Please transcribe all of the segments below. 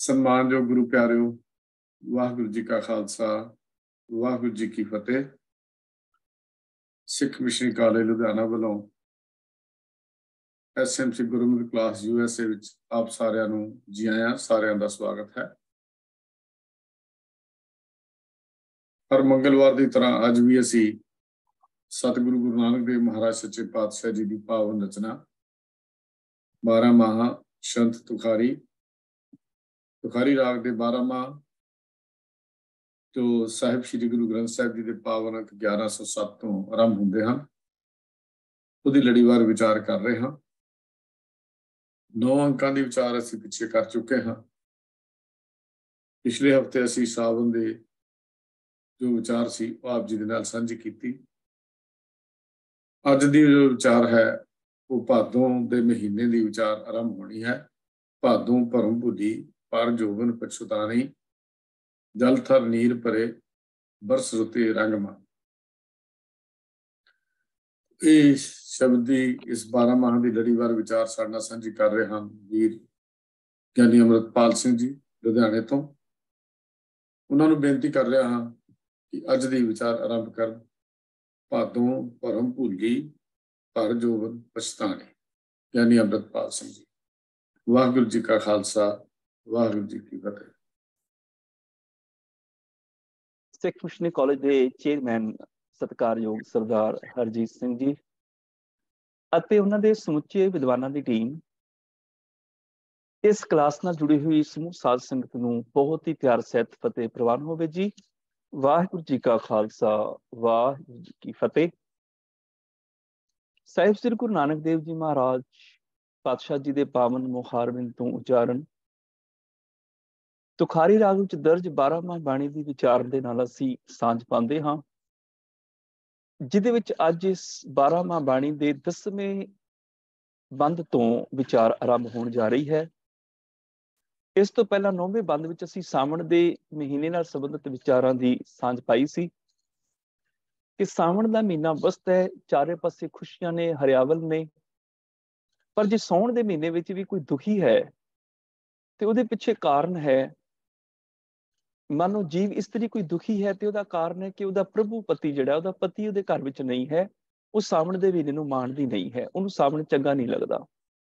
ਸਨਮਾਨਯੋਗ ਗੁਰੂ ਪਿਆਰਿਓ, ਵਾਹਿਗੁਰੂ ਜੀ ਕਾ ਖਾਲਸਾ, ਵਾਹਿਗੁਰੂ ਜੀ ਕੀ ਫਤਿਹ। ਸਿੱਖ ਮਿਸ਼ਨਰੀ ਕਾਲਜ ਲੁਧਿਆਣਾ ਵੱਲੋਂ SMC ਗੁਰਮੁਖੀ ਕਲਾਸ USA ਵਿੱਚ ਆਪ ਸਾਰਿਆਂ ਨੂੰ ਜੀ ਆਇਆਂ, ਸਾਰਿਆਂ ਦਾ ਸਵਾਗਤ ਹੈ। ਹਰ ਮੰਗਲਵਾਰ ਦੀ ਤਰ੍ਹਾਂ ਅੱਜ ਵੀ ਅਸੀਂ ਸਤਿਗੁਰੂ ਗੁਰੂ ਨਾਨਕ ਦੇਵ ਮਹਾਰਾਜ ਸੱਚੇ ਪਾਤਸ਼ਾਹ ਜੀ ਦੀ ਪਾਵਨ ਰਚਨਾ 12 ਮਾਹ ਸ਼ੰਤ ਤੁਖਾਰੀ ਰਾਗ ਦੇ 12 ਮਾਹ ਜੋ ਸਾਹਿਬ ਸ੍ਰੀ ਗੁਰੂ ਗ੍ਰੰਥ ਸਾਹਿਬ ਜੀ ਦੇ ਪਾਵਨ ਅੰਕ 1107 ਤੋਂ ਆਰੰਭ ਹੁੰਦੇ ਹਨ, ਉਹਦੀ ਲੜੀਵਾਰ ਵਿਚਾਰ ਕਰ ਰਹੇ ਹਾਂ। 9 ਅੰਕਾਂ ਦੀ ਵਿਚਾਰ ਅਸੀਂ ਪਿੱਛੇ ਕਰ ਚੁੱਕੇ ਹਾਂ। ਪਿਛਲੇ ਹਫ਼ਤੇ ਅਸੀਂ ਸਾਵਨ ਦੇ ਜੋ ਵਿਚਾਰ ਸੀ ਉਹ ਆਪ ਜੀ ਦੇ ਨਾਲ ਸਾਂਝੀ ਕੀਤੀ। ਅੱਜ ਦੀ ਜੋ ਵਿਚਾਰ ਹੈ ਉਹ ਭਾਦੋਂ ਦੇ ਮਹੀਨੇ ਦੀ ਵਿਚਾਰ ਆਰੰਭ ਹੋਣੀ ਹੈ। ਭਾਦੋਂ ਭਰਮ ਭੁੱਲੀ ਪਰ ਜੋਬਨ ਪਛੁਤਾਣੀ, ਜਲ ਥਰ ਨੀਰ ਭਰੇ ਬਰਸ ਰੁਤੇ ਰੰਗ ਮਾਂ। ਇਹ ਸ਼ਬਦ ਦੀ ਇਸ 12 ਮਾਹ ਦੀ ਲੜੀਵਾਰ ਵਿਚਾਰ ਸਾਡੇ ਨਾਲ ਸਾਂਝੀ ਕਰ ਰਹੇ ਹਨ ਵੀਰ ਗਿਆਨੀ ਅੰਮ੍ਰਿਤਪਾਲ ਸਿੰਘ ਜੀ ਲੁਧਿਆਣੇ ਤੋਂ। ਉਹਨਾਂ ਨੂੰ ਬੇਨਤੀ ਕਰ ਰਿਹਾ ਹਾਂ ਕਿ ਅੱਜ ਦੀ ਵਿਚਾਰ ਆਰੰਭ ਕਰਨ। ਭਾਦੋਂ ਭਰਮ ਭੁੱਲੀ ਪਰ ਜੋਬਨ ਪਛਤਾਣੀ, ਗਿਆਨੀ ਅੰਮ੍ਰਿਤਪਾਲ ਸਿੰਘ ਜੀ। ਵਾਹਿਗੁਰੂ ਜੀ ਕਾ ਖਾਲਸਾ, ਵਾਹਿਗੁਰੂ ਜੀ ਕੀ ਫਤਿਹ। ਸਿੱਖ ਮਿਸ਼ਨਰੀ ਕਾਲਜ ਦੇ ਚੇਅਰਮੈਨ ਸਤਿਕਾਰਯੋਗ ਸਰਦਾਰ ਹਰਜੀਤ ਸਿੰਘ ਜੀ ਅਤੇ ਉਹਨਾਂ ਦੇ ਸਮੁੱਚੇ ਵਿਦਵਾਨਾਂ ਦੀ ਟੀਮ, ਇਸ ਕਲਾਸ ਨਾਲ ਜੁੜੀ ਹੋਈ ਸਮੂਹ ਸਾਧ ਸੰਗਤ ਨੂੰ ਬਹੁਤ ਹੀ ਪਿਆਰ ਸਹਿਤ ਫਤਿਹ ਪ੍ਰਵਾਨ ਹੋਵੇ ਜੀ। ਵਾਹਿਗੁਰੂ ਜੀ ਕਾ ਖਾਲਸਾ, ਵਾਹਿਗੁਰੂ ਜੀ ਕੀ ਫਤਿਹ। ਸਾਹਿਬ ਸ੍ਰੀ ਗੁਰੂ ਨਾਨਕ ਦੇਵ ਜੀ ਮਹਾਰਾਜ ਪਾਤਸ਼ਾਹ ਜੀ ਦੇ ਪਾਵਨ ਮੁਖਾਰਬਿੰਦ ਤੋਂ ਉਚਾਰਨ ਤੁਖਾਰੀ ਰਾਗ ਵਿੱਚ ਦਰਜ 12 ਮਾਹ ਬਾਣੀ ਦੀ ਵਿਚਾਰ ਦੇ ਨਾਲ ਅਸੀਂ ਸਾਂਝ ਪਾਉਂਦੇ ਹਾਂ, ਜਿਹਦੇ ਵਿੱਚ ਅੱਜ ਇਸ 12 ਮਾਹ ਬਾਣੀ ਦੇ 10ਵੇਂ ਬੰਦ ਤੋਂ ਵਿਚਾਰ ਆਰੰਭ ਹੋਣ ਜਾ ਰਹੀ ਹੈ। ਇਸ ਤੋਂ ਪਹਿਲਾਂ 9ਵੇਂ ਬੰਦ ਵਿੱਚ ਅਸੀਂ ਸਾਵਣ ਦੇ ਮਹੀਨੇ ਨਾਲ ਸੰਬੰਧਿਤ ਵਿਚਾਰਾਂ ਦੀ ਸਾਂਝ ਪਾਈ ਸੀ ਕਿ ਸਾਵਣ ਦਾ ਮਹੀਨਾ ਵਸਤ ਹੈ, ਚਾਰੇ ਪਾਸੇ ਖੁਸ਼ੀਆਂ ਨੇ, ਹਰਿਆਵਲ ਨੇ, ਪਰ ਜੇ ਸਾਉਣ ਦੇ ਮਹੀਨੇ ਵਿੱਚ ਵੀ ਕੋਈ ਦੁਖੀ ਹੈ ਤੇ ਉਹਦੇ ਪਿੱਛੇ ਕਾਰਨ ਹੈ। ਮੰਨ ਲਓ ਜੀਵ ਇਸਤਰੀ ਕੋਈ ਦੁਖੀ ਹੈ ਤੇ ਉਹਦਾ ਕਾਰਨ ਹੈ ਕਿ ਉਹਦਾ ਪ੍ਰਭੂ ਪਤੀ ਜਿਹੜਾ ਉਹਦਾ ਪਤੀ ਉਹਦੇ ਘਰ ਵਿੱਚ ਨਹੀਂ ਹੈ, ਉਹ ਸਾਵਣ ਦੇ ਮਹੀਨੇ ਨੂੰ ਮਾਣਦੀ ਨਹੀਂ ਹੈ, ਉਹਨੂੰ ਸਾਵਣ ਚੰਗਾ ਨਹੀਂ ਲੱਗਦਾ।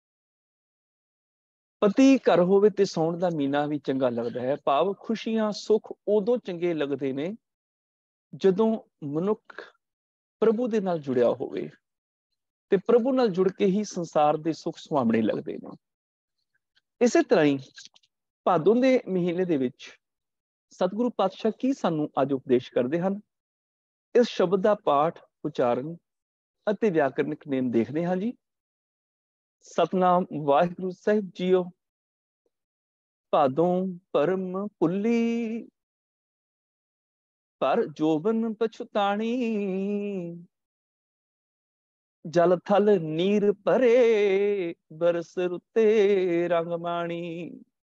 ਪਤੀ ਘਰ ਹੋਵੇ ਤੇ ਸਾਉਣ ਦਾ ਮਹੀਨਾ ਵੀ ਚੰਗਾ ਲੱਗਦਾ ਹੈ। ਭਾਵ ਖੁਸ਼ੀਆਂ ਸੁੱਖ ਉਦੋਂ ਚੰਗੇ ਲੱਗਦੇ ਨੇ ਜਦੋਂ ਮਨੁੱਖ ਪ੍ਰਭੂ ਦੇ ਨਾਲ ਜੁੜਿਆ ਹੋਵੇ, ਤੇ ਪ੍ਰਭੂ ਨਾਲ ਜੁੜ ਕੇ ਹੀ ਸੰਸਾਰ ਦੇ ਸੁੱਖ ਸੁਹਾਵਣੇ ਲੱਗਦੇ ਨੇ। ਇਸੇ ਤਰ੍ਹਾਂ ਹੀ ਭਾਦੋਂ ਦੇ ਮਹੀਨੇ ਦੇ ਵਿੱਚ ਸਤਿਗੁਰੂ ਪਾਤਸ਼ਾਹ ਕੀ ਸਾਨੂੰ ਅੱਜ ਉਪਦੇਸ਼ ਕਰਦੇ ਹਨ, ਇਸ ਸ਼ਬਦ ਦਾ ਪਾਠ, ਉਚਾਰਨ ਅਤੇ ਵਿਆਕਰਨਿਕ ਨੇਮ ਦੇਖਦੇ ਹਾਂ ਜੀ। ਸਤਨਾਮ ਵਾਹਿਗੁਰੂ ਸਾਹਿਬ ਜੀਓ। ਭਾਦੋਂ ਭਰਮ ਭੁੱਲੀ ਪਰ ਜੋਬਨ ਪਛੁਤਾਣੀ, ਜਲ ਥਲ ਨੀਰ ਭਰੇ ਬਰਸ ਰੁਤੇ ਰੰਗ ਮਾਣੀ।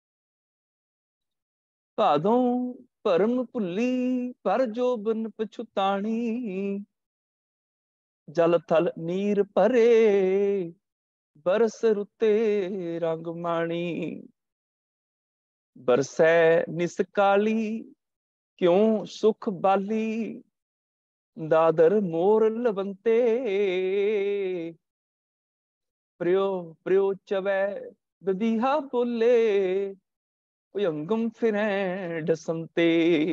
ਭਾਦੋਂ ਭਰਮ ਭੁੱਲੀ ਪਰ ਜੋਬਨ ਪਛੁਤਾਣੀ, ਜਲ ਥਲ ਨੀਰ ਭਰੇ ਬਰਸ ਰੁਤੇ ਰੰਗ ਮਾਣੀ। ਬਰਸੈ ਨਿਸ ਕਾਲੀ ਕਿਉਂ ਸੁਖ ਬਾਲੀ, ਦਾਦਰ ਮੋਰ ਲਵੰਤੇ, ਪ੍ਰਿਓ ਪ੍ਰਿਓ ਚਵੈ ਬਦੀਹਾ ਬੋਲੇ, ਭੁਯੰਗਮ ਫਿਰੈ ਡਸੰਤੇ।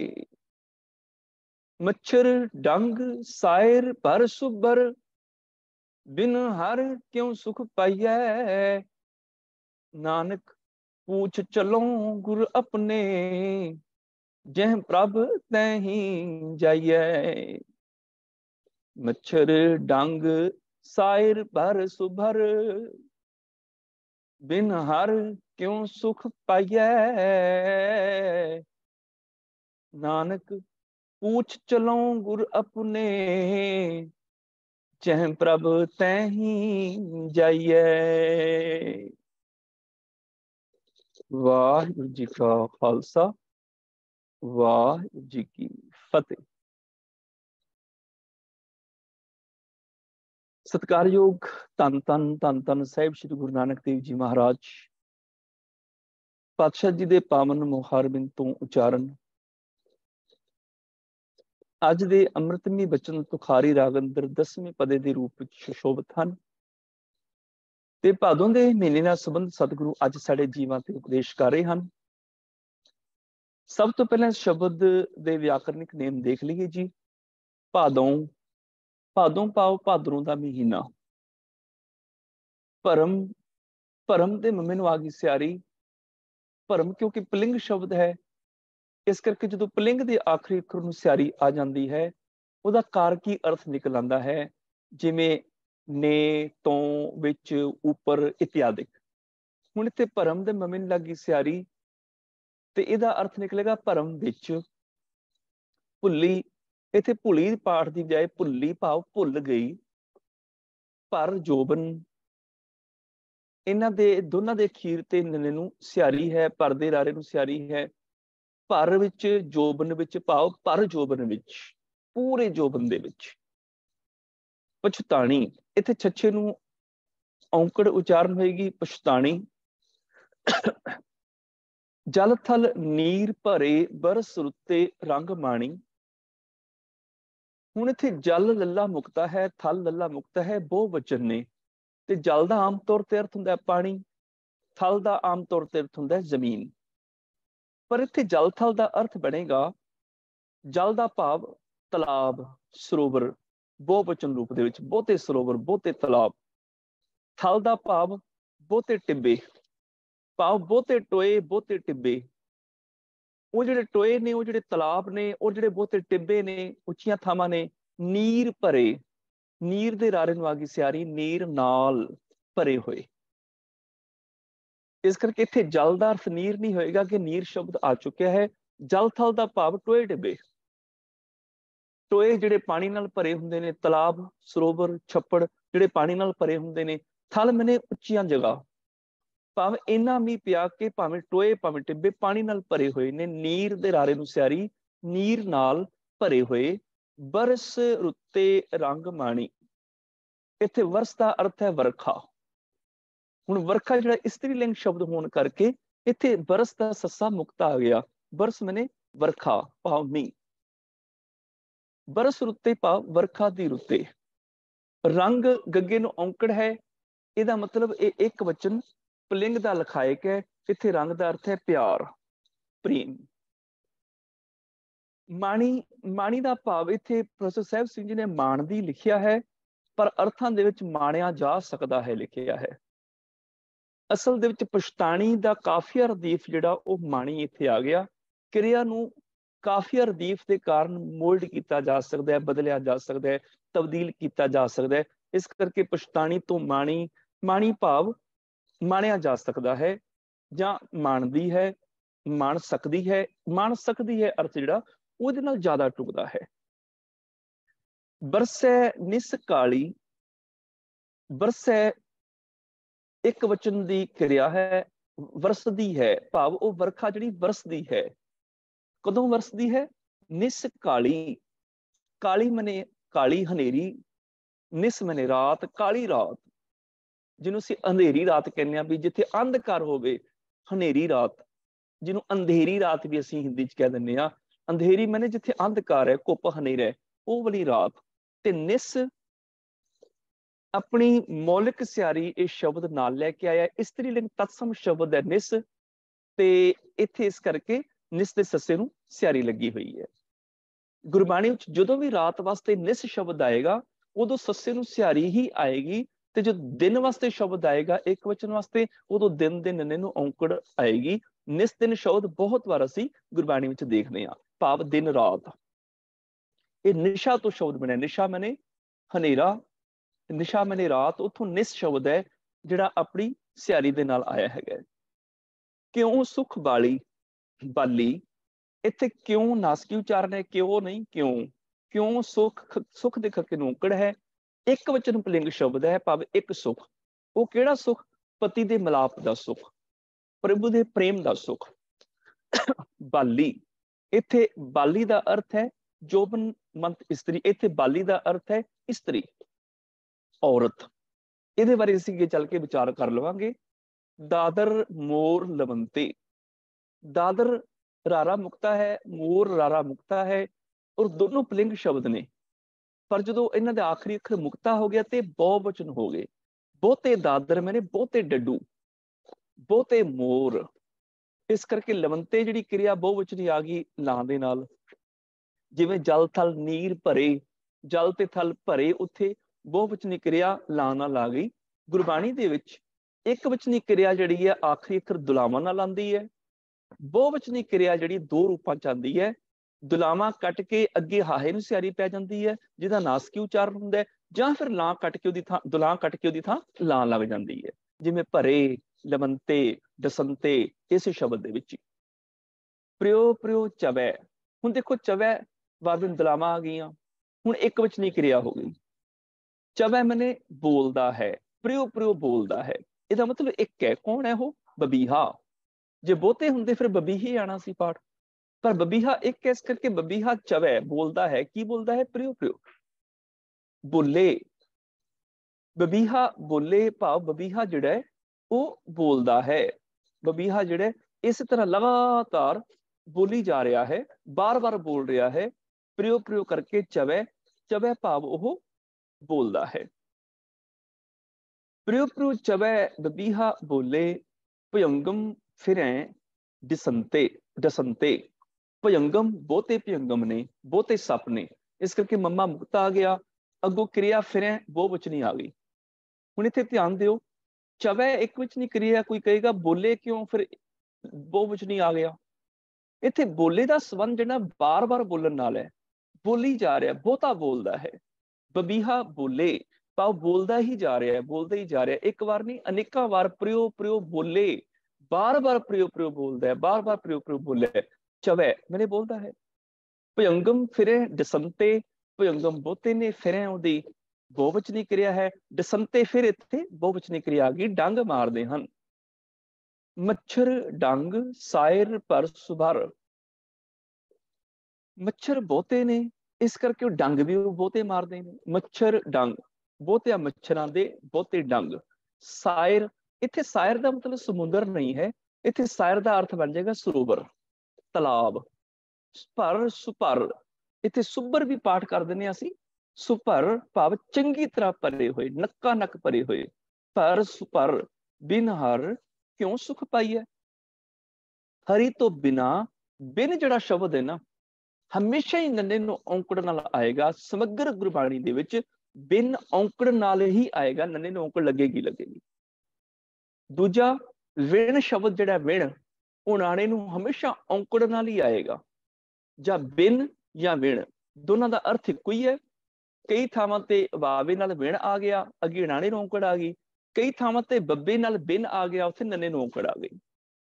ਮੱਛਰ ਡੰਗ ਸਾਇਰ ਭਰ ਸੁਭਰ, ਬਿਨ ਹਰ ਕਿਉਂ ਸੁਖ ਪਾਈਐ, ਨਾਨਕ पूछ चलो गुर अपने, जह प्रभ तहि जाइए। मच्छर डंग सायर भर सुभर, बिन हर क्यों सुख पाइए, नानक पूछ चलो गुर अपने, जह प्रभ तहि जाइए। ਵਾਹਿਗੁਰੂ ਜੀ ਕਾ ਖਾਲਸਾ, ਵਾਹਿਗੁਰੂ ਜੀ ਕੀ ਫਤਿਹ। ਸਤਿਕਾਰਯੋਗ ਧੰਨ ਧੰਨ ਸਾਹਿਬ ਸ੍ਰੀ ਗੁਰੂ ਨਾਨਕ ਦੇਵ ਜੀ ਮਹਾਰਾਜ ਪਾਤਸ਼ਾਹ ਜੀ ਦੇ ਪਾਵਨ ਮੁਹਾਰਬਿੰਦ ਤੋਂ ਉਚਾਰਨ ਅੱਜ ਦੇ ਅੰਮ੍ਰਿਤਮਈ ਬਚਨ ਤੁਖਾਰੀ ਰਾਗ ਅੰਦਰ 10ਵੇਂ ਪਦੇ ਦੇ ਰੂਪ ਵਿੱਚ ਸੁਸ਼ੋਭਿਤ ਹਨ ਤੇ ਭਾਦੋਂ ਦੇ ਮਹੀਨੇ ਨਾਲ ਸੰਬੰਧ ਸਤਿਗੁਰੂ ਅੱਜ ਸਾਡੇ ਜੀਵਾਂ ਤੇ ਉਪਦੇਸ਼ ਕਰ ਰਹੇ ਹਨ। ਸਭ ਤੋਂ ਪਹਿਲਾਂ ਸ਼ਬਦ ਦੇ ਵਿਆਕਰਨਿਕ ਨੇਮ ਦੇਖ ਲਈਏ ਜੀ। ਭਾਦੋਂ, ਭਾਦੋਂ ਪਾਓ ਭਾਦਰੋਂ ਦਾ ਮਹੀਨਾ। ਭਰਮ, ਭਰਮ ਦੇ ਮੰਮੇ ਨੂੰ ਆ ਗਈ ਸਿਆਰੀ। ਭਰਮ ਕਿਉਂਕਿ ਪੁਲਿੰਗ ਸ਼ਬਦ ਹੈ, ਇਸ ਕਰਕੇ ਜਦੋਂ ਪੁਲਿੰਗ ਦੇ ਆਖਰੀ ਅੱਖਰ ਨੂੰ ਸਿਆਰੀ ਆ ਜਾਂਦੀ ਹੈ ਉਹਦਾ ਕਾਰਕੀ ਅਰਥ ਨਿਕਲ ਆਉਂਦਾ ਹੈ, ਜਿਵੇਂ ਨੇ, ਤੋਂ, ਵਿੱਚ, ਉੱਪਰ ਇਤਿਆਦਿਕ। ਹੁਣ ਇੱਥੇ ਭਰਮ ਦੇ ਮੰਮੇ ਨੂੰ ਲੱਗੀ ਸਿਆਰੀ ਤੇ ਇਹਦਾ ਅਰਥ ਨਿਕਲੇਗਾ ਭਰਮ ਵਿੱਚ। ਭੁੱਲੀ, ਇੱਥੇ ਭੁੱਲੀ ਪਾਠ ਦੀ ਬਜਾਏ ਭੁੱਲੀ ਭਾਵ ਭੁੱਲ ਗਈ। ਪਰ ਜੋਬਨ, ਇਹਨਾਂ ਦੇ ਦੋਨਾਂ ਦੇ ਅਖੀਰ ਤੇ ਨਨੇ ਨੂੰ ਸਿਆਰੀ ਹੈ, ਪਰ ਦੇ ਰਾਰੇ ਨੂੰ ਸਿਆਰੀ ਹੈ। ਭਰ ਵਿੱਚ, ਜੋਬਨ ਵਿੱਚ ਭਾਵ ਪਰ ਜੋਬਨ ਵਿੱਚ, ਪੂਰੇ ਜੋਬਨ ਦੇ ਵਿੱਚ। ਪਛਤਾਣੀ, ਇੱਥੇ ਛੱਛੇ ਨੂੰ ਔਂਕੜ ਉਚਾਰਨ ਹੋਏਗੀ ਪਛਤਾਣੀ। ਜਲ ਥਲ ਨੀਰ ਭਰੇ ਬਰਸ ਰੁੱਤੇ ਰੰਗ ਮਾਣੀ। ਹੁਣ ਇੱਥੇ ਜਲ ਲੱਲਾ ਮੁਕਤਾ ਹੈ, ਥਲ ਲੱਲਾ ਮੁਕਤਾ ਹੈ, ਬਹੁ ਵਚਨ ਨੇ। ਤੇ ਜਲ ਦਾ ਆਮ ਤੌਰ ਤੇ ਅਰਥ ਹੁੰਦਾ ਹੈ ਪਾਣੀ, ਥਲ ਦਾ ਆਮ ਤੌਰ ਤੇ ਅਰਥ ਹੁੰਦਾ ਹੈ ਜ਼ਮੀਨ। ਪਰ ਇੱਥੇ ਜਲ ਥਲ ਦਾ ਅਰਥ ਬਣੇਗਾ ਜਲ ਦਾ ਭਾਵ ਤਲਾਬ, ਸਰੋਵਰ, ਬਹੁ ਵਚਨ ਰੂਪ ਦੇ ਵਿੱਚ, ਬਹੁਤੇ ਸਰੋਵਰ, ਬਹੁਤੇ ਤਲਾਬ। ਥਲ ਦਾ ਭਾਵ ਬਹੁਤੇ ਟਿੱਬੇ, ਭਾਵ ਬਹੁਤੇ ਟੋਏ, ਬਹੁਤੇ ਟਿੱਬੇ। ਉਹ ਜਿਹੜੇ ਟੋਏ ਨੇ, ਉਹ ਜਿਹੜੇ ਤਲਾਬ ਨੇ, ਉਹ ਜਿਹੜੇ ਬਹੁਤੇ ਟਿੱਬੇ ਨੇ, ਉੱਚੀਆਂ ਥਾਵਾਂ ਨੇ। ਨੀਰ ਭਰੇ, ਨੀਰ ਦੇ ਰਾਰੇ ਨੂੰ ਆ ਗਈ ਸਿਆਰੀ, ਨੀਰ ਨਾਲ ਭਰੇ ਹੋਏ। ਇਸ ਕਰਕੇ ਇੱਥੇ ਜਲ ਦਾ ਅਰਥ ਨੀਰ ਨਹੀਂ ਹੋਏਗਾ ਕਿ ਨੀਰ ਸ਼ਬਦ ਆ ਚੁੱਕਿਆ ਹੈ। ਜਲ ਥਲ ਦਾ ਭਾਵ ਟੋਏ ਟਿੱਬੇ, ਟੋਏ ਜਿਹੜੇ ਪਾਣੀ ਨਾਲ ਭਰੇ ਹੁੰਦੇ ਨੇ, ਤਲਾਬ, ਸਰੋਵਰ, ਛੱਪੜ ਜਿਹੜੇ ਪਾਣੀ ਨਾਲ ਭਰੇ ਹੁੰਦੇ ਨੇ। ਥਲ ਮਨੇ ਉੱਚੀਆਂ ਜਗ੍ਹਾ, ਭਾਵੇਂ ਇੰਨਾ ਮੀਂਹ ਪਿਆ ਕਿ ਭਾਵੇਂ ਟੋਏ ਭਾਵੇਂ ਟਿੱਬੇ ਪਾਣੀ ਨਾਲ ਭਰੇ ਹੋਏ ਨੇ। ਨੀਰ ਦੇ ਰਾਰੇ ਨੂੰ ਸਿਆਰੀ, ਨੀਰ ਨਾਲ ਭਰੇ ਹੋਏ। ਬਰਸ ਰੁੱਤੇ ਰੰਗ ਮਾਣੀ, ਇੱਥੇ ਵਰਸ ਦਾ ਅਰਥ ਹੈ ਵਰਖਾ। ਹੁਣ ਵਰਖਾ ਜਿਹੜਾ ਇਸਤਰੀ ਲਿੰਗ ਸ਼ਬਦ ਹੋਣ ਕਰਕੇ ਇੱਥੇ ਬਰਸ ਦਾ ਸੱਸਾ ਮੁਕਤਾ ਆ ਗਿਆ। ਬਰਸ ਮਨੇ ਵਰਖਾ ਭਾਵ ਮੀਂਹ। ਬਰਸ ਰੁੱਤੇ ਭਾਵ ਵਰਖਾ ਦੀ ਰੁੱਤੇ। ਰੰਗ ਗੱਗੇ ਨੂੰ ਔਂਕੜ ਹੈ, ਇਹਦਾ ਮਤਲਬ ਇਹ ਇੱਕ ਵਚਨ ਪੁਲਿੰਗ ਦਾ ਲਖਾਇਕ ਹੈ। ਇੱਥੇ ਰੰਗ ਦਾ ਅਰਥ ਹੈ ਪਿਆਰ, ਪ੍ਰੇਮ। ਮਾਣੀ, ਮਾਣੀ ਦਾ ਭਾਵ ਇੱਥੇ ਪ੍ਰੋਫੈਸਰ ਸਾਹਿਬ ਸਿੰਘ ਜੀ ਨੇ ਮਾਣਦੀ ਲਿਖਿਆ ਹੈ, ਪਰ ਅਰਥਾਂ ਦੇ ਵਿੱਚ ਮਾਣਿਆ ਜਾ ਸਕਦਾ ਹੈ ਲਿਖਿਆ ਹੈ। ਅਸਲ ਦੇ ਵਿੱਚ ਪਛਤਾਣੀ ਦਾ ਕਾਫੀਆ ਰਦੀਫ ਜਿਹੜਾ ਉਹ ਮਾਣੀ ਇੱਥੇ ਆ ਗਿਆ। ਕਿਰਿਆ ਨੂੰ ਕਾਫੀਆ ਰਦੀਫ ਦੇ ਕਾਰਨ ਮੋਲਡ ਕੀਤਾ ਜਾ ਸਕਦਾ ਹੈ, ਬਦਲਿਆ ਜਾ ਸਕਦਾ ਹੈ, ਤਬਦੀਲ ਕੀਤਾ ਜਾ ਸਕਦਾ ਹੈ। ਇਸ ਕਰਕੇ ਪਛਤਾਣੀ ਤੋਂ ਮਾਣੀ, ਮਾਣੀ ਭਾਵ ਮਾਣਿਆ ਜਾ ਸਕਦਾ ਹੈ ਜਾਂ ਮਾਣਦੀ ਹੈ, ਮਾਣ ਸਕਦੀ ਹੈ। ਮਾਣ ਸਕਦੀ ਹੈ ਅਰਥ ਜਿਹੜਾ ਉਹਦੇ ਨਾਲ ਜ਼ਿਆਦਾ ਟੁਕਦਾ ਹੈ। ਬਰਸੈ ਨਿਸ ਕਾਲੀ, ਬਰਸੈ ਇੱਕ ਵਚਨ ਦੀ ਕਿਰਿਆ ਹੈ, ਵਰਸਦੀ ਹੈ ਭਾਵ ਉਹ ਵਰਖਾ ਜਿਹੜੀ ਵਰਸਦੀ ਹੈ। ਕਦੋਂ ਵਰਸਦੀ ਹੈ? ਨਿਸ ਕਾਲੀ, ਕਾਲੀ ਮਨੇ ਕਾਲੀ ਹਨੇਰੀ, ਨਿਸ ਮਨੇ ਰਾਤ, ਕਾਲੀ ਰਾਤ ਜਿਹਨੂੰ ਅਸੀਂ ਅੰਧੇਰੀ ਰਾਤ ਕਹਿੰਦੇ ਹਾਂ, ਵੀ ਜਿੱਥੇ ਅੰਧਕਾਰ ਹੋਵੇ, ਹਨੇਰੀ ਰਾਤ ਜਿਹਨੂੰ ਅੰਧੇਰੀ ਰਾਤ ਵੀ ਅਸੀਂ ਹਿੰਦੀ ਚ ਕਹਿ ਦਿੰਦੇ ਹਾਂ। ਅੰਧੇਰੀ ਮਨੇ ਜਿੱਥੇ ਅੰਧਕਾਰ ਹੈ, ਘੁੱਪ ਹਨੇਰਾ ਹੈ, ਉਹ ਵਾਲੀ ਰਾਤ। ਤੇ ਨਿਸ ਆਪਣੀ ਮੌਲਿਕ ਸਿਆਰੀ ਇਹ ਸ਼ਬਦ ਨਾਲ ਲੈ ਕੇ ਆਇਆ। ਇਸਤਰੀ ਲਿੰਗ ਤਤਸਮ ਸ਼ਬਦ ਹੈ ਨਿਸ, ਤੇ ਇੱਥੇ ਇਸ ਕਰਕੇ ਨਿਸ ਦੇ ਸੱਸੇ ਨੂੰ ਸਿਆਰੀ ਲੱਗੀ ਹੋਈ ਹੈ। ਗੁਰਬਾਣੀ ਵਿੱਚ ਜਦੋਂ ਵੀ ਰਾਤ ਵਾਸਤੇ ਨਿਸ ਸ਼ਬਦ ਆਏਗਾ ਉਦੋਂ ਸੱਸੇ ਨੂੰ ਸਿਆਰੀ ਹੀ ਆਏਗੀ, ਤੇ ਜੋ ਦਿਨ ਵਾਸਤੇ ਸ਼ਬਦ ਆਏਗਾ ਇੱਕ ਵਚਨ ਵਾਸਤੇ, ਉਦੋਂ ਦਿਨ ਦੇ ਨੰਨੇ ਨੂੰ ਔਂਕੜ ਆਏਗੀ। ਨਿਸ ਦਿਨ ਸ਼ਬਦ ਬਹੁਤ ਵਾਰ ਅਸੀਂ ਗੁਰਬਾਣੀ ਵਿੱਚ ਦੇਖਦੇ ਹਾਂ, ਭਾਵ ਦਿਨ ਰਾਤ। ਇਹ ਨਿਸ਼ਾ ਤੋਂ ਸ਼ਬਦ ਬਣਿਆ, ਨਿਸ਼ਾ ਮਨੇ ਹਨੇਰਾ, ਨਿਸ਼ਾ ਮਨੇ ਰਾਤ, ਉੱਥੋਂ ਨਿਸ ਸ਼ਬਦ ਹੈ ਜਿਹੜਾ ਆਪਣੀ ਸਿਆਰੀ ਦੇ ਨਾਲ ਆਇਆ ਹੈਗਾ। ਕਿਉਂ ਸੁਖ ਬਾਲੀ, ਬਾਲੀ ਇੱਥੇ ਕਿਉਂ ਨਾਸਕੀ ਉਚਾਰਨ ਹੈ, ਕਿਉਂ ਨਹੀਂ ਕਿਉਂ। ਕਿਉਂ ਸੁਖ, ਸੁਖ ਦੇ ਖੱਕੇ ਨੂੰ ਔਂਕੜ ਹੈ। ਇੱਕ ਵਚਨ ਪੁਲਿੰਗ ਸ਼ਬਦ ਹੈ ਭਾਵ ਇੱਕ ਸੁਖ। ਉਹ ਕਿਹੜਾ ਸੁਖ? ਪਤੀ ਦੇ ਮਿਲਾਪ ਦਾ ਸੁਖ, ਪ੍ਰਭੂ ਦੇ ਪ੍ਰੇਮ ਦਾ ਸੁਖ। ਬਾਲੀ, ਇੱਥੇ ਬਾਲੀ ਦਾ ਅਰਥ ਹੈ ਜੋਬਨ ਮੰਤ ਇਸਤਰੀ, ਇੱਥੇ ਬਾਲੀ ਦਾ ਅਰਥ ਹੈ ਇਸਤਰੀ, ਔਰਤ। ਇਹਦੇ ਬਾਰੇ ਅਸੀਂ ਅੱਗੇ ਚੱਲ ਕੇ ਵਿਚਾਰ ਕਰ ਲਵਾਂਗੇ। ਦਾਦਰ ਮੋਰ ਲਵੰਤੇ, दादर रारा मुक्ता है, मोर रारा मुक्ता है, और दोनों पुलिंग शब्द ने। पर जो इन्हों के आखिरी अखर मुक्ता हो गया तो बहुवचन हो गए। बहुते दादर मैंने बहुते डड्डू, बहुते मोर। इस करके लवंते जी क्रिया बहुवचनी आ गई ਲਾਂ ਦੇ ਨਾਲ। जिवें जल थल नीर भरे, जल ते थल भरे, उत्थे बहुवचनी क्रिया ਲਾਂ ਨਾਲ आ गई। गुरबाणी दे विच एक वचनी क्रिया जिहड़ी है आखिरी अखर दुलावां नाल आंदी है। बहुवचनी क्रिया जिहड़ी दो रूपां च आंदी है। दुलावां कट के अगे हाहे नूं सियारी पै जांदी है, जिहदा नासकी उचारण हुंदा है, जां फिर ਲਾਂ कट के उहदी थां दुलां कट के उहदी थां ਲਾਂ लग जांदी है। जिवें भरे, लवंते, दसंते, इस शब्द दे विच प्रियो प्रियो चवै। हुण देखो चवै वाविन दुलावां आ गईयां, हुण एक वचनी क्रिया हो गई। चवै मैंने बोलदा है, प्रियो प्रियो बोलदा है, इहदा मतलब एक है। कौन है वो? बबीहा। जे बहुते हुंदे फिर बबीही आना सी पाठ, पर बबीहा एक इस करके बबीहा चवै बोलदा है। की बोलदा है? प्रियो प्रियो बोले। बबीहा बोले भाव बबीहा जिहड़ा है वो बोलदा है। बबीहा जिहड़ा इस तरह लगातार बोली जा रहा है, बार बार बोल रहा है। प्रियो प्रियो करके चवै, चवै भाव वो बोलदा है। प्रियो प्रियो चवै बबीहा बोले, भयंगम फिरै दिसंते दसंते। भयंगम बहुते भयंगम ने, बहुते सप ने। इस करके मम्मा मुक्ता आ गया, अगों क्रिया फिरै बहुवचनी आ गई। हुण इत्थे ध्यान दिओ, चवै एक वचनी क्रिया, कोई कहेगा बोले क्यों फिर बहुवचनी आ गया। इत्थे बोले दा संबंध जिहड़ा बार बार बोलण नाल है, बोली जा रहा, बहुता बोलदा है। बबीहा बोले भाव बोलदा ही जा रहा है, बोलदा ही जा रहा है। एक बार नहीं अनेकां बार प्रियो प्रियो बोले, बार बार प्रियो प्रियो बोलदा है, बार बार प्रियो प्रियो बोले। चवै मैंने बोलदा है। भयंगम फिरे दसंते, भयंगम बहुते ने, फिरे उहदी बहुवचनी क्रिया है। दसंते फिर इत्थे बहुवचनी क्रिया आ गई, डंग मारदे हन। मच्छर डंग सायर पर सुभर। मच्छर बहुते ने, इस करके डंग भी बहुते मारदे ने। मच्छर डंग, बहुते मच्छरां दे बहुते डंग। सायर, इत्थे सायर दा मतलब समुंदर नहीं है, इत्थे सायर दा अर्थ बन जाएगा सरोवर, तलाब। भर सुभर, इत्थे सुभर भी पाठ कर दिंदे असीं। सुभर भाव चंगी तरह भरे हुए, नक्का नक भरे हुए। भर सुभर बिन हर क्यों सुख पाई है। हरि तो बिना, बिन जिहड़ा शब्द है ना हमेशा ही नन्ने नूं औंकड़ नाल आएगा। समग्र गुरबाणी दे विच बिन औंकड़ नाल ही आएगा, नन्ने नूं औंकड़ लगेगी लगेगी। दूजा विण शब्द जिहड़ा विण, उणाणे नूं हमेशा औंकड़ नाल ही आएगा। ਜਾਂ ਬਿਨ ਜਾਂ ਵਿਣ, ਦੋਨਾਂ ਦਾ ਅਰਥ ਇੱਕੋ ਹੀ ਹੈ। ਕਈ ਥਾਵਾਂ ਤੇ ਵਾਵੇ ਨਾਲ ਵਿਣ ਆ ਗਿਆ, ਅੱਗੇ ਨਾਣੇ ਨੂੰ ਔਂਕੜ ਆ ਗਈ। ਕਈ ਥਾਵਾਂ ਤੇ ਬੱਬੇ ਨਾਲ ਬਿਨ ਆ ਗਿਆ, ਉੱਥੇ ਨੰਨੇ ਨੂੰ ਔਂਕੜ ਆ ਗਈ।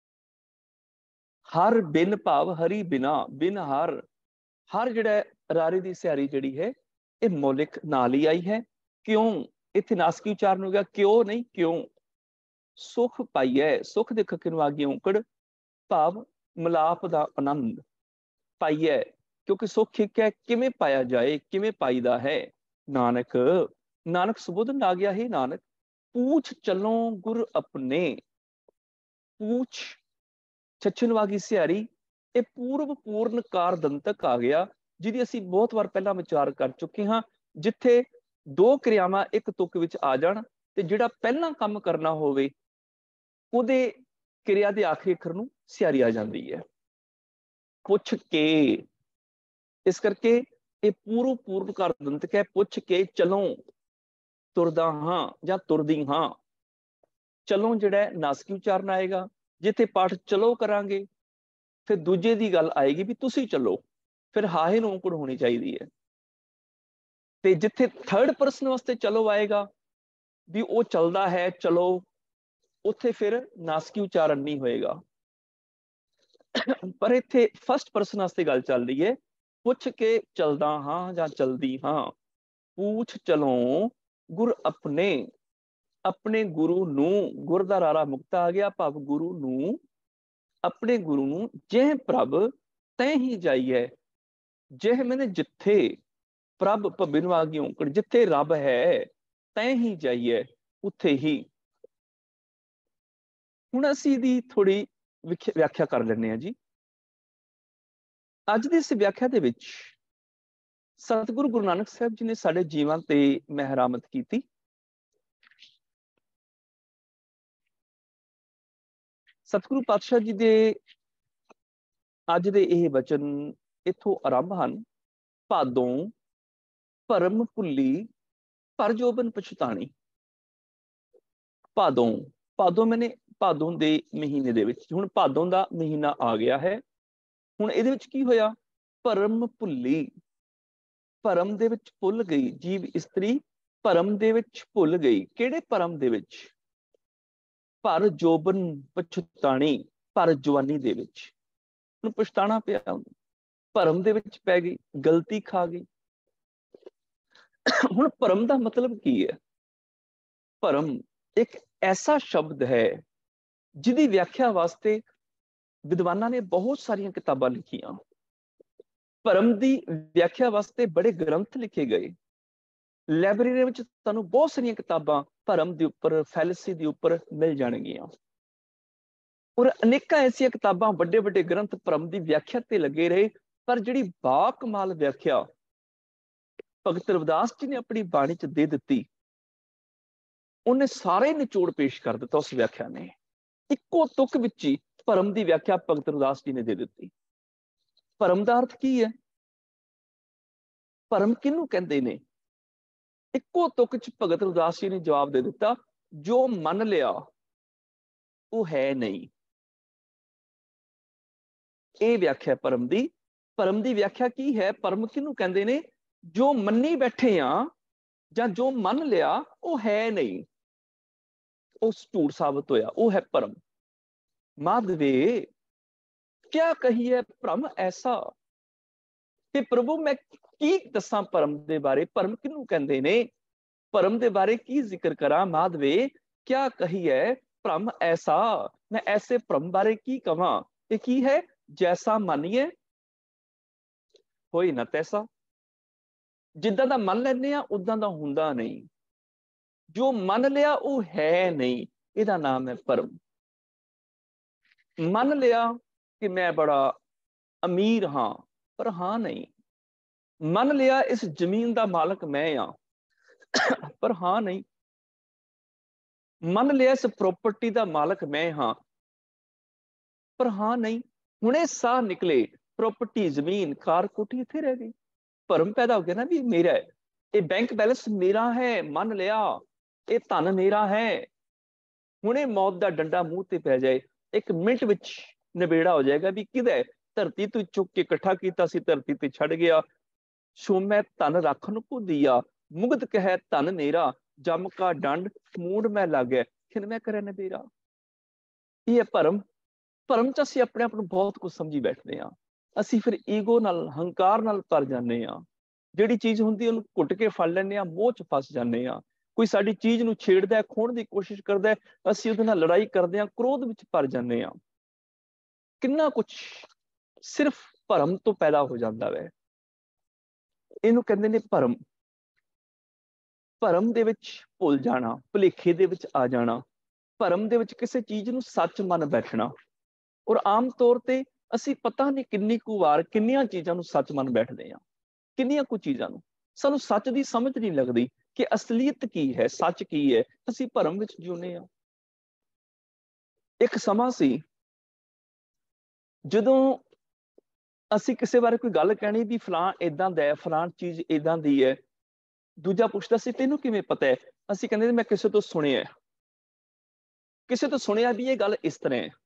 ਹਰ ਬਿਨ ਭਾਵ ਹਰੀ ਬਿਨਾ, ਬਿਨ ਹਰ। ਹਰ ਜਿਹੜਾ ਰਾਰੇ ਦੀ ਸਿਆਰੀ ਜਿਹੜੀ ਹੈ ਇਹ ਮੌਲਿਕ ਨਾਲ ਹੀ ਆਈ ਹੈ। ਕਿਉਂ ਇੱਥੇ ਨਾਸਕੀ ਉਚਾਰਨ ਹੋ ਗਿਆ, ਕਿਉਂ ਨਹੀਂ ਕਿਉਂ। ਸੁਖ ਪਾਈਐ, ਸੁਖ ਦੇ ਖੱਕੇ ਨੂੰ ਆ ਗਈ ਔਂਕੜ, ਭਾਵ ਮਿਲਾਪ ਦਾ ਆਨੰਦ ਪਾਈਐ। क्योंकि सुख एक है, किमें पाया जाए, किमें पाईदा है। नानक, नानक सुबोधन आ गया है। नानक पूछ चलो गुर अपने। पूछ छछनवागी सियारी, ये पूर्व पूर्ण कार दंतक आ गया, जिहदी असीं बहुत बार पहला विचार कर चुके हाँ। जिथे दो क्रियावां एक तुक विच आ जाण ते जिहड़ा पहला काम करना होवे उहदे क्रिया दे आखिरी अखर नूं सियारी आ जांदी है। पुछ के, इस करके ये पूर्व पूर्व कर दंतक है। पुछ के चलो, तुरदा हाँ जां तुरदी हाँ। चलो जिहड़ा नासकी उचारण आएगा। जिथे पाठ चलो करांगे फिर दूजे दी गल आएगी भी तुसी चलो, फिर हाहे नूं औंकड़ होनी चाहिदी है। ते जिथे थर्ड परसन वास्ते चलो आएगा भी वो चलदा है चलो, उत्थे फिर नासकी उचारण नहीं होएगा। पर इत्थे फर्स्ट परसन वास्ते गल चल रही है। पुछ के चलदा हाँ जां चलदी हाँ। पूछ चलो गुर अपने, अपने गुरु नूं। गुर दा रारा मुक्ता आ गया, भाव गुरु नूं, अपने गुरु नूं। जह प्रभ तैं ही जाइए, जह मैंने जिथे, प्रभ भबिन वागी औंकड़, जिथे रब है तैं ही जाइए, उत्थे ही। हुण असीं दी थोड़ी व्याख्या कर लेने जी। अज की इस व्याख्या दे विच सतगुरु गुरु नानक साहब जी ने साडे जीवन ते मेहरामत की। सतगुरु पातशाह जी दे अज दे यह वचन इथों आरंभ हैं। भादों भरम भुली पर जोबन पछताणी। भादों भादों मैंने भादों दे महीने दे विच हुण भादों दा महीना आ गया है। हुण इहदे विच की होया? भरम भुली, भरम दे विच भुल गई जीव इस्त्री, भरम दे विच भुल गई। किहड़े भरम दे विच? पर जोबन पछताणी, पर जवानी दे विच हुण पछताना पिया, भरम दे विच पै गई, गलती खा गई। हुण भरम दा मतलब की है? भरम एक ऐसा शब्द है जिहदी व्याख्या वास्ते विद्वानां ने बहुत सारिया किताबां लिखियां। भरम की व्याख्या वास्ते बड़े ग्रंथ लिखे गए। लाइब्रेरी में तुहानूं बहुत सारिया किताबां भरम के उपर, फैलसी के उपर मिल जाणगियां। और अनेकां ऐसिया किताबां, बड़े बड़े ग्रंथ भरम की व्याख्या ते लगे रहे। पर जिहड़ी बाकमाल व्याख्या भगत रविदास जी ने अपनी बाणी च दे दिती, उन्हें सारे निचोड़ पेश कर दिता। उस व्याख्या ने इक्को तुक विच ही भरम की व्याख्या भगत रविदास जी ने दे दी। भरम का अर्थ की है? भरम किहनूं कहंदे ने? इक्को तुक च भगत रविदास जी ने जवाब दे दिता, जो मन लिया वो है नहीं। ये व्याख्या भरम की। भरम की व्याख्या की है? भरम किहनूं कहंदे ने? जो मन्नी बैठे आ जां जो मन लिया वो है नहीं, उस झूठ साबित होया, वो है भरम। माधवे क्या कहिए भ्रम ऐसा कि प्रभु मैं की दसां भरम दे बारे? भरम किहनूं कहंदे ने? भरम दे बारे की जिक्र करा? माधवे क्या कहिए भ्रम ऐसा, मैं ऐसे भरम बारे की कहां? ये की है? जैसा मानिए होई ना तैसा। जिद्दां दा मन लैंदे आ उदां दा हुंदा नहीं। जो मन लिया वो है नहीं, इहदा नाम है भरम। मन लिया कि मैं बड़ा अमीर हाँ, पर हाँ नहीं। मन लिया इस जमीन का मालक मैं हाँ, पर हाँ नहीं। मन लिया इस प्रॉपर्टी का मालक मैं हाँ, पर हाँ नहीं। हुणे साह निकले, प्रॉपर्टी, जमीन, कार, कोठी इत्थे रह गई। भरम पैदा हो गया ना भी मेरा है, ये बैंक बैलेंस मेरा है। मन लिया ये धन मेरा है। हुणे मौत का डंडा मूंह ते पै जाए, एक मिनट विच निबेड़ा हो जाएगा भी किहदा है। धरती तो चुक के इकट्ठा कीता सी, धरती ते छड़ गया। सो मैं धन राखन को दिया, मुगत कह धन मेरा। जम का डंड मूड मैं लग गया, खिन मैं करे नबेरा। ये भरम। भरम च असीं अपने आप को बहुत कुछ समझी बैठते हैं। असीं फिर ईगो नाल, हंकार नाल भर जाने आ। जिहड़ी चीज हुंदी उहनूं घुट के फड़ लैंदे आ, मोह च फस जाने आ। कोई साडी चीज नूं छेड़दा है, खोण दी कोशिश करदा है, असीं उहदे नाल लड़ाई करदे आ, क्रोध विच भर जाने आ। किन्ना कुछ सिर्फ भरम तो पैदा हो जाता है। इहनूं कहंदे ने भरम। भरम दे विच भुल जाना, भुलेखे दे विच आ जाना, भरम दे विच किसी चीज नूं सच मन बैठना। और आम तौर ते असीं पता नहीं किन्नी कु वार किन्नियां चीजां नूं सच मन बैठदे आ। किन्नियां कुछ चीजां नूं सानूं सच दी समझ नहीं लगदी कि असलीयत की है, सच की है। असीं भरम विच जिउंदे आ। एक समां सी जदों असीं किसी बारे कोई गल कहनी भी फलां इदां दा है, फलां चीज इदां दी है, दूजा पुछदा सी तैनूं किवें पता है? असीं कहंदे मैं किसी तो सुनिया, किसी तो सुनिया भी ये गल इस तरह है।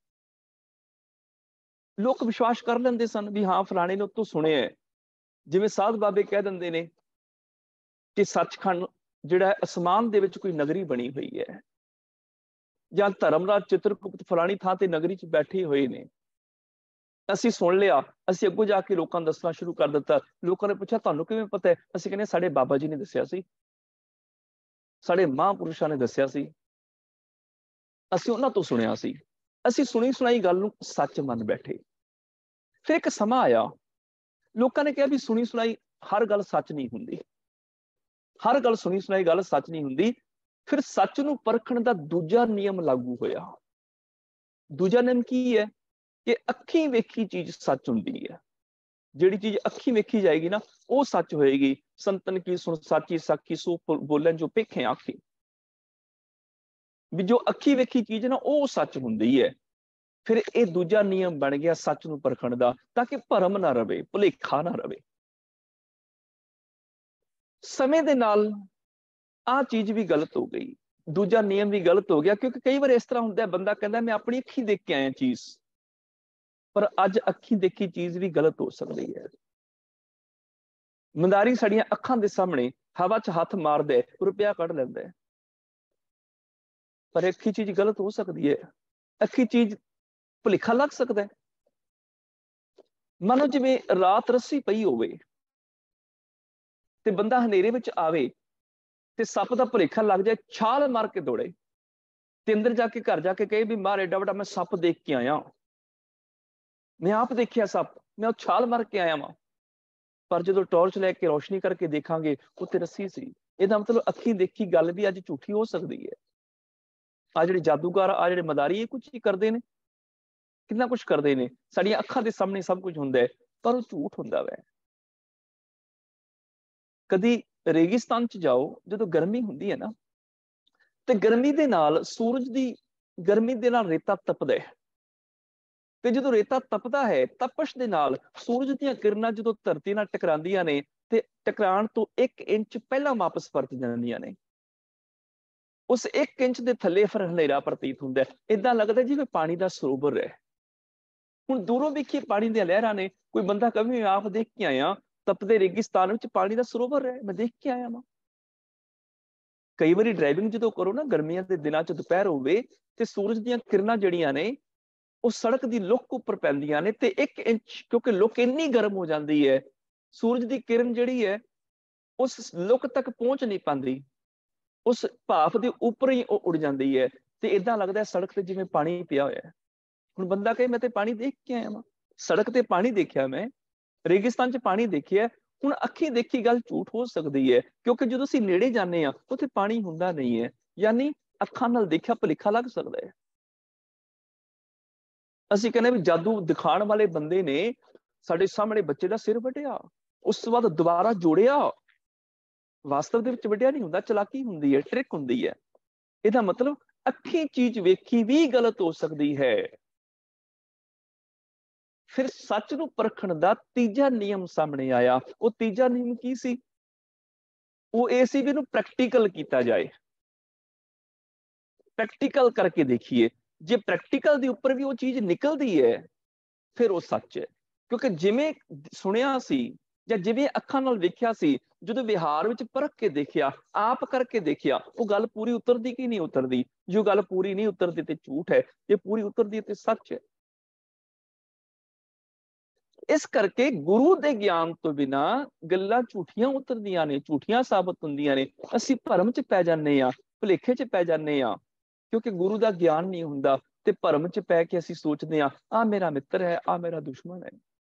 लोग विश्वास कर लेंदे सन भी हाँ फलाणे ने तो सुनिया है। जिवें साध बाबे कह दिंदे ने कि सचखंड जिहड़ा असमान दे विच कोई नगरी बनी हुई है, जां धर्मराज चित्रगुप्त फलाणी थां ते नगरी च बैठे हुए ने। असीं सुन लिया, असीं अग्गों जाके लोकां नूं दसना शुरू कर दिता। लोकां ने पुछया तुहानूं किवें पता है? असीं कहंदे साडे बाबा जी ने दस्सिया सी, साडे महापुरुषां ने दस्सिया सी, असीं उन्हां तों सुणिया सी। असीं सुणी सुणाई गल नूं सच मन बैठे। फिर एक समां आया, लोकां ने कहा भी सुनी सुनाई हर गल सच नहीं हुंदी, हर गल सुनी सुनाई गल सच नहीं हुंदी। फिर सच नूं परखण दा दूजा नियम लागू होया। दूजा नियम की है? कि अखी वेखी चीज सच हुंदी है। जिहड़ी चीज अखी वेखी जाएगी ना वो सच होएगी। संतन की सुन साची साखी सो बोलन जो पेखे आखी। भी जो अखी वेखी चीज ना वो सच हुंदी है। फिर ये दूजा नियम बन गया सच नूं परखण दा, ताकि भरम ना रवे, भुलेखा ना रवे। समय दे नाल आ चीज भी गलत हो गई, दूजा नियम भी गलत हो गया। क्योंकि कई बार इस तरह होंदा है, बंदा कहता मैं अपनी अखी देख के आया चीज, पर अज अखी देखी चीज भी गलत हो सकती है। मंदारी साड़ियां अखां दे सामने हवा च हाथ मार दे, रुपया कढ़ लैंदा है, पर अखी चीज गलत हो सकती है। अखी चीज भुलेखा लग सकता है। मानो जिवें रात रस्सी पई होवे ते बंदा हनेरे विच आवे ते सप दा भुलेखा लग जाए, छाल मार के दौड़े ते अंदर जाके घर जाके कहे भी मार एडा बड़ा मैं सप देख के आया, मैं आप देखिया सप, मैं छाल मार के आया वहां। पर जो टॉर्च लैके रोशनी करके देखांगे उत्ते रस्सी सी। ਇਹਦਾ मतलब अखी देखी गल भी अज झूठी हो सकती है। आ जिहड़े जादूगर आ जिहड़े मदारी ये कुछ ही करते हैं, कितना कुछ करते हैं, साड़ियां अखां दे सामने सब कुछ हुंदा है, पर वो झूठ हुंदा वै। कदी रेगिस्तान च जाओ, जो गर्मी हुंदी है ना, ते गर्मी दे नाल सूरज दी गर्मी दे नाल रेता तपदा है। ਤੇ ਜਦੋਂ ਰੇਤਾ ਤਪਦਾ ਹੈ, ਤਪਸ਼ ਦੇ ਨਾਲ ਸੂਰਜ ਦੀਆਂ ਕਿਰਨਾਂ ਜਦੋਂ ਧਰਤੀ ਨਾਲ ਟਕਰਾਉਂਦੀਆਂ ਨੇ ਤੇ ਟਕਰਾਉਣ ਤੋਂ 1 ਇੰਚ ਪਹਿਲਾਂ ਵਾਪਸ ਪਰਤ ਜਾਂਦੀਆਂ ਨੇ। ਉਸ 1 ਇੰਚ ਦੇ ਥੱਲੇ ਫਿਰ ਹਨੇਰਾ ਪ੍ਰਤੀਤ ਹੁੰਦਾ ਹੈ। ਇਦਾਂ ਲੱਗਦਾ ਜਿਵੇਂ ਪਾਣੀ ਦਾ ਸਰੋਵਰ ਹੈ। ਹੁਣ ਦੂਰੋਂ ਵੇਖੀਏ ਪਾਣੀ ਦੀਆਂ ਲਹਿਰਾਂ ਨੇ, ਕੋਈ ਬੰਦਾ ਕਹੇ ਮੈਂ ਆਪ ਦੇਖ ਕੇ ਆਇਆ ਤਪਦੇ ਰੇਗਿਸਤਾਨ ਵਿੱਚ ਪਾਣੀ ਦਾ ਸਰੋਵਰ ਹੈ, ਮੈਂ ਦੇਖ ਕੇ ਆਇਆ ਵਾਂ। ਕਈ ਵਾਰੀ ਡਰਾਈਵਿੰਗ ਜਦੋਂ ਕਰੋ ਨਾ ਗਰਮੀਆਂ ਦੇ ਦਿਨਾਂ 'ਚ ਦੁਪਹਿਰ ਹੋਵੇ ਤੇ ਸੂਰਜ ਦੀਆਂ ਕਿਰਨਾਂ ਜਿਹੜੀਆਂ ਨੇ ਉਹ ਸੜਕ ਦੀ ਲੁੱਕ ਉੱਪਰ ਪੈਂਦੀਆਂ ਨੇ ਤੇ 1 ਇੰਚ, ਕਿਉਂਕਿ ਲੁੱਕ ਇੰਨੀ ਗਰਮ ਹੋ ਜਾਂਦੀ ਹੈ, ਸੂਰਜ ਦੀ ਕਿਰਨ ਜਿਹੜੀ ਹੈ ਉਸ ਲੁੱਕ ਤੱਕ ਪਹੁੰਚ ਨਹੀਂ ਪਾਉਂਦੀ, ਉਸ ਭਾਫ ਦੇ ਉੱਪਰ ਹੀ ਉਹ ਉੜ ਜਾਂਦੀ ਹੈ ਤੇ ਇਦਾਂ ਲੱਗਦਾ ਸੜਕ ਤੇ ਜਿਵੇਂ ਪਾਣੀ ਪਿਆ ਹੋਇਆ ਹੈ। ਹੁਣ ਬੰਦਾ ਕਹੇ ਮੈਂ ਤੇ ਪਾਣੀ ਦੇਖ ਕੇ ਆਇਆ ਵਾਂ, ਸੜਕ ਤੇ ਪਾਣੀ ਦੇਖਿਆ, ਮੈਂ ਰੇਗਿਸਤਾਨ 'ਚ ਪਾਣੀ ਦੇਖਿਆ। ਹੁਣ ਅੱਖੀ ਦੇਖੀ ਗੱਲ ਝੂਠ ਹੋ ਸਕਦੀ ਹੈ, ਕਿਉਂਕਿ ਜਦੋਂ ਅਸੀਂ ਨੇੜੇ ਜਾਂਦੇ ਹਾਂ ਉੱਥੇ ਪਾਣੀ ਹੁੰਦਾ ਨਹੀਂ ਹੈ, ਯਾਨੀ ਅੱਖਾਂ ਨਾਲ ਦੇਖਿਆ ਭੁਲੇਖਾ ਲੱਗ ਸਕਦਾ ਹੈ। ਅਸੀਂ ਕਹਿੰਦੇ ਵੀ ਜਾਦੂ ਦਿਖਾਉਣ ਵਾਲੇ ਬੰਦੇ ਨੇ ਸਾਡੇ ਸਾਹਮਣੇ ਬੱਚੇ ਦਾ ਸਿਰ ਵੱਢਿਆ, ਉਸ ਤੋਂ ਬਾਅਦ ਦੁਬਾਰਾ ਜੋੜਿਆ। ਵਾਸਤਵ ਦੇ ਵਿੱਚ ਵੱਢਿਆ ਨਹੀਂ ਹੁੰਦਾ, ਚਲਾਕੀ ਹੁੰਦੀ ਹੈ, ਟ੍ਰਿਕ ਹੁੰਦੀ ਹੈ। ਇਹਦਾ ਮਤਲਬ ਅੱਖੀ ਚੀਜ਼ ਵੇਖੀ ਵੀ ਗਲਤ ਹੋ ਸਕਦੀ ਹੈ। ਫਿਰ ਸੱਚ ਨੂੰ ਪਰਖਣ ਦਾ ਤੀਜਾ ਨਿਯਮ ਸਾਹਮਣੇ ਆਇਆ। ਉਹ ਤੀਜਾ ਨਿਯਮ ਕੀ ਸੀ? ਉਹ ਇਹ ਸੀ ਵੀ ਇਹਨੂੰ ਪ੍ਰੈਕਟੀਕਲ ਕੀਤਾ ਜਾਏ, ਪ੍ਰੈਕਟੀਕਲ ਕਰਕੇ ਦੇਖੀਏ। ਜੇ ਪ੍ਰੈਕਟੀਕਲ ਦੇ ਉੱਪਰ ਵੀ ਉਹ ਚੀਜ਼ ਨਿਕਲਦੀ ਹੈ ਫਿਰ ਉਹ ਸੱਚ ਹੈ। ਕਿਉਂਕਿ ਜਿਵੇਂ ਸੁਣਿਆ ਸੀ ਜਾਂ ਜਿਵੇਂ ਅੱਖਾਂ ਨਾਲ ਵੇਖਿਆ ਸੀ, ਜਦੋਂ ਵਿਹਾਰ ਵਿੱਚ ਪਰਖ ਕੇ ਦੇਖਿਆ, ਆਪ ਕਰਕੇ ਦੇਖਿਆ, ਉਹ ਗੱਲ ਪੂਰੀ ਉਤਰਦੀ ਕਿ ਨਹੀਂ ਉਤਰਦੀ। ਜੋ ਗੱਲ ਪੂਰੀ ਨਹੀਂ ਉਤਰਦੀ ਤੇ ਝੂਠ ਹੈ, ਜੇ ਪੂਰੀ ਉਤਰਦੀ ਤੇ ਸੱਚ ਹੈ। ਇਸ ਕਰਕੇ ਗੁਰੂ ਦੇ ਗਿਆਨ ਤੋਂ ਬਿਨਾ ਗੱਲਾਂ ਝੂਠੀਆਂ ਉਤਰਦੀਆਂ ਨੇ, ਝੂਠੀਆਂ ਸਾਬਤ ਹੁੰਦੀਆਂ ਨੇ। ਅਸੀਂ ਭਰਮ 'ਚ ਪੈ ਜਾਂਦੇ ਹਾਂ, ਭੁਲੇਖੇ 'ਚ ਪੈ ਜਾਂਦੇ ਹਾਂ, ਕਿਉਂਕਿ ਗੁਰੂ ਦਾ ਗਿਆਨ ਨਹੀਂ ਹੁੰਦਾ ਤੇ ਭਰਮ 'ਚ ਪੈ ਕੇ ਅਸੀਂ ਸੋਚਦੇ ਹਾਂ ਆ ਮੇਰਾ ਮਿੱਤਰ ਹੈ, ਆ ਮੇਰਾ ਦੁਸ਼ਮਣ ਹੈ।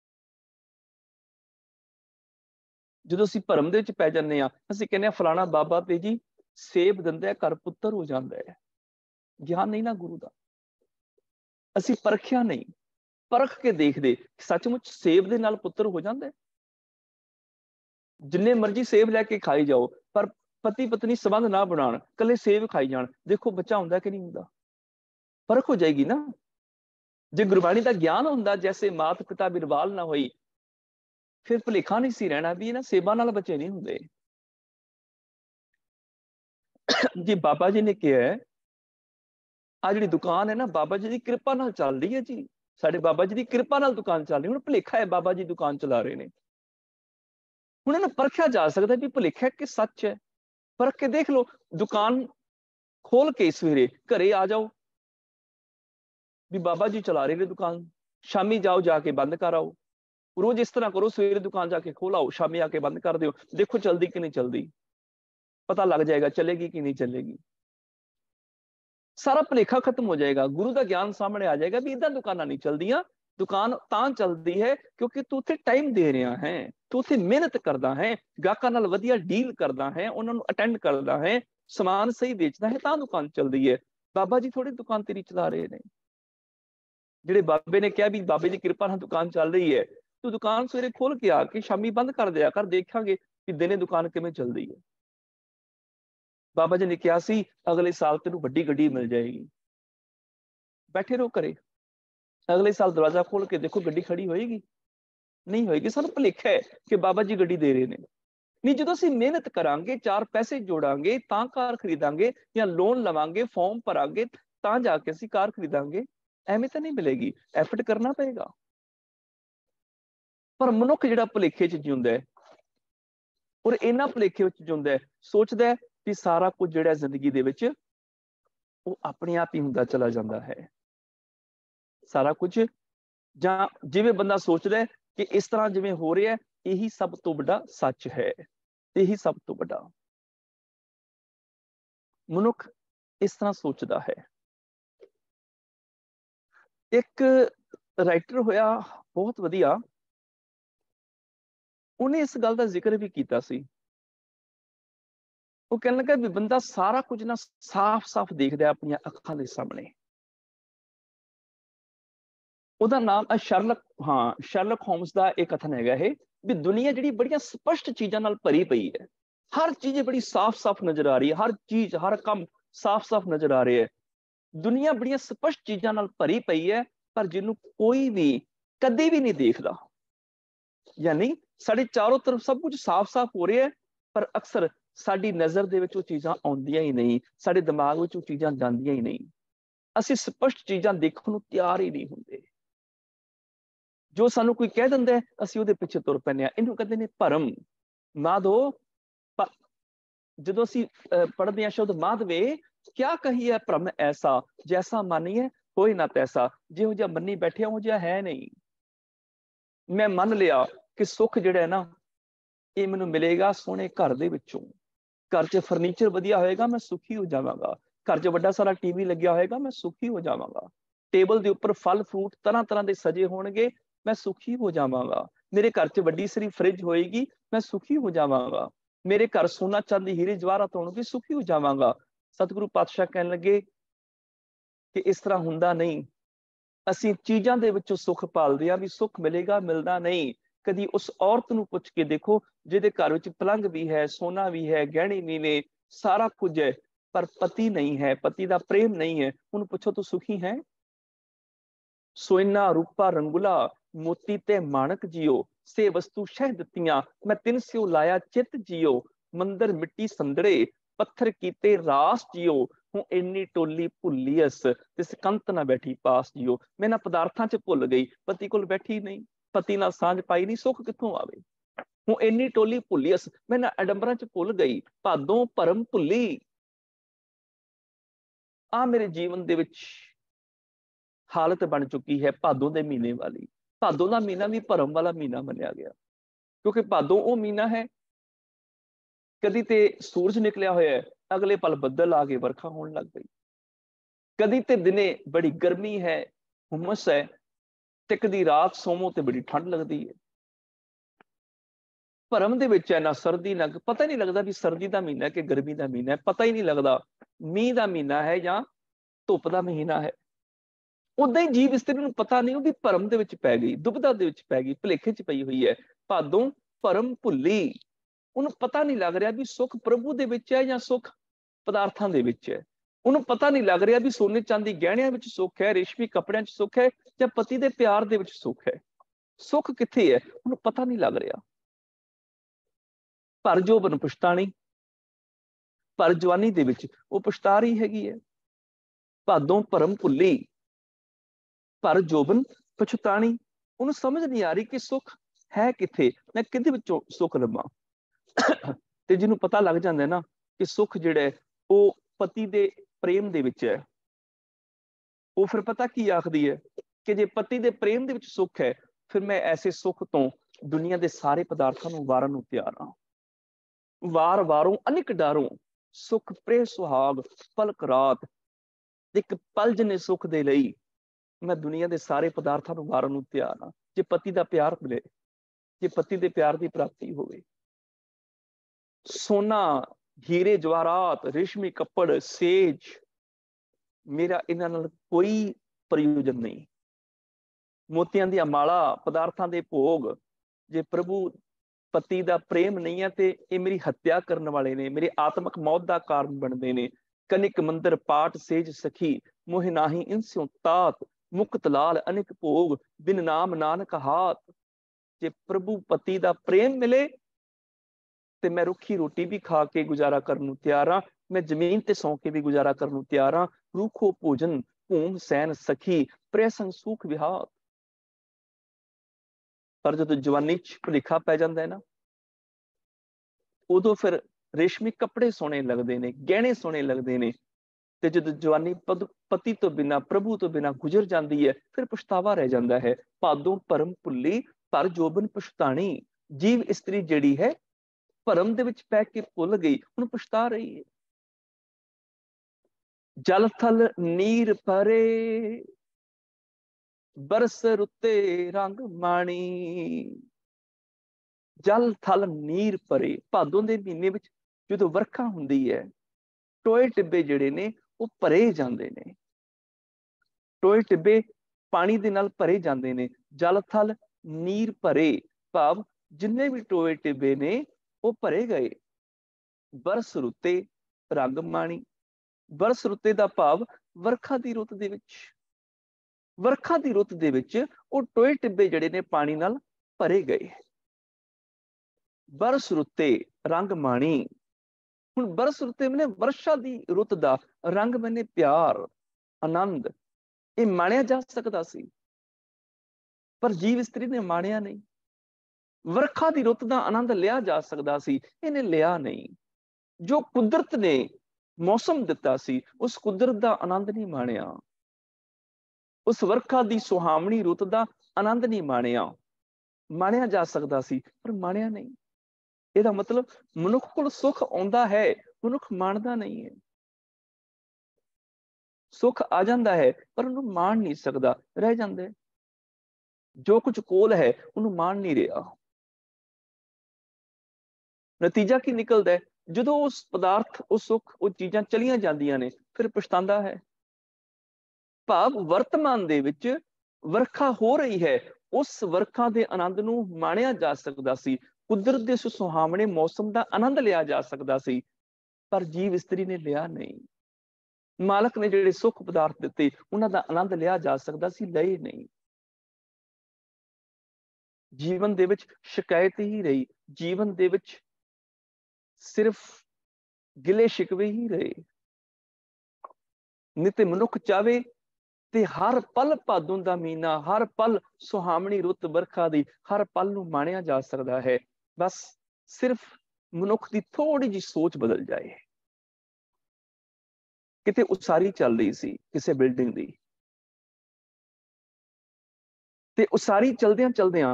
ਜਦੋਂ ਅਸੀਂ ਭਰਮ ਦੇ ਵਿੱਚ ਪੈ ਜਾਂਦੇ ਹਾਂ, ਅਸੀਂ ਕਹਿੰਦੇ ਹਾਂ ਫਲਾਣਾ ਬਾਬਾ ਤੇ ਜੀ ਸੇਬ ਦਿੰਦਾ, ਘਰ ਪੁੱਤਰ ਹੋ ਜਾਂਦਾ ਹੈ। ਗਿਆਨ ਨਹੀਂ ਨਾ ਗੁਰੂ ਦਾ, ਅਸੀਂ ਪਰਖਿਆ ਨਹੀਂ, ਪਰਖ ਕੇ ਦੇਖਦੇ ਸੱਚਮੁੱਚ ਸੇਬ ਦੇ ਨਾਲ ਪੁੱਤਰ ਹੋ ਜਾਂਦਾ। ਜਿੰਨੇ ਮਰਜ਼ੀ ਸੇਬ ਲੈ ਕੇ ਖਾਈ ਜਾਓ, ਪਰ ਪਤੀ ਪਤਨੀ ਸੰਬੰਧ ਨਾ ਬਣਾਉਣ, ਕੱਲੇ ਸੇਬ ਖਾਈ ਜਾਣ, ਦੇਖੋ ਬੱਚਾ ਹੁੰਦਾ ਕਿ ਨਹੀਂ ਹੁੰਦਾ। ਫਰਕ ਹੋ ਜਾਏਗੀ ਨਾ। ਜੇ ਗੁਰਬਾਣੀ ਦਾ ਗਿਆਨ ਹੁੰਦਾ, ਜੈਸੇ ਮਾਤ ਪਿਤਾ ਬਿਰਬਾਲ ਨਾ ਹੋਈ, ਫਿਰ ਭੁਲੇਖਾ ਨਹੀਂ ਸੀ ਰਹਿਣਾ ਵੀ ਇਹਨਾਂ ਸੇਬਾਂ ਨਾਲ ਬੱਚੇ ਨਹੀਂ ਹੁੰਦੇ। ਜੀ ਬਾਬਾ ਜੀ ਨੇ ਕਿਹਾ ਆ ਜਿਹੜੀ ਦੁਕਾਨ ਹੈ ਨਾ ਬਾਬਾ ਜੀ ਦੀ ਕਿਰਪਾ ਨਾਲ ਚੱਲਦੀ ਹੈ ਜੀ, ਸਾਡੇ ਬਾਬਾ ਜੀ ਦੀ ਕਿਰਪਾ ਨਾਲ ਦੁਕਾਨ ਚੱਲ ਰਹੀ। ਹੁਣ ਭੁਲੇਖਾ ਹੈ ਬਾਬਾ ਜੀ ਦੁਕਾਨ ਚਲਾ ਰਹੇ ਨੇ, ਹੁਣ ਇਹਨੂੰ ਪਰਖਿਆ ਜਾ ਸਕਦਾ ਵੀ ਭੁਲੇਖਾ ਕਿ ਸੱਚ ਹੈ। ਪਰਖ ਕੇ ਦੇਖ ਲਓ। ਦੁਕਾਨ ਖੋਲ ਕੇ ਸਵੇਰੇ ਘਰੇ ਆ ਜਾਓ ਵੀ ਬਾਬਾ ਜੀ ਚਲਾ ਰਹੇ ਨੇ ਦੁਕਾਨ, ਸ਼ਾਮੀ ਜਾਓ ਜਾ ਕੇ ਬੰਦ ਕਰ ਆਓ। ਰੋਜ਼ ਇਸ ਤਰ੍ਹਾਂ ਕਰੋ, ਸਵੇਰੇ ਦੁਕਾਨ ਜਾ ਕੇ ਖੋਲਾਓ, ਸ਼ਾਮੀ ਆ ਕੇ ਬੰਦ ਕਰ ਦਿਓ, ਦੇਖੋ ਚਲਦੀ ਕਿ ਨਹੀਂ ਚਲਦੀ, ਪਤਾ ਲੱਗ ਜਾਏਗਾ ਚੱਲੇਗੀ ਕਿ ਨਹੀਂ ਚੱਲੇਗੀ। ਸਾਰਾ ਭੁਲੇਖਾ ਖਤਮ ਹੋ ਜਾਏਗਾ, ਗੁਰੂ ਦਾ ਗਿਆਨ ਸਾਹਮਣੇ ਆ ਜਾਏਗਾ ਵੀ ਇਦਾਂ ਦੁਕਾਨਾਂ ਨਹੀਂ ਚਲਦੀਆਂ। ਦੁਕਾਨ ਤਾਂ ਚੱਲਦੀ ਹੈ ਕਿਉਂਕਿ ਤੂੰ ਉੱਥੇ ਟਾਈਮ ਦੇ ਰਿਹਾ ਹੈ, ਤੂੰ ਉੱਥੇ ਮਿਹਨਤ ਕਰਦਾ ਹੈ, ਗਾਹਕਾਂ ਨਾਲ ਵਧੀਆ ਡੀਲ ਕਰਦਾ ਹੈ, ਉਹਨਾਂ ਨੂੰ ਅਟੈਂਡ ਕਰਦਾ ਹੈ, ਸਮਾਨ ਸਹੀ ਵੇਚਦਾ ਹੈ, ਤਾਂ ਦੁਕਾਨ ਚੱਲਦੀ ਹੈ। ਬਾਬਾ ਜੀ ਥੋੜੀ ਦੁਕਾਨ ਤੇਰੀ ਚਲਾ ਰਹੇ ਨੇ। ਜਿਹੜੇ ਬਾਬੇ ਨੇ ਕਿਹਾ ਵੀ ਬਾਬੇ ਦੀ ਕਿਰਪਾ ਨਾਲ ਦੁਕਾਨ ਚੱਲ ਰਹੀ ਹੈ, ਤੂੰ ਦੁਕਾਨ ਸਵੇਰੇ ਖੋਲ ਕੇ ਆ ਕੇ ਸ਼ਾਮੀ ਬੰਦ ਕਰ ਦਿਆ ਕਰ, ਦੇਖਾਂਗੇ ਕਿ ਦਿਨੇ ਦੁਕਾਨ ਕਿਵੇਂ ਚੱਲਦੀ ਹੈ। ਬਾਬਾ ਜੀ ਨੇ ਕਿਹਾ ਸੀ ਅਗਲੇ ਸਾਲ ਤੈਨੂੰ ਵੱਡੀ ਗੱਡੀ ਮਿਲ ਜਾਏਗੀ, ਬੈਠੇ ਰਹੋ ਘਰੇ, ਅਗਲੇ ਸਾਲ ਦਰਵਾਜ਼ਾ ਖੋਲ ਕੇ ਦੇਖੋ ਗੱਡੀ ਖੜੀ ਹੋਏਗੀ, ਨਹੀਂ ਹੋਏਗੀ। ਸਾਨੂੰ ਭੁਲੇਖਾ ਹੈ ਕਿ ਬਾਬਾ ਜੀ ਗੱਡੀ ਦੇ ਰਹੇ ਨੇ। ਨਹੀਂ, ਜਦੋਂ ਅਸੀਂ ਮਿਹਨਤ ਕਰਾਂਗੇ, 4 ਪੈਸੇ ਜੋੜਾਂਗੇ ਤਾਂ ਕਾਰ ਖਰੀਦਾਂਗੇ, ਜਾਂ ਲੋਨ ਲਵਾਂਗੇ, ਫਾਰਮ ਭਰਾਂਗੇ ਤਾਂ ਜਾ ਕੇ ਅਸੀਂ ਕਾਰ ਖਰੀਦਾਂਗੇ। ਐਵੇਂ ਤਾਂ ਨਹੀਂ ਮਿਲੇਗੀ, ਐਫਰਟ ਕਰਨਾ ਪਏਗਾ। ਪਰ ਮਨੁੱਖ ਜਿਹੜਾ ਭੁਲੇਖੇ 'ਚ ਜਿਉਂਦਾ ਹੈ, ਔਰ ਇਹਨਾਂ ਭੁਲੇਖੇ ਵਿੱਚ ਜਿਉਂਦਾ ਹੈ, ਸੋਚਦਾ ਹੈ ਕਿ ਸਾਰਾ ਕੁਝ ਜਿਹੜਾ ਜ਼ਿੰਦਗੀ ਦੇ ਵਿੱਚ ਉਹ ਆਪਣੇ ਆਪ ਹੀ ਹੁੰਦਾ ਚਲਾ ਜਾਂਦਾ ਹੈ। ਸਾਰਾ ਕੁਝ, ਜਾਂ ਜਿਵੇਂ ਬੰਦਾ ਸੋਚਦਾ ਹੈ ਕਿ ਇਸ ਤਰ੍ਹਾਂ ਜਿਵੇਂ ਹੋ ਰਿਹਾ, ਇਹੀ ਸਭ ਤੋਂ ਵੱਡਾ ਸੱਚ ਹੈ, ਇਹੀ ਸਭ ਤੋਂ ਵੱਡਾ। ਮਨੁੱਖ ਇਸ ਤਰ੍ਹਾਂ ਸੋਚਦਾ ਹੈ। ਇੱਕ ਰਾਈਟਰ ਹੋਇਆ ਬਹੁਤ ਵਧੀਆ, ਉਹਨੇ ਇਸ ਗੱਲ ਦਾ ਜ਼ਿਕਰ ਵੀ ਕੀਤਾ ਸੀ। ਉਹ ਕਹਿਣ ਲੱਗਾ ਵੀ ਬੰਦਾ ਸਾਰਾ ਕੁਝ ਨਾ ਸਾਫ਼-ਸਾਫ਼ ਦੇਖਦਾ ਆਪਣੀਆਂ ਅੱਖਾਂ ਦੇ ਸਾਹਮਣੇ। ਉਹਦਾ ਨਾਮ ਸ਼ਰਲਕ ਹੋਮਸ ਦਾ ਇਹ ਕਥਨ ਹੈਗਾ ਇਹ, ਵੀ ਦੁਨੀਆ ਜਿਹੜੀ ਬੜੀਆਂ ਸਪਸ਼ਟ ਚੀਜ਼ਾਂ ਨਾਲ ਭਰੀ ਪਈ ਹੈ, ਹਰ ਚੀਜ਼ ਬੜੀ ਸਾਫ਼-ਸਾਫ਼ ਨਜ਼ਰ ਆ ਰਹੀ ਹੈ, ਹਰ ਚੀਜ਼, ਹਰ ਕੰਮ ਸਾਫ਼-ਸਾਫ਼ ਨਜ਼ਰ ਆ ਰਿਹਾ ਹੈ। ਦੁਨੀਆ ਬੜੀਆਂ ਸਪਸ਼ਟ ਚੀਜ਼ਾਂ ਨਾਲ ਭਰੀ ਪਈ ਹੈ, ਪਰ ਜਿਹਨੂੰ ਕੋਈ ਵੀ ਕਦੇ ਵੀ ਨਹੀਂ ਦੇਖਦਾ। ਯਾਨੀ ਸਾਡੇ ਚਾਰੋਂ ਤਰਫ ਸਭ ਕੁਝ ਸਾਫ਼-ਸਾਫ਼ ਹੋ ਰਿਹਾ ਹੈ, ਪਰ ਅਕਸਰ ਸਾਡੀ ਨਜ਼ਰ ਦੇ ਵਿੱਚ ਉਹ ਚੀਜ਼ਾਂ ਆਉਂਦੀਆਂ ਹੀ ਨਹੀਂ, ਸਾਡੇ ਦਿਮਾਗ ਵਿੱਚ ਉਹ ਚੀਜ਼ਾਂ ਜਾਂਦੀਆਂ ਹੀ ਨਹੀਂ। ਅਸੀਂ ਸਪਸ਼ਟ ਚੀਜ਼ਾਂ ਦੇਖਣ ਨੂੰ ਤਿਆਰ ਹੀ ਨਹੀਂ ਹੁੰਦੇ। ਜੋ ਸਾਨੂੰ ਕੋਈ ਕਹਿ ਦਿੰਦਾ ਹੈ, ਅਸੀਂ ਉਹਦੇ ਪਿੱਛੇ ਤੁਰ ਪੈਂਦੇ ਹਾਂ। ਇਹਨੂੰ ਕਹਿੰਦੇ ਨੇ ਭਰਮ। ਮਾਧੋ, ਜਦੋਂ ਅਸੀਂ ਪੜ੍ਹਦੇ ਹਾਂ ਸ਼ਬਦ ਮਾਧਵੇ, ਕਿਆ ਕਹੀਏ ਭਰਮ ਐਸਾ, ਜੈਸਾ ਮਾਨੀਏ ਹੋਏ ਨਾ ਤੈਸਾ। ਜਿਹੋ ਜਿਹਾ ਮੰਨੀ ਬੈਠੇ ਉਹ ਜਿਹਾ ਹੈ ਨਹੀਂ। ਮੈਂ ਮੰਨ ਲਿਆ ਕਿ ਸੁੱਖ ਜਿਹੜਾ ਹੈ ਨਾ, ਇਹ ਮੈਨੂੰ ਮਿਲੇਗਾ ਸੋਹਣੇ ਘਰ ਦੇ ਵਿੱਚੋਂ। ਘਰ 'ਚ ਫਰਨੀਚਰ ਵਧੀਆ ਹੋਏਗਾ, ਮੈਂ ਸੁਖੀ ਹੋ ਜਾਵਾਂਗਾ। ਘਰ 'ਚ ਵੱਡਾ ਸਾਰਾ ਟੀਵੀ ਲੱਗਿਆ ਹੋਏਗਾ, ਮੈਂ ਸੁਖੀ ਹੋ ਜਾਵਾਂਗਾ। ਟੇਬਲ ਦੇ ਉੱਪਰ ਫਲ ਫਰੂਟ ਤਰ੍ਹਾਂ ਤਰ੍ਹਾਂ ਦੇ ਸਜੇ ਹੋਣਗੇ, ਮੈਂ ਸੁਖੀ ਹੋ ਜਾਵਾਂਗਾ। ਮੇਰੇ ਘਰ 'ਚ ਵੱਡੀ ਸਾਰੀ ਫ੍ਰਿਜ ਹੋਏਗੀ, ਮੈਂ ਸੁਖੀ ਹੋ ਜਾਵਾਂਗਾ। ਮੇਰੇ ਘਰ ਸੋਨਾ ਚਾਂਦੀ ਹੀਰੇ ਜਵਾਹਰਾਤ ਹੋਣਗੇ, ਸੁਖੀ ਹੋ ਜਾਵਾਂਗਾ। ਸਤਿਗੁਰੂ ਪਾਤਸ਼ਾਹ ਕਹਿਣ ਲੱਗੇ ਕਿ ਇਸ ਤਰ੍ਹਾਂ ਹੁੰਦਾ ਨਹੀਂ। ਅਸੀਂ ਚੀਜ਼ਾਂ ਦੇ ਵਿੱਚੋਂ ਸੁੱਖ ਭਾਲਦੇ ਹਾਂ, ਵੀ ਸੁੱਖ ਮਿਲੇਗਾ, ਮਿਲਦਾ ਨਹੀਂ। ਕਦੀ ਉਸ ਔਰਤ ਨੂੰ ਪੁੱਛ ਕੇ ਦੇਖੋ ਜਿਹਦੇ ਘਰ ਵਿੱਚ ਪਲੰਗ ਵੀ ਹੈ, ਸੋਨਾ ਵੀ ਹੈ, ਗਹਿਣੇ ਵੀ ਨੇ, ਸਾਰਾ ਕੁਝ ਹੈ, ਪਰ ਪਤੀ ਨਹੀਂ ਹੈ, ਪਤੀ ਦਾ ਪ੍ਰੇਮ ਨਹੀਂ ਹੈ। ਉਹਨੂੰ ਪੁੱਛੋ ਤੂੰ ਸੁਖੀ ਹੈ? ਸੋਇਨਾ ਰੂਪਾ ਰੰਗੁਲਾ ਮੋਤੀ ਤੇ ਮਾਣਕ ਜੀਓ, ਸੇ ਵਸਤੂ ਸ਼ਹਿ ਦਿੱਤੀਆਂ ਮੈਂ ਤਿੰਨ ਸਿਓ ਲਾਇਆ ਚਿੱਤ ਜੀਓ। ਮੰਦਰ ਮਿੱਟੀ ਸੰਦੜੇ ਪੱਥਰ ਕੀਤੇ ਰਾਸ ਜੀਓ, ਹੂੰ ਇੰਨੀ ਟੋਲੀ ਭੁੱਲੀਅਸ ਤਿਸ ਕੰਤ ਨਾ ਬੈਠੀ ਪਾਸ ਜੀਓ। ਮੈਂ ਇਹਨਾਂ ਪਦਾਰਥਾਂ 'ਚ ਭੁੱਲ ਗਈ, ਪਤੀ ਕੋਲ ਬੈਠੀ ਨਹੀਂ, ਪਤੀ ਨਾਲ ਸਾਂਝ ਪਾਈ ਨਹੀਂ, ਸੁੱਖ ਕਿੱਥੋਂ ਆਵੇ। ਹੂੰ ਇੰਨੀ ਟੋਲੀ ਭੁੱਲੀਅਸ, ਮੈਂ ਇਹਨਾਂ ਅਡੰਬਰਾਂ 'ਚ ਭੁੱਲ ਗਈ, ਭਾਦੋਂ ਭਰਮ ਭੁੱਲੀ। ਆ ਮੇਰੇ ਜੀਵਨ ਦੇ ਵਿੱਚ ਹਾਲਤ ਬਣ ਚੁੱਕੀ ਹੈ ਭਾਦੋਂ ਦੇ ਮਹੀਨੇ ਵਾਲੀ। ਭਾਦੋਂ ਦਾ ਮਹੀਨਾ ਵੀ ਭਰਮ ਵਾਲਾ ਮਹੀਨਾ ਮੰਨਿਆ ਗਿਆ, ਕਿਉਂਕਿ ਭਾਦੋਂ ਉਹ ਮਹੀਨਾ ਹੈ, ਕਦੀ ਤੇ ਸੂਰਜ ਨਿਕਲਿਆ ਹੋਇਆ ਹੈ, ਅਗਲੇ ਪਲ ਬੱਦਲ ਆ ਕੇ ਵਰਖਾ ਹੋਣ ਲੱਗ ਪਈ। ਕਦੀ ਤੇ ਦਿਨੇ ਬੜੀ ਗਰਮੀ ਹੈ, ਹੁਮਸ ਹੈ, ਤੇ ਕਦੀ ਰਾਤ ਸੋਮੋ ਤੇ ਬੜੀ ਠੰਡ ਲੱਗਦੀ ਹੈ। ਭਰਮ ਦੇ ਵਿੱਚ ਹੈ, ਨਾ ਸਰਦੀ ਨਾ, ਪਤਾ ਨਹੀਂ ਲੱਗਦਾ ਵੀ ਸਰਦੀ ਦਾ ਮਹੀਨਾ ਕਿ ਗਰਮੀ ਦਾ ਮਹੀਨਾ ਹੈ, ਪਤਾ ਹੀ ਨਹੀਂ ਲੱਗਦਾ ਮੀਂਹ ਦਾ ਮਹੀਨਾ ਹੈ ਜਾਂ ਧੁੱਪ ਦਾ ਮਹੀਨਾ ਹੈ। ਉਦਾਂ ਹੀ ਜੀਵ ਇਸਤਰੀ ਨੂੰ ਪਤਾ ਨਹੀਂ, ਉਹਦੀ ਭਰਮ ਦੇ ਵਿੱਚ ਪੈ ਗਈ, ਦੁਬਿਧਾ ਦੇ ਵਿੱਚ ਪੈ ਗਈ, ਭੁਲੇਖੇ 'ਚ ਪਈ ਹੋਈ ਹੈ। ਭਾਦੋਂ ਭਰਮ ਭੁੱਲੀ, ਉਹਨੂੰ ਪਤਾ ਨਹੀਂ ਲੱਗ ਰਿਹਾ ਵੀ ਸੁੱਖ ਪ੍ਰਭੂ ਦੇ ਵਿੱਚ ਹੈ ਜਾਂ ਸੁੱਖ ਪਦਾਰਥਾਂ ਦੇ ਵਿੱਚ ਹੈ। ਉਹਨੂੰ ਪਤਾ ਨਹੀਂ ਲੱਗ ਰਿਹਾ ਵੀ ਸੋਨੇ ਚਾਂਦੀ ਗਹਿਣਿਆਂ ਵਿੱਚ ਸੁੱਖ ਹੈ, ਰੇਸ਼ਮੀ ਕੱਪੜਿਆਂ 'ਚ ਸੁੱਖ ਹੈ, ਜਾਂ ਪਤੀ ਦੇ ਪਿਆਰ ਦੇ ਵਿੱਚ ਸੁੱਖ ਹੈ। ਸੁੱਖ ਕਿੱਥੇ ਹੈ ਉਹਨੂੰ ਪਤਾ ਨਹੀਂ ਲੱਗ ਰਿਹਾ। ਭਰ ਜੋਬਨ ਪੁਸ਼ਤਾਣੀ, ਭਰ ਜਵਾਨੀ ਦੇ ਵਿੱਚ ਉਹ ਪੁਸ਼ਤਾ ਰਹੀ ਹੈਗੀ ਹੈ। ਭਾਦੋਂ ਭਰਮ ਭੁੱਲੀ, ਭਰ ਜੋਬਨ ਪਛਤਾਣੀ, ਉਹਨੂੰ ਸਮਝ ਨਹੀਂ ਆ ਰਹੀ ਕਿ ਸੁੱਖ ਹੈ ਕਿੱਥੇ, ਮੈਂ ਕਿਹਦੇ ਵਿੱਚੋਂ ਸੁੱਖ ਲੱਭਾਂ। ਤੇ ਜਿਹਨੂੰ ਪਤਾ ਲੱਗ ਜਾਂਦਾ ਨਾ ਕਿ ਸੁੱਖ ਜਿਹੜਾ ਉਹ ਪਤੀ ਦੇ ਪ੍ਰੇਮ ਦੇ ਵਿੱਚ ਹੈ, ਉਹ ਫਿਰ ਪਤਾ ਕੀ ਆਖਦੀ ਹੈ ਕਿ ਜੇ ਪਤੀ ਦੇ ਪ੍ਰੇਮ ਦੇ ਵਿੱਚ ਸੁੱਖ ਹੈ, ਫਿਰ ਮੈਂ ਐਸੇ ਸੁੱਖ ਤੋਂ ਦੁਨੀਆ ਦੇ ਸਾਰੇ ਪਦਾਰਥਾਂ ਨੂੰ ਵਾਰਨ ਨੂੰ ਤਿਆਰ ਹਾਂ। ਵਾਰ ਵਾਰੋਂ ਅਨਿਕ ਡਾਰੋਂ ਸੁਖ ਪ੍ਰੇ ਸੁਹਾਗ ਪਲਕ ਰਾਤ, ਇੱਕ ਪਲ ਜਨੇ ਸੁਖ ਦੇ ਲਈ ਮੈਂ ਦੁਨੀਆ ਦੇ ਸਾਰੇ ਪਦਾਰਥਾਂ ਨੂੰ ਵਾਰਨ ਨੂੰ ਤਿਆਰ ਹਾਂ, ਜੇ ਪਤੀ ਦਾ ਪਿਆਰ ਮਿਲੇ, ਜੇ ਪਤੀ ਦੇ ਪਿਆਰ ਦੀ ਪ੍ਰਾਪਤੀ ਹੋਵੇ। ਸੋਨਾ ਹੀਰੇ ਜਵਾਹਰਾਤ ਰੇਸ਼ਮੀ ਕੱਪੜ ਸੇਜ, ਮੇਰਾ ਇਹਨਾਂ ਨਾਲ ਕੋਈ ਪ੍ਰਯੋਜਨ ਨਹੀਂ। ਮੋਤੀਆਂ ਦੀਆਂ ਮਾਲਾ, ਪਦਾਰਥਾਂ ਦੇ ਭੋਗ, ਜੇ ਪ੍ਰਭੂ ਪਤੀ ਦਾ ਪ੍ਰੇਮ ਨਹੀਂ ਹੈ ਤੇ ਇਹ ਮੇਰੀ ਹੱਤਿਆ ਕਰਨ ਵਾਲੇ ਨੇ, ਮੇਰੀ ਆਤਮਕ ਮੌਤ ਦਾ ਕਾਰਨ ਬਣਦੇ ਨੇ। ਕਨਿਕ ਮੰਦਰ ਪਾਟ ਸੇਜ ਸਖੀ, ਮੋਹਿ ਨਾਹੀ ਇਨਸਿਉ ਤਾਤ, ਮੁਕਤ ਲਾਲ ਅਨੇਕ ਭੋਗ, ਬਿਨ ਨਾਮ ਨਾਨਕ ਹਾਤ। ਜੇ ਪ੍ਰਭੂ ਪਤੀ ਦਾ ਪ੍ਰੇਮ ਮਿਲੇ ਤੇ ਮੈਂ ਰੁੱਖੀ ਰੋਟੀ ਵੀ ਖਾ ਕੇ ਗੁਜ਼ਾਰਾ ਕਰਨ ਨੂੰ ਤਿਆਰ ਹਾਂ, ਮੈਂ ਜ਼ਮੀਨ ਤੇ ਸੌਂ ਕੇ ਵੀ ਗੁਜ਼ਾਰਾ ਕਰਨ ਨੂੰ ਤਿਆਰ ਹਾਂ। ਰੂਖੋ ਭੋਜਨ ਭੂਮ ਸੈਨ ਸਖੀ, ਪ੍ਰਿਆ ਸੰਗ ਸੁਖ ਵਿਹਾਤ। ਪਰ ਜਦੋਂ ਜਵਾਨੀ ਚ ਭੁਲੇਖਾ ਪੈ ਜਾਂਦਾ ਹੈ ਨਾ, ਉਦੋਂ ਫਿਰ ਰੇਸ਼ਮੀ ਕੱਪੜੇ ਸੋਹਣੇ ਲੱਗਦੇ ਨੇ, ਗਹਿਣੇ ਸੋਹਣੇ ਲੱਗਦੇ ਨੇ, ਤੇ ਜਦੋਂ ਜਵਾਨੀ ਪਤੀ ਤੋਂ ਬਿਨਾਂ, ਪ੍ਰਭੂ ਤੋਂ ਬਿਨਾਂ ਗੁਜ਼ਰ ਜਾਂਦੀ ਹੈ, ਫਿਰ ਪਛਤਾਵਾ ਰਹਿ ਜਾਂਦਾ ਹੈ। ਭਾਦੋਂ ਭਰਮ ਭੁੱਲੀ ਪਰ ਜੋਬਨ ਪਛਤਾਣੀ। ਜੀਵ ਇਸਤਰੀ ਜਿਹੜੀ ਹੈ ਭਰਮ ਦੇ ਵਿੱਚ ਪੈ ਕੇ ਭੁੱਲ ਗਈ, ਹੁਣ ਪਛਤਾ ਰਹੀ ਹੈ। ਜਲ ਥਲ ਨੀਰ ਭਰੇ, ਬਰਸ ਰੁੱਤੇ ਰੰਗ ਮਾਣੀ। ਜਲ ਥਲ ਨੀਰ ਭਰੇ, ਭਾਦੋਂ ਦੇ ਮਹੀਨੇ ਵਿੱਚ ਜਦੋਂ ਵਰਖਾ ਹੁੰਦੀ ਹੈ, ਟੋਏ ਟਿੱਬੇ ਜਿਹੜੇ ਨੇ ਉਹ ਭਰੇ ਜਾਂਦੇ ਨੇ, ਟੋਏ ਟਿੱਬੇ ਪਾਣੀ ਦੇ ਨਾਲ ਭਰੇ ਜਾਂਦੇ ਨੇ। ਜਲ ਥਲ ਨੀਰ ਭਰੇ ਭਾਵ ਜਿੰਨੇ ਵੀ ਟੋਏ ਟਿੱਬੇ ਨੇ ਉਹ ਭਰੇ ਗਏ। ਬਰਸ ਰੁੱਤੇ ਰੰਗ ਮਾਣੀ, ਬਰਸ ਰੁੱਤੇ ਦਾ ਭਾਵ ਵਰਖਾ ਦੀ ਰੁੱਤ ਦੇ ਵਿੱਚ, ਵਰਖਾ ਦੀ ਰੁੱਤ ਦੇ ਵਿੱਚ ਉਹ ਟੋਏ ਟਿੱਬੇ ਜਿਹੜੇ ਨੇ ਪਾਣੀ ਨਾਲ ਭਰੇ ਗਏ। ਬਰਸ ਰੁੱਤੇ ਰੰਗ ਮਾਣੀ, ਹੁਣ ਬਰਸ ਰੁੱਤੇ ਮੈਨੇ ਵਰਸ਼ਾ ਦੀ ਰੁੱਤ ਦਾ ਰੰਗ ਮੈਨੇ ਪਿਆਰ, ਆਨੰਦ, ਇਹ ਮਾਣਿਆ ਜਾ ਸਕਦਾ ਸੀ, ਪਰ ਜੀਵ ਇਸਤਰੀ ਨੇ ਮਾਣਿਆ ਨਹੀਂ। ਵਰਖਾ ਦੀ ਰੁੱਤ ਦਾ ਆਨੰਦ ਲਿਆ ਜਾ ਸਕਦਾ ਸੀ, ਇਹਨੇ ਲਿਆ ਨਹੀਂ। ਜੋ ਕੁਦਰਤ ਨੇ ਮੌਸਮ ਦਿੱਤਾ ਸੀ, ਉਸ ਕੁਦਰਤ ਦਾ ਆਨੰਦ ਨਹੀਂ ਮਾਣਿਆ, ਉਸ ਵਰਖਾ ਦੀ ਸੁਹਾਵਣੀ ਰੁੱਤ ਦਾ ਆਨੰਦ ਨਹੀਂ ਮਾਣਿਆ। ਮਾਣਿਆ ਜਾ ਸਕਦਾ ਸੀ ਪਰ ਮਾਣਿਆ ਨਹੀਂ। ਇਹਦਾ ਮਤਲਬ ਮਨੁੱਖ ਕੋਲ ਸੁੱਖ ਆਉਂਦਾ ਹੈ, ਮਨੁੱਖ ਮਾਣਦਾ ਨਹੀਂ ਹੈ। ਸੁੱਖ ਆ ਜਾਂਦਾ ਹੈ ਪਰ ਉਹਨੂੰ ਮਾਣ ਨਹੀਂ ਸਕਦਾ, ਰਹਿ ਜਾਂਦਾ ਹੈ। ਜੋ ਕੁਝ ਕੋਲ ਹੈ ਉਹਨੂੰ ਮਾਣ ਨਹੀਂ ਰਿਹਾ। ਨਤੀਜਾ ਕੀ ਨਿਕਲਦਾ ਹੈ? ਜਦੋਂ ਉਸ ਪਦਾਰਥ, ਉਹ ਸੁੱਖ, ਉਹ ਚੀਜ਼ਾਂ ਚਲੀਆਂ ਜਾਂਦੀਆਂ ਨੇ, ਫਿਰ ਪਛਤਾਉਂਦਾ ਹੈ। ਭਾਵ ਵਰਤਮਾਨ ਦੇ ਵਿੱਚ ਵਰਖਾ ਹੋ ਰਹੀ ਹੈ, ਉਸ ਵਰਖਾ ਦੇ ਆਨੰਦ ਨੂੰ ਮਾਣਿਆ ਜਾ ਸਕਦਾ ਸੀ, ਕੁਦਰਤ ਦੇ ਉਸ ਸੁਹਾਵਣੇ ਮੌਸਮ ਦਾ ਆਨੰਦ ਲਿਆ ਜਾ ਸਕਦਾ ਸੀ, ਪਰ ਜੀਵ ਇਸਤਰੀ ਨੇ ਲਿਆ ਨਹੀਂ। ਮਾਲਕ ਨੇ ਜਿਹੜੇ ਸੁੱਖ ਪਦਾਰਥ ਦਿੱਤੇ ਉਹਨਾਂ ਦਾ ਆਨੰਦ ਲਿਆ ਜਾ ਸਕਦਾ ਸੀ, ਲਏ ਨਹੀਂ। ਜੀਵਨ ਦੇ ਵਿੱਚ ਸ਼ਿਕਾਇਤ ਹੀ ਰਹੀ, ਜੀਵਨ ਦੇ ਵਿੱਚ ਸਿਰਫ ਗਿਲੇ ਸ਼ਿਕਵੇ ਹੀ ਰਹੇ। ਨਿਤ ਮਨੁੱਖ ਚਾਵੇ ਤੇ ਹਰ ਪਲ ਭਾਦੋਂ ਦਾ ਮਹੀਨਾ, ਹਰ ਪਲ ਸੁਹਾਵਣੀ ਰੁੱਤ ਵਰਖਾ ਦੀ, ਹਰ ਪਲ ਨੂੰ ਮਾਣਿਆ ਜਾ ਸਕਦਾ ਹੈ। ਬਸ ਸਿਰਫ ਮਨੁੱਖ ਦੀ ਥੋੜੀ ਜਿਹੀ ਸੋਚ ਬਦਲ ਜਾਏ। ਕਿਤੇ ਉਸਾਰੀ ਚੱਲ ਰਹੀ ਸੀ ਕਿਸੇ ਬਿਲਡਿੰਗ ਦੀ, ਤੇ ਉਸਾਰੀ ਚਲਦਿਆਂ ਚਲਦਿਆਂ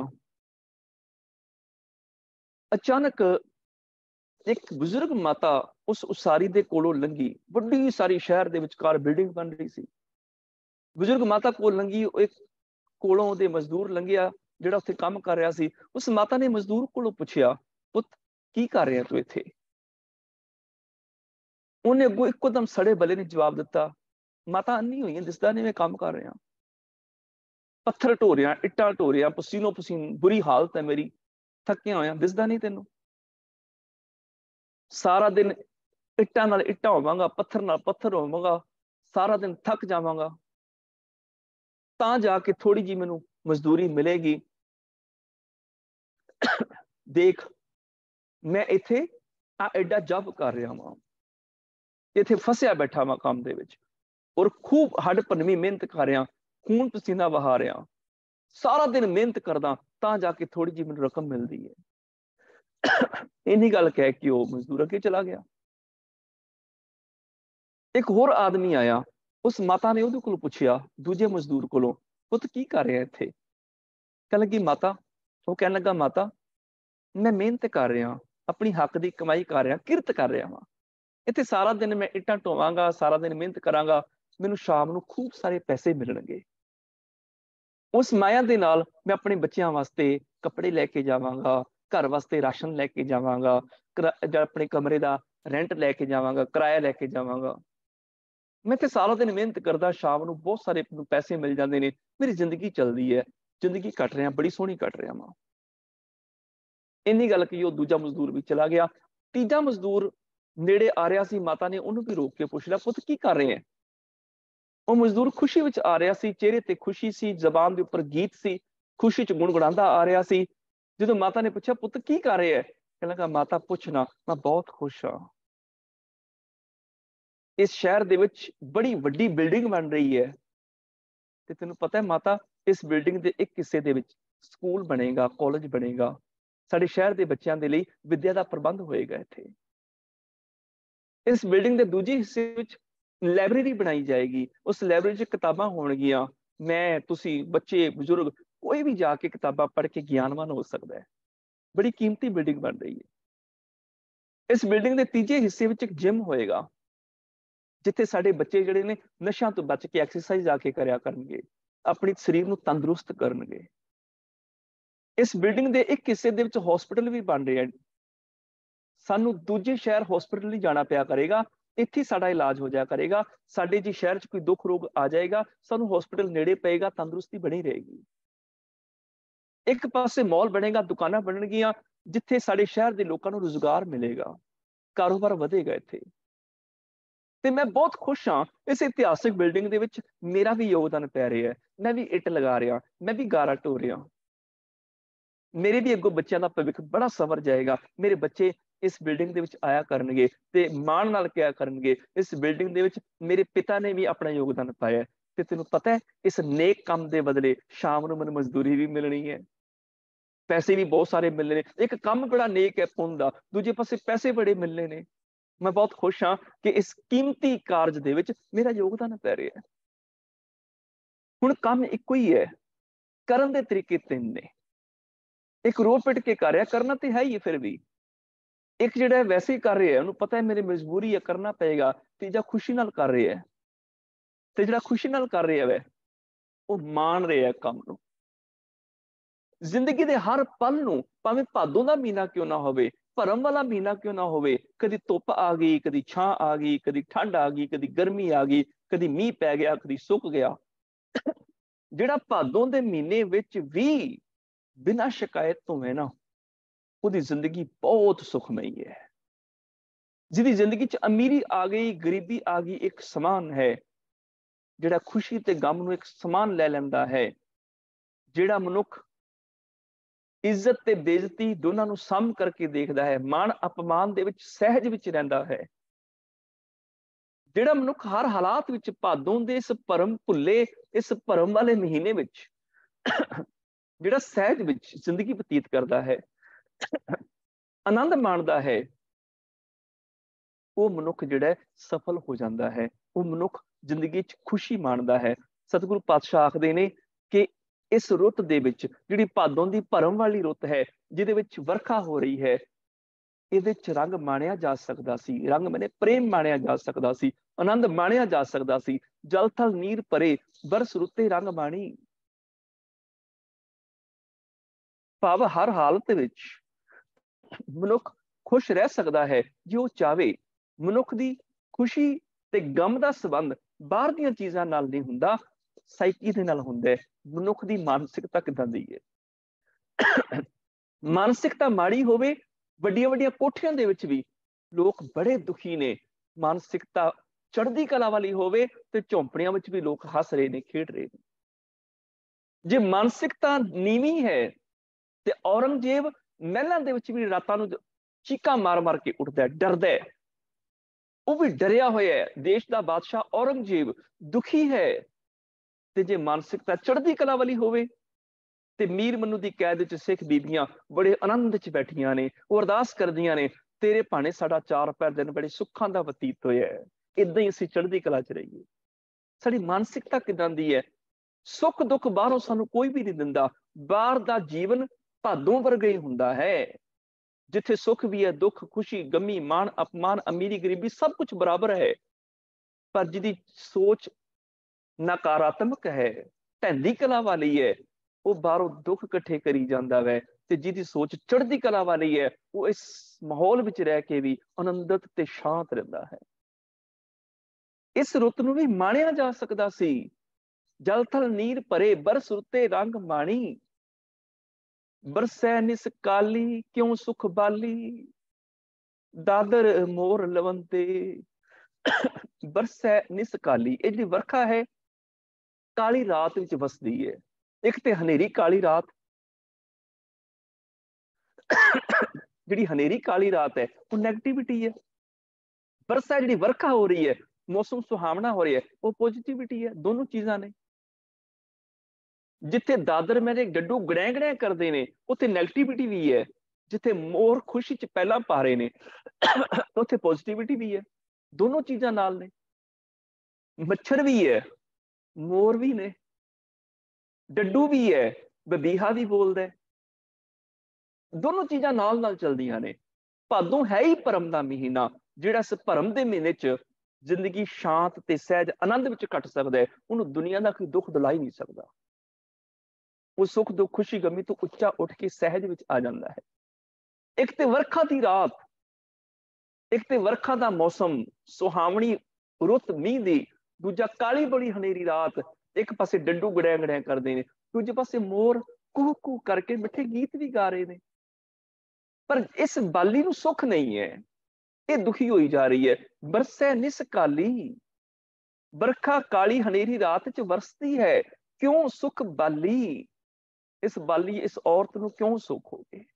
ਅਚਾਨਕ ਇੱਕ ਬਜ਼ੁਰਗ ਮਾਤਾ ਉਸ ਉਸਾਰੀ ਦੇ ਕੋਲੋਂ ਲੰਘੀ। ਵੱਡੀ ਸਾਰੀ ਸ਼ਹਿਰ ਦੇ ਵਿਚਕਾਰ ਬਿਲਡਿੰਗ ਬਣ ਰਹੀ ਸੀ। ਬਜ਼ੁਰਗ ਮਾਤਾ ਕੋਲ ਲੰਘੀ, ਉਹ ਇੱਕ ਕੋਲੋਂ ਉਹਦੇ ਮਜ਼ਦੂਰ ਲੰਘਿਆ ਜਿਹੜਾ ਉੱਥੇ ਕੰਮ ਕਰ ਰਿਹਾ ਸੀ। ਉਸ ਮਾਤਾ ਨੇ ਮਜ਼ਦੂਰ ਕੋਲੋਂ ਪੁੱਛਿਆ, ਪੁੱਤ ਕੀ ਕਰ ਰਿਹਾ ਤੂੰ ਇੱਥੇ? ਉਹਨੇ ਅੱਗੋਂ ਇੱਕੋ ਦਮ ਸੜੇ ਬਲੇ ਨੇ ਜਵਾਬ ਦਿੱਤਾ, ਮਾਤਾ ਅੰਨੀ ਹੋਈ ਹੈ, ਦਿਸਦਾ ਨਹੀਂ ਮੈਂ ਕੰਮ ਕਰ ਰਿਹਾ, ਪੱਥਰ ਢੋ ਰਿਹਾ, ਇੱਟਾਂ ਢੋ ਰਿਹਾ, ਪਸੀਨੋ ਪਸੀਨ, ਬੁਰੀ ਹਾਲਤ ਹੈ ਮੇਰੀ, ਥੱਕਿਆ ਹੋਇਆ, ਦਿਸਦਾ ਨਹੀਂ ਤੈਨੂੰ? ਸਾਰਾ ਦਿਨ ਇੱਟਾਂ ਨਾਲ ਇੱਟਾਂ ਹੋਵਾਂਗਾ, ਪੱਥਰ ਨਾਲ ਪੱਥਰ ਹੋਵਾਂਗਾ, ਸਾਰਾ ਦਿਨ ਥੱਕ ਜਾਵਾਂਗਾ, ਤਾਂ ਜਾ ਕੇ ਥੋੜੀ ਜਿਹੀ ਮੈਨੂੰ ਮਜ਼ਦੂਰੀ ਮਿਲੇਗੀ। ਦੇਖ ਮੈਂ ਇੱਥੇ ਆ ਐਡਾ ਜਪ ਕਰ ਰਿਹਾ ਵਾਂ, ਇੱਥੇ ਫਸਿਆ ਬੈਠਾ ਵਾਂ ਕੰਮ ਦੇ ਵਿੱਚ, ਔਰ ਖੂਬ ਹੱਡ ਭੰਨਵੀਂ ਮਿਹਨਤ ਕਰ ਰਿਹਾ, ਖੂਨ ਪਸੀਨਾ ਵਹਾ ਰਿਹਾ, ਸਾਰਾ ਦਿਨ ਮਿਹਨਤ ਕਰਦਾ, ਤਾਂ ਜਾ ਕੇ ਥੋੜੀ ਜਿਹੀ ਮੈਨੂੰ ਰਕਮ ਮਿਲਦੀ ਹੈ। ਇੰਨੀ ਗੱਲ ਕਹਿ ਕੇ ਉਹ ਮਜ਼ਦੂਰ ਅੱਗੇ ਚਲਾ ਗਿਆ। ਇੱਕ ਹੋਰ ਆਦਮੀ ਆਇਆ, ਉਸ ਮਾਤਾ ਨੇ ਉਹਦੇ ਕੋਲੋਂ ਪੁੱਛਿਆ, ਦੂਜੇ ਮਜ਼ਦੂਰ ਕੋਲੋਂ, ਪੁੱਤ ਕੀ ਕਰ ਰਿਹਾ ਇੱਥੇ? ਕਹਿਣ ਲੱਗੀ ਮਾਤਾ, ਉਹ ਕਹਿਣ ਲੱਗਾ ਮਾਤਾ ਮੈਂ ਮਿਹਨਤ ਕਰ ਰਿਹਾ, ਆਪਣੀ ਹੱਕ ਦੀ ਕਮਾਈ ਕਰ ਰਿਹਾ, ਕਿਰਤ ਕਰ ਰਿਹਾ ਵਾਂ, ਇੱਥੇ ਸਾਰਾ ਦਿਨ ਮੈਂ ਇੱਟਾਂ ਢੋਵਾਂਗਾ, ਸਾਰਾ ਦਿਨ ਮਿਹਨਤ ਕਰਾਂਗਾ, ਮੈਨੂੰ ਸ਼ਾਮ ਨੂੰ ਖੂਬ ਸਾਰੇ ਪੈਸੇ ਮਿਲਣਗੇ। ਉਸ ਮਾਇਆ ਦੇ ਨਾਲ ਮੈਂ ਆਪਣੇ ਬੱਚਿਆਂ ਵਾਸਤੇ ਕੱਪੜੇ ਲੈ ਕੇ ਜਾਵਾਂਗਾ, ਘਰ ਵਾਸਤੇ ਰਾਸ਼ਨ ਲੈ ਕੇ ਜਾਵਾਂਗਾ, ਜਾਂ ਆਪਣੇ ਕਮਰੇ ਦਾ ਰੈਂਟ ਲੈ ਕੇ ਜਾਵਾਂਗਾ, ਕਿਰਾਇਆ ਲੈ ਕੇ ਜਾਵਾਂਗਾ। ਮੈਂ ਤੇ ਸਾਰਾ ਦਿਨ ਮਿਹਨਤ ਕਰਦਾ, ਸ਼ਾਮ ਨੂੰ ਬਹੁਤ ਸਾਰੇ ਪੈਸੇ ਮਿਲ ਜਾਂਦੇ ਨੇ, ਮੇਰੀ ਜ਼ਿੰਦਗੀ ਚੱਲਦੀ ਹੈ। ਜ਼ਿੰਦਗੀ ਕੱਟ ਰਿਹਾ, ਬੜੀ ਸੋਹਣੀ ਕੱਟ ਰਿਹਾ ਮਾਂ। ਇੰਨੀ ਗੱਲ ਕਹੀ, ਉਹ ਦੂਜਾ ਮਜ਼ਦੂਰ ਵੀ ਚਲਾ ਗਿਆ। ਤੀਜਾ ਮਜ਼ਦੂਰ ਨੇੜੇ ਆ ਰਿਹਾ ਸੀ, ਮਾਤਾ ਨੇ ਉਹਨੂੰ ਵੀ ਰੋਕ ਕੇ ਪੁੱਛ ਲਿਆ, ਪੁੱਤ ਕੀ ਕਰ ਰਹੇ ਹੈ? ਉਹ ਮਜ਼ਦੂਰ ਖੁਸ਼ੀ ਵਿੱਚ ਆ ਰਿਹਾ ਸੀ, ਚਿਹਰੇ ਤੇ ਖੁਸ਼ੀ ਸੀ, ਜ਼ਬਾਨ ਦੇ ਉੱਪਰ ਗੀਤ ਸੀ, ਖੁਸ਼ੀ ਚ ਗੁਣਗੁਣਾਉਂਦਾ ਆ ਰਿਹਾ ਸੀ। ਜਦੋਂ ਮਾਤਾ ਨੇ ਪੁੱਛਿਆ, ਪੁੱਤ ਕੀ ਕਰ ਰਹੇ ਹੈ? ਕਹਿਣ ਲੱਗਾ, ਮਾਤਾ ਪੁੱਛਣਾ, ਮੈਂ ਬਹੁਤ ਖੁਸ਼ ਹਾਂ। ਇਸ ਸ਼ਹਿਰ ਦੇ ਵਿੱਚ ਬੜੀ ਵੱਡੀ ਬਿਲਡਿੰਗ ਬਣ ਰਹੀ ਹੈ, ਤੇ ਤੈਨੂੰ ਪਤਾ ਹੈ ਮਾਤਾ, ਇਸ ਬਿਲਡਿੰਗ ਦੇ ਇੱਕ ਹਿੱਸੇ ਦੇ ਵਿੱਚ ਸਕੂਲ ਬਣੇਗਾ, ਕਾਲਜ ਬਣੇਗਾ, ਸਾਡੇ ਸ਼ਹਿਰ ਦੇ ਬੱਚਿਆਂ ਦੇ ਲਈ ਵਿੱਦਿਆ ਦਾ ਪ੍ਰਬੰਧ ਹੋਏਗਾ ਇੱਥੇ। ਇਸ ਬਿਲਡਿੰਗ ਦੇ ਦੂਜੇ ਹਿੱਸੇ ਵਿੱਚ ਲਾਇਬ੍ਰੇਰੀ ਬਣਾਈ ਜਾਏਗੀ, ਉਸ ਲਾਇਬ੍ਰੇਰੀ 'ਚ ਕਿਤਾਬਾਂ ਹੋਣਗੀਆਂ। ਮੈਂ, ਤੁਸੀਂ, ਬੱਚੇ, ਬਜ਼ੁਰਗ, ਕੋਈ ਵੀ ਜਾ ਕੇ ਕਿਤਾਬਾਂ ਪੜ੍ਹ ਕੇ ਗਿਆਨਵਾਨ ਹੋ ਸਕਦਾ ਹੈ। ਬੜੀ ਕੀਮਤੀ ਬਿਲਡਿੰਗ ਬਣ ਰਹੀ ਹੈ। ਇਸ ਬਿਲਡਿੰਗ ਦੇ ਤੀਜੇ ਹਿੱਸੇ ਵਿੱਚ ਇੱਕ ਜਿਮ ਹੋਏਗਾ, ਜਿੱਥੇ ਸਾਡੇ ਬੱਚੇ ਜਿਹੜੇ ਨੇ ਨਸ਼ਿਆਂ ਤੋਂ ਬਚ ਕੇ ਐਕਸਰਸਾਈਜ਼ ਆ ਕੇ ਕਰਿਆ ਕਰਨਗੇ, ਆਪਣੇ ਸਰੀਰ ਨੂੰ ਤੰਦਰੁਸਤ ਕਰਨਗੇ। ਇਸ ਬਿਲਡਿੰਗ ਦੇ ਇੱਕ ਹਿੱਸੇ ਦੇ ਵਿੱਚ ਹਸਪੀਟਲ ਵੀ ਬਣ ਰਹੇ ਹਨ। ਸਾਨੂੰ ਦੂਜੇ ਸ਼ਹਿਰ ਹਸਪੀਟਲ ਨਹੀਂ ਜਾਣਾ ਪਿਆ ਕਰੇਗਾ, ਇੱਥੇ ਸਾਡਾ ਇਲਾਜ ਹੋ ਜਾਇਆ ਕਰੇਗਾ। ਸਾਡੇ ਜੇ ਸ਼ਹਿਰ 'ਚ ਕੋਈ ਦੁੱਖ ਰੋਗ ਆ ਜਾਏਗਾ, ਸਾਨੂੰ ਹਸਪੀਟਲ ਨੇੜੇ ਪਏਗਾ, ਤੰਦਰੁਸਤੀ ਬਣੀ ਰਹੇਗੀ। ਇੱਕ ਪਾਸੇ ਮਾਲ ਬਣੇਗਾ, ਦੁਕਾਨਾਂ ਬਣਨਗੀਆਂ, ਜਿੱਥੇ ਸਾਡੇ ਸ਼ਹਿਰ ਦੇ ਲੋਕਾਂ ਨੂੰ ਰੁਜ਼ਗਾਰ ਮਿਲੇਗਾ, ਕਾਰੋਬਾਰ ਵਧੇਗਾ ਇੱਥੇ। ਤੇ ਮੈਂ ਬਹੁਤ ਖੁਸ਼ ਹਾਂ, ਇਸ ਇਤਿਹਾਸਿਕ ਬਿਲਡਿੰਗ ਦੇ ਵਿੱਚ ਮੇਰਾ ਵੀ ਯੋਗਦਾਨ ਪੈ ਰਿਹਾ ਹੈ। ਮੈਂ ਵੀ ਇੱਟ ਲਗਾ ਰਿਹਾ, ਮੈਂ ਵੀ ਗਾਰਾ ਢੋ ਰਿਹਾ। ਮੇਰੇ ਵੀ ਅੱਗੋਂ ਬੱਚਿਆਂ ਦਾ ਭਵਿੱਖ ਬੜਾ ਸਵਰ ਜਾਏਗਾ। ਮੇਰੇ ਬੱਚੇ ਇਸ ਬਿਲਡਿੰਗ ਦੇ ਵਿੱਚ ਆਇਆ ਕਰਨਗੇ ਤੇ ਮਾਣ ਨਾਲ ਕਿਹਾ ਕਰਨਗੇ, ਇਸ ਬਿਲਡਿੰਗ ਦੇ ਵਿੱਚ ਮੇਰੇ ਪਿਤਾ ਨੇ ਵੀ ਆਪਣਾ ਯੋਗਦਾਨ ਪਾਇਆ। ਤੇ ਤੈਨੂੰ ਪਤਾ ਹੈ, ਇਸ ਨੇਕ ਕੰਮ ਦੇ ਬਦਲੇ ਸ਼ਾਮ ਨੂੰ ਮੈਨੂੰ ਮਜ਼ਦੂਰੀ ਵੀ ਮਿਲਣੀ ਹੈ, ਪੈਸੇ ਵੀ ਬਹੁਤ ਸਾਰੇ ਮਿਲਣੇ ਨੇ। ਇੱਕ ਕੰਮ ਬੜਾ ਨੇਕ ਹੈ ਪੁੰਨ ਦਾ, ਦੂਜੇ ਪਾਸੇ ਪੈਸੇ ਬੜੇ ਮਿਲਣੇ ਨੇ। ਮੈਂ ਬਹੁਤ ਖੁਸ਼ ਹਾਂ ਕਿ ਇਸ ਕੀਮਤੀ ਕਾਰਜ ਦੇ ਵਿੱਚ ਮੇਰਾ ਯੋਗਦਾਨ ਪੈ ਰਿਹਾ ਹੈ। ਹੁਣ ਕੰਮ ਇੱਕੋ ਹੀ ਹੈ, ਕਰਨ ਦੇ ਤਰੀਕੇ ਤਿੰਨ ਨੇ। ਇੱਕ ਰੋ ਪਿੱਟ ਕੇ ਕਰ ਰਿਹਾ, ਕਰਨਾ ਤੇ ਹੈ ਹੀ ਫਿਰ ਵੀ। ਇੱਕ ਜਿਹੜਾ ਵੈਸੇ ਹੀ ਕਰ ਰਿਹਾ, ਉਹਨੂੰ ਪਤਾ ਹੈ ਮੇਰੀ ਮਜਬੂਰੀ ਹੈ, ਕਰਨਾ ਪਏਗਾ। ਤੀਜਾ ਖੁਸ਼ੀ ਨਾਲ ਕਰ ਰਿਹਾ ਹੈ, ਤੇ ਜਿਹੜਾ ਖੁਸ਼ੀ ਨਾਲ ਕਰ ਰਿਹਾ ਵੈ, ਉਹ ਮਾਣ ਰਿਹਾ ਕੰਮ ਨੂੰ। ਜ਼ਿੰਦਗੀ ਦੇ ਹਰ ਪਲ ਨੂੰ, ਭਾਵੇਂ ਭਾਦੋਂ ਦਾ ਮਹੀਨਾ ਕਿਉਂ ਨਾ ਹੋਵੇ, ਭਰਮ ਵਾਲਾ ਮਹੀਨਾ ਕਿਉਂ ਨਾ ਹੋਵੇ, ਕਦੀ ਧੁੱਪ ਆ ਗਈ, ਕਦੀ ਛਾਂ ਆ ਗਈ, ਕਦੀ ਠੰਡ ਆ ਗਈ, ਕਦੀ ਗਰਮੀ ਆ ਗਈ, ਕਦੀ ਮੀਂਹ ਪੈ ਗਿਆ, ਕਦੀ ਸੁੱਕ ਗਿਆ, ਜਿਹੜਾ ਭਾਦੋਂ ਦੇ ਮਹੀਨੇ ਵਿੱਚ ਵੀ ਬਿਨਾਂ ਸ਼ਿਕਾਇਤ ਤੋਂ ਹੈ ਨਾ, ਉਹਦੀ ਜ਼ਿੰਦਗੀ ਬਹੁਤ ਸੁਖਮਈ ਹੈ। ਜਿਹਦੀ ਜ਼ਿੰਦਗੀ 'ਚ ਅਮੀਰੀ ਆ ਗਈ, ਗਰੀਬੀ ਆ ਗਈ, ਇੱਕ ਸਮਾਨ ਹੈ। ਜਿਹੜਾ ਖੁਸ਼ੀ ਤੇ ਗਮ ਨੂੰ ਇੱਕ ਸਮਾਨ ਲੈ ਲੈਂਦਾ ਹੈ, ਜਿਹੜਾ ਮਨੁੱਖ ਇੱਜ਼ਤ ਤੇ ਬੇਇੱਜ਼ਤੀ ਦੋਨਾਂ ਨੂੰ ਸਮ ਕਰਕੇ ਦੇਖਦਾ ਹੈ, ਮਾਣ ਅਪਮਾਨ ਦੇ ਵਿੱਚ ਸਹਿਜ ਵਿੱਚ ਰਹਿੰਦਾ ਹੈ, ਜਿਹੜਾ ਮਨੁੱਖ ਹਰ ਹਾਲਾਤ ਵਿੱਚ ਭਾਦੋਂ ਦੇ ਇਸ ਭਰਮ ਭੁੱਲੇ, ਇਸ ਭਰਮ ਵਾਲੇ ਮਹੀਨੇ ਵਿੱਚ ਜਿਹੜਾ ਸਹਿਜ ਵਿੱਚ ਜ਼ਿੰਦਗੀ ਬਤੀਤ ਕਰਦਾ ਹੈ, ਆਨੰਦ ਮਾਣਦਾ ਹੈ, ਉਹ ਮਨੁੱਖ ਜਿਹੜਾ ਸਫਲ ਹੋ ਜਾਂਦਾ ਹੈ। ਉਹ ਮਨੁੱਖ ਜ਼ਿੰਦਗੀ 'ਚ ਖੁਸ਼ੀ ਮਾਣਦਾ ਹੈ। ਸਤਿਗੁਰੂ ਪਾਤਸ਼ਾਹ ਆਖਦੇ ਨੇ ਕਿ ਇਸ ਰੁੱਤ ਦੇ ਵਿੱਚ, ਜਿਹੜੀ ਭਾਦੋਂ ਦੀ ਭਰਮ ਵਾਲੀ ਰੁੱਤ ਹੈ, ਜਿਹਦੇ ਵਿੱਚ ਵਰਖਾ ਹੋ ਰਹੀ ਹੈ, ਇਹਦੇ 'ਚ ਰੰਗ ਮਾਣਿਆ ਜਾ ਸਕਦਾ ਸੀ। ਰੰਗ ਮੈਨੇ ਪ੍ਰੇਮ ਮਾਣਿਆ ਜਾ ਸਕਦਾ ਸੀ, ਆਨੰਦ ਮਾਣਿਆ ਜਾ ਸਕਦਾ ਸੀ। ਜਲ ਥਲ ਨੀਰ ਭਰੇ, ਬਰਸ ਰੁੱਤੇ ਰੰਗ ਮਾਣੀ। ਭਾਵ ਹਰ ਹਾਲਤ ਵਿੱਚ ਮਨੁੱਖ ਖੁਸ਼ ਰਹਿ ਸਕਦਾ ਹੈ ਜੇ ਉਹ ਚਾਹੇ। ਮਨੁੱਖ ਦੀ ਖੁਸ਼ੀ ਤੇ ਗਮ ਦਾ ਸੰਬੰਧ ਬਾਹਰ ਦੀਆਂ ਚੀਜ਼ਾਂ ਨਾਲ ਨਹੀਂ ਹੁੰਦਾ, ਸਾਈਕੀ ਦੇ ਨਾਲ ਹੁੰਦਾ ਹੈ। ਮਨੁੱਖ ਦੀ ਮਾਨਸਿਕਤਾ ਕਿੱਦਾਂ ਦੀ ਹੈ। ਮਾਨਸਿਕਤਾ ਮਾੜੀ ਹੋਵੇ, ਵੱਡੀਆਂ ਵੱਡੀਆਂ ਕੋਠੀਆਂ ਦੇ ਵਿੱਚ ਵੀ ਲੋਕ ਬੜੇ ਦੁਖੀ ਨੇ। ਮਾਨਸਿਕਤਾ ਚੜ੍ਹਦੀ ਕਲਾ ਵਾਲੀ ਹੋਵੇ ਤੇ ਝੌਂਪੜੀਆਂ ਵਿੱਚ ਵੀ ਲੋਕ ਹੱਸ ਰਹੇ ਨੇ, ਖੇਡ ਰਹੇ ਨੇ। ਜੇ ਮਾਨਸਿਕਤਾ ਨੀਵੀਂ ਹੈ ਤੇ ਔਰੰਗਜ਼ੇਬ ਮਹਿਲਾਂ ਦੇ ਵਿੱਚ ਵੀ ਰਾਤਾਂ ਨੂੰ ਚੀਕਾਂ ਮਾਰ ਮਾਰ ਕੇ ਉੱਠਦਾ, ਡਰਦਾ ਹੈ। ਉਹ ਵੀ ਡਰਿਆ ਹੋਇਆ ਹੈ। ਦੇਸ਼ ਦਾ ਬਾਦਸ਼ਾਹ ਔਰੰਗਜ਼ੇਬ ਦੁਖੀ ਹੈ। ਤੇ ਜੇ ਮਾਨਸਿਕਤਾ ਚੜ੍ਹਦੀ ਕਲਾ ਵਾਲੀ ਹੋਵੇ, ਤੇ ਮੀਰ ਮਨੂੰ ਦੀ ਕੈਦ ਵਿੱਚ ਸਿੱਖ ਬੀਬੀਆਂ ਬੜੇ ਆਨੰਦ 'ਚ ਬੈਠੀਆਂ ਨੇ, ਉਹ ਅਰਦਾਸ ਕਰਦੀਆਂ ਨੇ, ਤੇਰੇ ਭਾਣੇ ਸਾਡਾ 4 ਪਹਿਰ ਦਿਨ ਬੜੇ ਸੁੱਖਾਂ ਦਾ ਬਤੀਤ ਹੋਇਆ ਹੈ, ਏਦਾਂ ਹੀ ਅਸੀਂ ਚੜ੍ਹਦੀ ਕਲਾ 'ਚ ਰਹੀਏ। ਸਾਡੀ ਮਾਨਸਿਕਤਾ ਕਿੱਦਾਂ ਦੀ ਹੈ? ਸੁੱਖ ਦੁੱਖ ਬਾਹਰੋਂ ਸਾਨੂੰ ਕੋਈ ਵੀ ਨਹੀਂ ਦਿੰਦਾ। ਬਾਹਰ ਦਾ ਜੀਵਨ ਭਾਦੋਂ ਵਰਗਾ ਹੀ ਹੁੰਦਾ ਹੈ, ਜਿੱਥੇ ਸੁੱਖ ਵੀ ਹੈ, ਦੁੱਖ, ਖੁਸ਼ੀ, ਗਮੀ, ਮਾਣ ਅਪਮਾਨ, ਅਮੀਰੀ ਗਰੀਬੀ, ਸਭ ਕੁਝ ਬਰਾਬਰ ਹੈ। ਪਰ ਜਿਹਦੀ ਸੋਚ ਨਕਾਰਾਤਮਕ ਹੈ, ਢਹਿੰਦੀ ਕਲਾ ਵਾਲੀ ਹੈ, ਉਹ ਬਾਹਰੋਂ ਦੁੱਖ ਇਕੱਠੇ ਕਰੀ ਜਾਂਦਾ ਵੈ। ਤੇ ਜਿਹਦੀ ਸੋਚ ਚੜ੍ਹਦੀ ਕਲਾ ਵਾਲੀ ਹੈ, ਉਹ ਇਸ ਮਾਹੌਲ ਵਿੱਚ ਰਹਿ ਕੇ ਵੀ ਆਨੰਦਿਤ ਤੇ ਸ਼ਾਂਤ ਰਹਿੰਦਾ ਹੈ। ਇਸ ਰੁੱਤ ਨੂੰ ਵੀ ਮਾਣਿਆ ਜਾ ਸਕਦਾ ਸੀ जल थल नीर भरे बरस रुते रंग माणी, बरसै निस काली क्यों सुख बाली, दादर मोर लवंते। बरसै निस काली, ਇਹ ਜਿਹੜੀ ਵਰਖਾ ਹੈ ਕਾਲੀ ਰਾਤ ਵਿੱਚ ਵਸਦੀ ਹੈ। ਇੱਕ ਤੇ ਹਨੇਰੀ ਕਾਲੀ ਰਾਤ, ਜਿਹੜੀ ਹਨੇਰੀ ਕਾਲੀ ਰਾਤ ਹੈ ਉਹ ਨੈਗੇਟਿਵਿਟੀ ਹੈ। ਬਰਸਾ ਜਿਹੜੀ ਵਰਖਾ ਹੋ ਰਹੀ ਹੈ, ਮੌਸਮ ਸੁਹਾਵਣਾ ਹੋ ਰਿਹਾ ਹੈ, ਉਹ ਪੋਜ਼ਿਟਿਵਿਟੀ ਹੈ। ਦੋਨੋਂ ਚੀਜ਼ਾਂ ਨੇ। ਜਿੱਥੇ ਦਾਦਰ ਮੇਰੇ ਡੱਡੂ ਗੜੈਂ ਗੜੈਂ ਕਰਦੇ ਨੇ ਉੱਥੇ ਨੈਗੇਟਿਵਿਟੀ ਵੀ ਹੈ। ਜਿੱਥੇ ਮੋਰ ਖੁਸ਼ੀ ਚ ਪਹਿਲਾਂ ਪਾ ਰਹੇ ਨੇ ਉੱਥੇ ਪੋਜ਼ਿਟਿਵਿਟੀ ਵੀ ਹੈ। ਦੋਨੋਂ ਚੀਜ਼ਾਂ ਨਾਲ ਨੇ। ਮੱਛਰ ਵੀ ਹੈ, ਮੋਰ ਵੀ ਨੇ, ਡੱਡੂ ਵੀ ਹੈ, ਬਬੀਹਾ ਵੀ ਬੋਲਦਾ। ਦੋਨੋਂ ਚੀਜ਼ਾਂ ਨਾਲ ਨਾਲ ਚੱਲਦੀਆਂ ਨੇ। ਭਾਦੋਂ ਹੈ ਹੀ ਭਰਮ ਦਾ ਮਹੀਨਾ, ਜਿਹੜਾ ਇਸ ਭਰਮ ਦੇ ਮਹੀਨੇ ਚ ਜ਼ਿੰਦਗੀ ਸ਼ਾਂਤ ਤੇ ਸਹਿਜ ਆਨੰਦ ਵਿੱਚ ਕੱਟ ਸਕਦਾ ਹੈ। ਉਹਨੂੰ ਦੁਨੀਆ ਦਾ ਕੋਈ ਦੁੱਖ ਦਿਲਾ ਹੀ ਨਹੀਂ ਸਕਦਾ। ਉਹ ਸੁੱਖ ਦੁੱਖ ਖੁਸ਼ੀ ਗਮੀ ਤੋਂ ਉੱਚਾ ਉੱਠ ਕੇ ਸਹਿਜ ਵਿੱਚ ਆ ਜਾਂਦਾ ਹੈ। ਇੱਕ ਤੇ ਵਰਖਾ ਦੀ ਰਾਤ, ਇੱਕ ਤੇ ਵਰਖਾ ਦਾ ਮੌਸਮ, ਸੁਹਾਵਣੀ ਰੁੱਤ ਮੀਂਹ ਦੀ, ਦੂਜਾ ਕਾਲੀ ਬੜੀ ਹਨੇਰੀ ਰਾਤ। ਇੱਕ ਪਾਸੇ ਡੱਡੂ ਗੜਿਆ ਗੜਿਆ ਕਰਦੇ ਨੇ, ਦੂਜੇ ਪਾਸੇ ਮੋਰ ਕੂਹ ਕੂਹ ਕਰਕੇ ਮਿੱਠੇ ਗੀਤ ਵੀ ਗਾ ਰਹੇ ਨੇ। ਪਰ ਇਸ ਬਾਲੀ ਨੂੰ ਸੁੱਖ ਨਹੀਂ ਹੈ, ਇਹ ਦੁਖੀ ਹੋਈ ਜਾ ਰਹੀ ਹੈ। ਬਰਸੈ ਨਿਸ ਕਾਲੀ, ਬਰਖਾ ਕਾਲੀ ਹਨੇਰੀ ਰਾਤ ਚ ਵਰਸਦੀ ਹੈ, ਕਿਉਂ ਸੁਖ ਬਾਲੀ। ਇਸ ਬਾਲੀ, ਇਸ ਔਰਤ ਨੂੰ ਕਿਉਂ ਸੁੱਖ ਹੋ ਗਏ।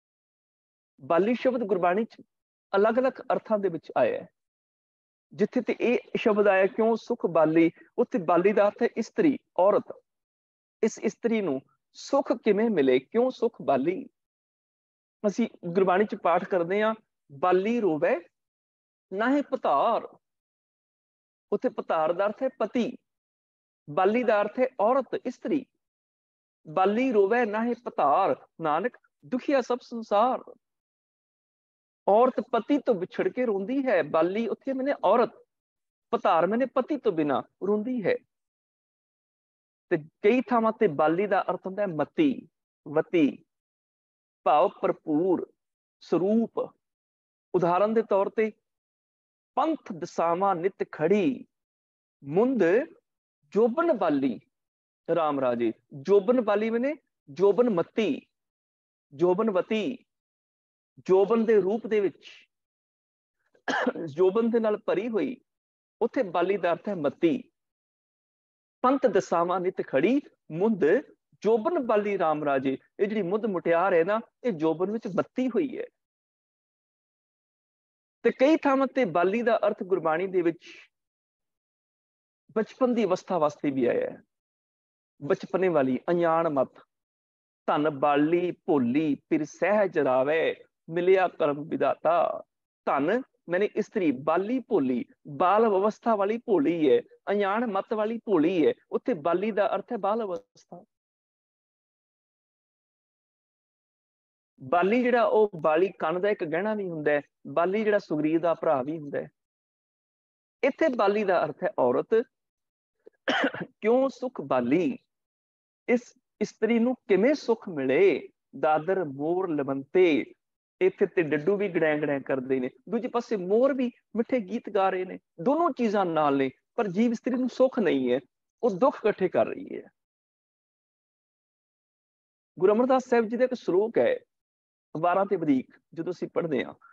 ਬਾਲੀ ਸ਼ਬਦ ਗੁਰਬਾਣੀ ਚ ਅਲੱਗ-ਅਲੱਗ ਅਰਥਾਂ ਦੇ ਵਿੱਚ ਆਇਆ ਹੈ। ਜਿੱਥੇ ਤੇ ਇਹ ਸ਼ਬਦ ਆਇਆ ਕਿਉਂ ਸੁਖ ਬਾਲੀ, ਉੱਥੇ ਬਾਲੀ ਦਾ ਅਰਥ ਹੈ ਇਸਤਰੀ, ਔਰਤ। ਇਸ ਇਸਤਰੀ ਨੂੰ ਸੁੱਖ ਕਿਵੇਂ ਮਿਲੇ, ਕਿਉਂ ਸੁਖ ਬਾਲੀ। ਅਸੀਂ ਗੁਰਬਾਣੀ ਚ ਪਾਠ ਕਰਦੇ ਹਾਂ, ਬਾਲੀ ਰੋਵੇ ਨਾਹੀਂ ਪਤਾਰ। ਉੱਥੇ ਪਤਾਰ ਦਾ ਅਰਥ ਹੈ ਪਤੀ, ਬਾਲੀ ਦਾ ਅਰਥ ਹੈ ਔਰਤ, ਇਸਤਰੀ। ਬਾਲੀ ਰੋਵੇ ਨਾਹੀਂ ਪਤਾਰ, ਨਾਨਕ ਦੁਖੀਆ ਸਭ ਸੰਸਾਰ। ਔਰਤ ਪਤੀ ਤੋਂ ਵਿਛੜ ਕੇ ਰੋਂਦੀ ਹੈ। ਬਾਲੀ ਉੱਥੇ ਮੈਨੇ ਔਰਤ, ਪਤਾਰ ਮੈਨੇ ਪਤੀ ਤੋਂ ਬਿਨਾਂ ਰੋਂਦੀ ਹੈ। ਤੇ ਕਈ ਥਾਵਾਂ ਤੇ ਬਾਲੀ ਦਾ ਅਰਥ ਹੁੰਦਾ ਹੈ ਮਤੀ, ਵਤੀ, ਭਾਵ ਭਰਪੂਰ, ਸਰੂਪ। ਉਦਾਹਰਨ ਦੇ ਤੌਰ ਤੇ ਪੰਥ ਦਸਾਵਾਂ ਨਿਤ ਖੜੀ, ਮੁੰਦ ਜੋਬਨ ਬਾਲੀ ਰਾਮ ਰਾਜੇ। ਜੋਬਨ ਬਾਲੀ ਮੈਨੇ ਜੋਬਨ ਮਤੀ, ਜੋਬਨਵਤੀ, ਜੋਬਨ ਦੇ ਰੂਪ ਦੇ ਵਿੱਚ, ਜੋਬਨ ਦੇ ਨਾਲ ਭਰੀ ਹੋਈ। ਉੱਥੇ ਬਾਲੀ ਦਾ ਅਰਥ ਹੈ ਮਤੀ। ਪੰਥ ਦਸਾਵਾਂ ਨਿਤ ਖੜੀ, ਮੁੰਦ ਜੋਬਨ ਬਾਲੀ ਰਾਮ ਰਾਜੇ। ਇਹ ਜਿਹੜੀ ਮੁੱਧ ਮੁਟਿਆਰ ਹੈ ਨਾ, ਇਹ ਜੋਬਨ ਵਿੱਚ ਬੱਤੀ ਹੋਈ ਹੈ। ਤੇ ਕਈ ਥਾਵਾਂ ਤੇ ਬਾਲੀ ਦਾ ਅਰਥ ਗੁਰਬਾਣੀ ਦੇ ਵਿੱਚ ਬਚਪਨ ਦੀ ਅਵਸਥਾ ਵਾਸਤੇ ਵੀ ਆਇਆ ਹੈ। ਬਚਪਨੇ ਵਾਲੀ, ਅਣਜਾਣ ਮਤ। ਧਨ ਬਾਲੀ ਭੋਲੀ ਫਿਰ ਸਹਿਜ ਰਾਵੇ, ਮਿਲਿਆ ਕਰਮ ਵਿਦਾਤਾ। ਧਨ ਮੈਨੇ ਇਸਤਰੀ, ਬਾਲੀ ਭੋਲੀ, ਬਾਲ ਅਵਸਥਾ ਵਾਲੀ ਭੋਲੀ ਹੈ, ਅਣਜਾਣ ਮਤ ਵਾਲੀ ਭੋਲੀ ਹੈ। ਉੱਥੇ ਬਾਲੀ ਦਾ ਅਰਥ ਹੈ ਬਾਲ ਅਵਸਥਾ। ਬਾਲੀ ਜਿਹੜਾ, ਉਹ ਬਾਲੀ ਕੰਨ ਦਾ ਇੱਕ ਗਹਿਣਾ ਵੀ ਹੁੰਦਾ ਹੈ। ਬਾਲੀ ਜਿਹੜਾ ਸੁਗਰੀਵ ਦਾ ਭਰਾ ਵੀ ਹੁੰਦਾ ਹੈ। ਇੱਥੇ ਬਾਲੀ ਦਾ ਅਰਥ ਹੈ ਔਰਤ। ਕਿਉਂ ਸੁਖ ਬਾਲੀ, ਇਸ ਇਸਤਰੀ ਨੂੰ ਕਿਵੇਂ ਸੁੱਖ ਮਿਲੇ। ਦਾਦਰ ਮੋਰ ਲਵੰਤੇ, ਇੱਥੇ ਤੇ ਡੱਡੂ ਵੀ ਗੜੈਂ ਗੜੈਂ ਕਰਦੇ ਨੇ, ਦੂਜੇ ਪਾਸੇ ਮੋਰ ਵੀ ਮਿੱਠੇ ਗੀਤ ਗਾ ਰਹੇ ਨੇ। ਦੋਨੋਂ ਚੀਜ਼ਾਂ ਨਾਲ ਨੇ, ਪਰ ਜੀਵ ਇਸਤਰੀ ਨੂੰ ਸੁੱਖ ਨਹੀਂ ਹੈ, ਉਹ ਦੁੱਖ ਇਕੱਠੇ ਕਰ ਰਹੀ ਹੈ। ਗੁਰੂ ਅਮਰਦਾਸ ਸਾਹਿਬ ਜੀ ਦਾ ਇੱਕ ਸ਼ਲੋਕ ਹੈ 12 ਤੇ ਵਧੀਕ, ਜਦੋਂ ਅਸੀਂ ਪੜ੍ਹਦੇ ਹਾਂ,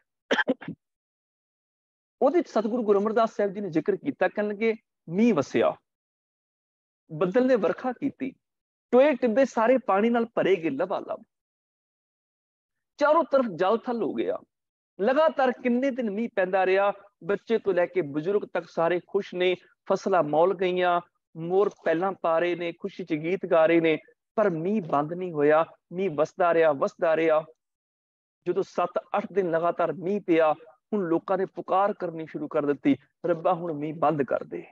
ਉਹਦੇ ਚ ਸਤਿਗੁਰੂ ਗੁਰੂ ਅਮਰਦਾਸ ਸਾਹਿਬ ਜੀ ਨੇ ਜ਼ਿਕਰ ਕੀਤਾ। ਕਹਿਣਗੇ ਮੀਂਹ ਵਸਿਆ, ਬੱਦਲ ਨੇ ਵਰਖਾ ਕੀਤੀ, ਟੋਏ ਟਿੱਬੇ ਸਾਰੇ ਪਾਣੀ ਨਾਲ ਭਰੇ ਗਏ ਲਬਾਲਬ, ਚਾਰੋਂ ਤਰਫ ਜਲ ਥਲ ਹੋ ਗਿਆ। ਲਗਾਤਾਰ ਕਿੰਨੇ ਦਿਨ ਮੀਂਹ ਪੈਂਦਾ ਰਿਹਾ। ਬੱਚੇ ਤੋਂ ਲੈ ਕੇ ਬਜ਼ੁਰਗ ਤੱਕ ਸਾਰੇ ਖੁਸ਼ ਨੇ, ਫਸਲਾਂ ਮੌਲ ਗਈਆਂ, ਮੋਰ ਪਹਿਲਾਂ ਪਾ ਰਹੇ ਨੇ, ਖੁਸ਼ੀ ਚ ਗੀਤ ਗਾ ਰਹੇ ਨੇ। ਪਰ ਮੀਂਹ ਬੰਦ ਨਹੀਂ ਹੋਇਆ, ਮੀਂਹ ਵਸਦਾ ਰਿਹਾ, ਵਸਦਾ ਰਿਹਾ। ਜਦੋਂ 7-8 ਦਿਨ ਲਗਾਤਾਰ ਮੀਂਹ ਪਿਆ, ਹੁਣ ਲੋਕਾਂ ਨੇ ਪੁਕਾਰ ਕਰਨੀ ਸ਼ੁਰੂ ਕਰ ਦਿੱਤੀ, ਰੱਬਾ ਹੁਣ ਮੀਂਹ ਬੰਦ ਕਰ ਦੇ,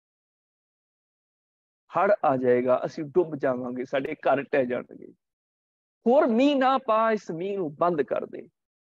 ਹੜ੍ਹ ਆ ਜਾਏਗਾ, ਅਸੀਂ ਡੁੱਬ ਜਾਵਾਂਗੇ, ਸਾਡੇ ਘਰ ਢਹਿ ਜਾਣਗੇ, ਹੋਰ ਮੀਂਹ ਨਾ ਪਾ, ਇਸ ਮੀਂਹ ਨੂੰ ਬੰਦ ਕਰ ਦੇ।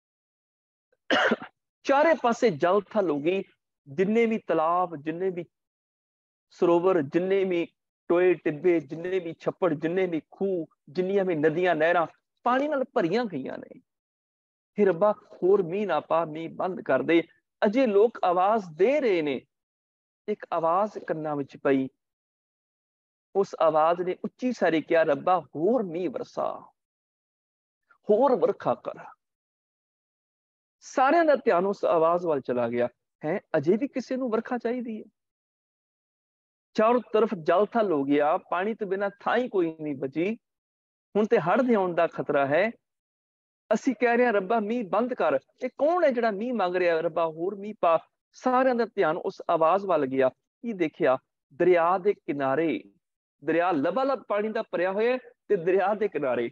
ਚਾਰੇ ਪਾਸੇ ਜਲ ਥਲ ਹੋ ਗਈ। ਜਿੰਨੇ ਵੀ ਤਲਾਬ, ਜਿੰਨੇ ਵੀ ਸਰੋਵਰ, ਜਿੰਨੇ ਵੀ ਟੋਏ ਟਿੱਬੇ, ਜਿੰਨੇ ਵੀ ਛੱਪੜ, ਜਿੰਨੇ ਵੀ ਖੂਹ, ਜਿੰਨੀਆਂ ਵੀ ਨਦੀਆਂ ਨਹਿਰਾਂ ਪਾਣੀ ਨਾਲ ਭਰੀਆਂ ਗਈਆਂ ਨੇ। हे ਰੱਬਾ ਹੋਰ ਮੀਂਹ ਨਾ ਪਾ, ਮੀਂਹ ਬੰਦ ਕਰ ਦੇ। ਅਜੇ ਲੋਕ ਆਵਾਜ਼ ਦੇ ਰਹੇ ਨੇ। ਇੱਕ ਆਵਾਜ਼ ਕੰਨਾਂ ਵਿੱਚ ਪਈ, उस आवाज ने उच्ची सारी क्या, रब्बा होर मींह वरसा, होर वरखा कर। सारिਆਂ ਦਾ ਧਿਆਨ ਉਸ आवाज ਵੱਲ चला गया है। अजे भी किसी ਨੂੰ ਵਰਖਾ ਚਾਹੀਦੀ है। चारों तरफ जल थल हो गया, पानी तो बिना थां ही कोई नहीं बची। हुण ते हड़ दे आउण दा खतरा है। ਅਸੀਂ कह रहे हैं रब्बा मींह बंद कर। ये कौन है जिहड़ा मींह मंग रहा, रब्बा होर मींह पा। सारिਆਂ ਦਾ ਧਿਆन उस आवाज ਵੱਲ ਗਿਆ। ਕੀ देखिया, दरिया ਦੇ किनारे, दरिया लबालब पानी ਦਾ ਭਰਿਆ होया ते दरिया ਦੇ किनारे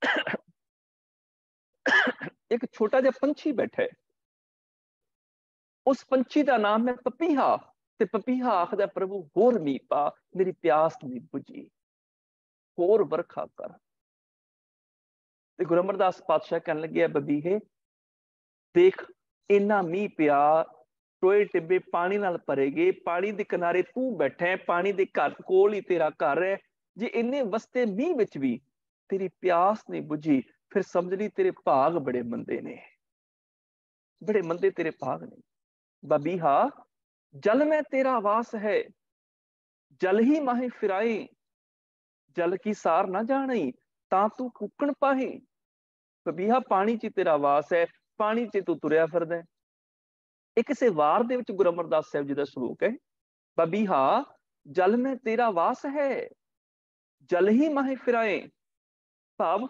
एक छोटा जिहा पंछी बैठा है। उस पंछी का नाम है पपीहा। ते पपीहा आखदा, प्रभु होर मींह पा, मेरी प्यास नहीं बुझी, होर वरखा कर। ते गुरु अमरदास पातशाह कहन लगे, बबीहे देख इन्ना मींह पिया, टोए टिब्बे पानी नाल भरे गए, पानी दे किनारे तू बैठा है, पानी दे घर कोल ही तेरा घर है। जे इन्ने वसते मींह विच भी तेरी प्यास नहीं बुझी, फिर समझ ली तेरे भाग बड़े मंदे ने, बड़े मंदे तेरे भाग ने। बबीहा जल में तेरा वास है, जल ही माहे फिराए, जल की सार ना जाने, ता तू कुकण पाहे। बबीहा पानी च तेरा वास है, पानी च तू तुरया फिरदा है। एक किसी वार दे विच गुरु अमरदास साहब जी का श्लोक है, बबीहा जल में तेरा वास है, जल ही माहे फिराए। भाव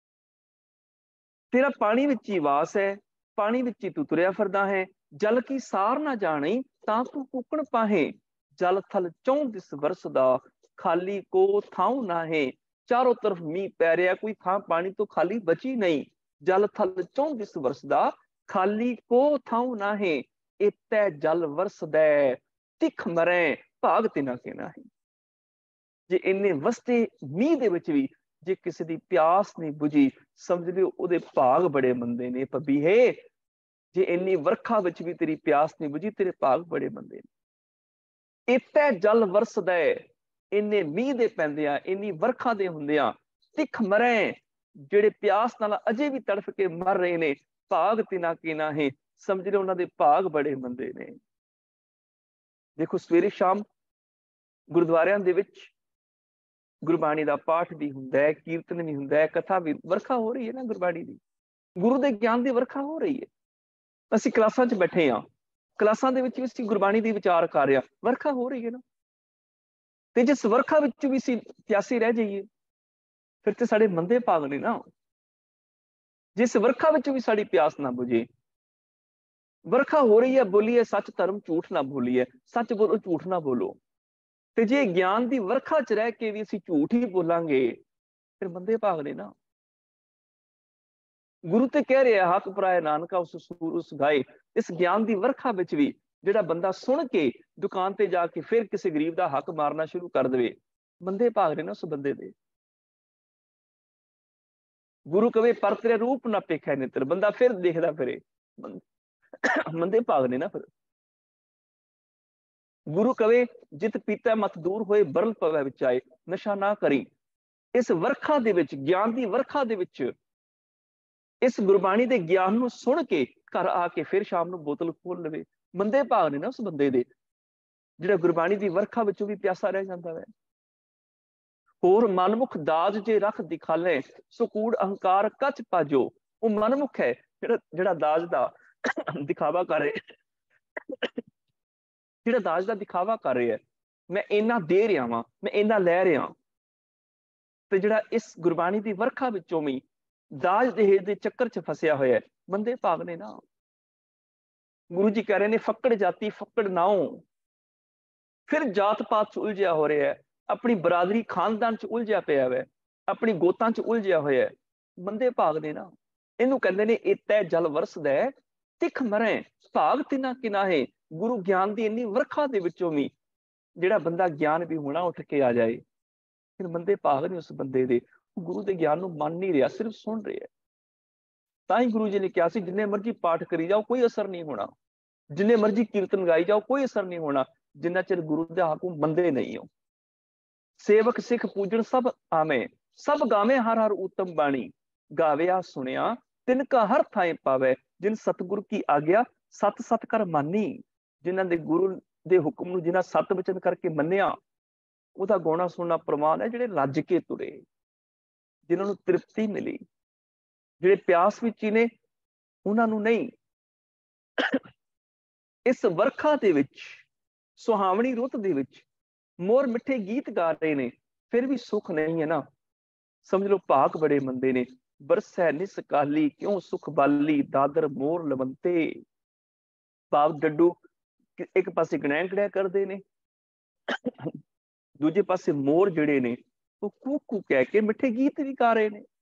तेरा पानी विच ही वास है, पानी विच ही तू तुरया फिरदा है। जल की सार ना जाने, ता तू कुकण पाहे। जल थल चौं दिस वरसदा, खाली को थाऊ ना है। चारों तरफ मींह पै रहा, कोई थां पानी तो खाली बची नहीं। जल थल चौं दिस वरसदा, खाली को थाऊ ना है। इतै जल वरसदै, तिख मरै, भाग तिना के ना है। जे इन्ने वसते मींह दे विच भी जे किसी दी प्यास नहीं बुझी, समझ लियो उहदे भाग बड़े मंदे ने। पबीहे जे इन्नी वरखा विच भी तेरी प्यास नहीं बुझी, तेरे भाग बड़े मंदे ने। इतै जल वरसदै, इन्ने मींह दे पैंदियां, इन्नी वरखा दे हुंदियां, तिख मरै, ਜਿਹੜੇ ਪਿਆਸ ਨਾਲ ਅਜੇ ਵੀ ਤੜਫ ਕੇ ਮਰ ਰਹੇ ਨੇ, ਭਾਗ ਤਿਨਾ ਕੀ ਨਾ ਹੈ। ਸਮਝ ਲਓ ਉਹਨਾਂ ਦੇ ਭਾਗ ਬੜੇ ਮੰਦੇ ਨੇ। ਦੇਖੋ ਸਵੇਰੇ ਸ਼ਾਮ ਗੁਰਦੁਆਰਿਆਂ ਦੇ ਵਿੱਚ ਗੁਰਬਾਣੀ ਦਾ ਪਾਠ ਵੀ ਹੁੰਦਾ ਹੈ, ਕੀਰਤਨ ਵੀ ਹੁੰਦਾ ਹੈ, ਕਥਾ ਵੀ, ਵਰਖਾ ਹੋ ਰਹੀ ਹੈ ਨਾ ਗੁਰਬਾਣੀ ਦੀ, ਗੁਰੂ ਦੇ ਗਿਆਨ ਦੀ ਵਰਖਾ ਹੋ ਰਹੀ ਹੈ। ਅਸੀਂ ਕਲਾਸਾਂ 'ਚ ਬੈਠੇ ਹਾਂ, ਕਲਾਸਾਂ ਦੇ ਵਿੱਚ ਵੀ ਅਸੀਂ ਗੁਰਬਾਣੀ ਦੀ ਵਿਚਾਰ ਕਰ ਰਹੇ ਹਾਂ, ਵਰਖਾ ਹੋ ਰਹੀ ਹੈ ਨਾ। ਤੇ ਜਿਸ ਵਰਖਾ ਵਿੱਚ ਵੀ ਅਸੀਂ ਪਿਆਸੇ ਰਹਿ ਜਾਈਏ, फिर तो साढ़े मंदे भाग ने ना। जिस वरखा विच भी साड़ी प्यास ना बुझे, वरखा हो रही है, बोलिए सच धर्म, झूठ ना बोलिए, सच बोलो झूठ ना बोलो। ते जे ज्ञान दी वरखा च रह के भी असीं झूठ ही बोलांगे, फिर मंदे भाग ने ना। गुरु ते कह रहे हक पराए नानका उस सूर उस गाए। इस ज्ञान दी वरखा विच भी जिहड़ा बंदा सुन के दुकान ते जाके फिर किसी गरीब दा हक मारना शुरू कर देवे, मंदे भाग ने ना उस बंदे दे। गुरु कवे पर तेरे रूप ना पेखा नेत्र, बंदा फिर देखदा फिरे, मंदे भाग ने ना। फिर गुरु कवे जित पीता मत दूर होए, बरल पवै विच आए, नशा ना करी। इस वरखा दे विच, ज्ञान दी वरखा दे विच, इस गुरबाणी दे ज्ञान नूं सुन के घर आके फिर शाम नूं बोतल खोल लवे, मंदे भाग ने ना उस बंदे दे जिहड़ा गुरबाणी दी वरखा विचों भी प्यासा रह जांदा है। होर मनमुख दाज जे रख दिखाले, सुकूड़ अहंकार कच पाजो। वो मनमुख है जिहड़ा दाज दा दिखावा कर रहे, जिहड़ा दाज दा दिखावा कर रहे है, मैं इन्ना दे रहा वां, मैं इन्ना लै रहा। ते जिहड़ा इस गुरबाणी दी वरखा विचों भी दाज दहेज दे चक्कर च फसिया होया है, मंदे भाग ने ना। गुरु जी कह रहे ने फक्कड़ जाति फक्कड़ नाओ, फिर जात पात च उलझिया हो रहा है, अपनी बरादरी खानदान च उलझिया पिया है, अपनी गोतां च उलझिया होया है, मंदे भाग ने ना। इनू कहंदे ने इतै जल वरसदै, तिख मरै, भाग तिना किना है। गुरु ज्ञान दी इन्नी वरखा दे विचों भी जिहड़ा बंदा ज्ञान भी होना उठ के आ जाए, फिर मंदे भाग ने उस बंदे दे। गुरु दे ज्ञान नूं मन नहीं रहा, सिर्फ सुन रहा है। तां ही गुरु जी ने कहा सी, जिन्ने मर्जी पाठ करी जाओ कोई असर नहीं होना, जिन्ने मर्जी कीर्तन गाई जाओ कोई असर नहीं होना, जिन्ना चिर गुरु दे हाकू मंदे नहीं हो। सेवक सिख पूजन सब आवे, सब गावे हर हर उत्तम बाणी। गाविया सुनिया तिनका हर थाए पावे, जिन सतगुरु की आज्ञा सत सत कर मानी। जिन्हां दे गुरु दे हुक्म नूं जिन्हां सत वचन करके मन्निया, ਉਹਦਾ ਗਾਉਣਾ ਸੁਣਨਾ ਪ੍ਰਮਾਣ ਹੈ। ਜਿਹੜੇ ਰੱਜ ਕੇ ਤੁਰੇ, ਜਿਨ੍ਹਾਂ ਨੂੰ ਤ੍ਰਿਪਤੀ ਮਿਲੀ, ਜਿਹੜੇ ਪਿਆਸ ਵਿੱਚ ਹੀ ਨੇ, ਉਹਨਾਂ ਨੂੰ ਨਹੀਂ। ਇਸ ਵਰਖਾ ਦੇ ਵਿੱਚ, ਸੁਹਾਵਣੀ ਰੁੱਤ ਦੇ ਵਿੱਚ ਮੋਰ ਮਿੱਠੇ ਗੀਤ ਗਾ ਰਹੇ ਨੇ, ਫਿਰ ਵੀ ਸੁੱਖ ਨਹੀਂ ਹੈ ਨਾ। ਸਮਝ ਲਓ ਭਾਗ ਬੜੇ ਮੰਦੇ ਨੇ। ਬਰਸੈ ਨਿਸ ਕਾਲੀ ਕਿਉਂ ਸੁਖ ਬਾਲੀ, ਦਾਦਰ ਮੋਰ ਲਵੰਤੇ। ਭਾਵ ਡੱਡੂ ਇੱਕ ਪਾਸੇ ਗਣੈ ਗਣੈ ਕਰਦੇ ਨੇ, ਦੂਜੇ ਪਾਸੇ ਮੋਰ ਜਿਹੜੇ ਨੇ ਉਹ ਕੂ ਕੂ ਕਹਿ ਕੇ ਮਿੱਠੇ ਗੀਤ ਵੀ ਗਾ ਰਹੇ ਨੇ।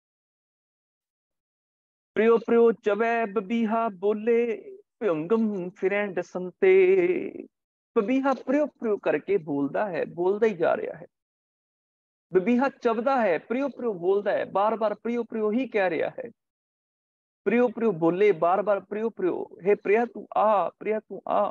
ਪ੍ਰਿਓ ਪ੍ਰਿਓ ਚਵੈ ਬਬੀਹਾ ਬੋਲੇ, ਭਿਅੰਗਮ ਫਿਰੈ ਡਸੰਤੇ। ਬਬੀਹਾ ਪ੍ਰਿਓ ਪ੍ਰਿਓ ਕਰਕੇ ਬੋਲਦਾ ਹੈ, ਬੋਲਦਾ ਹੀ ਜਾ ਰਿਹਾ ਹੈ। ਬਬੀਹਾ ਚਵਦਾ ਹੈ, ਪ੍ਰਿਓ ਪ੍ਰਿਓ ਬੋਲਦਾ ਹੈ, ਬਾਰ ਬਾਰ ਪ੍ਰਿਓ ਪ੍ਰਿਓ ਹੀ ਕਹਿ ਰਿਹਾ ਹੈ। ਪ੍ਰਿਓ ਪ੍ਰਿਓ ਬੋਲੇ, ਬਾਰ ਬਾਰ ਪ੍ਰਿਓ ਪ੍ਰਿਓ, ਹੇ ਪ੍ਰਿਆ ਤੂੰ ਆ, ਪ੍ਰਿਆ ਤੂੰ ਆ।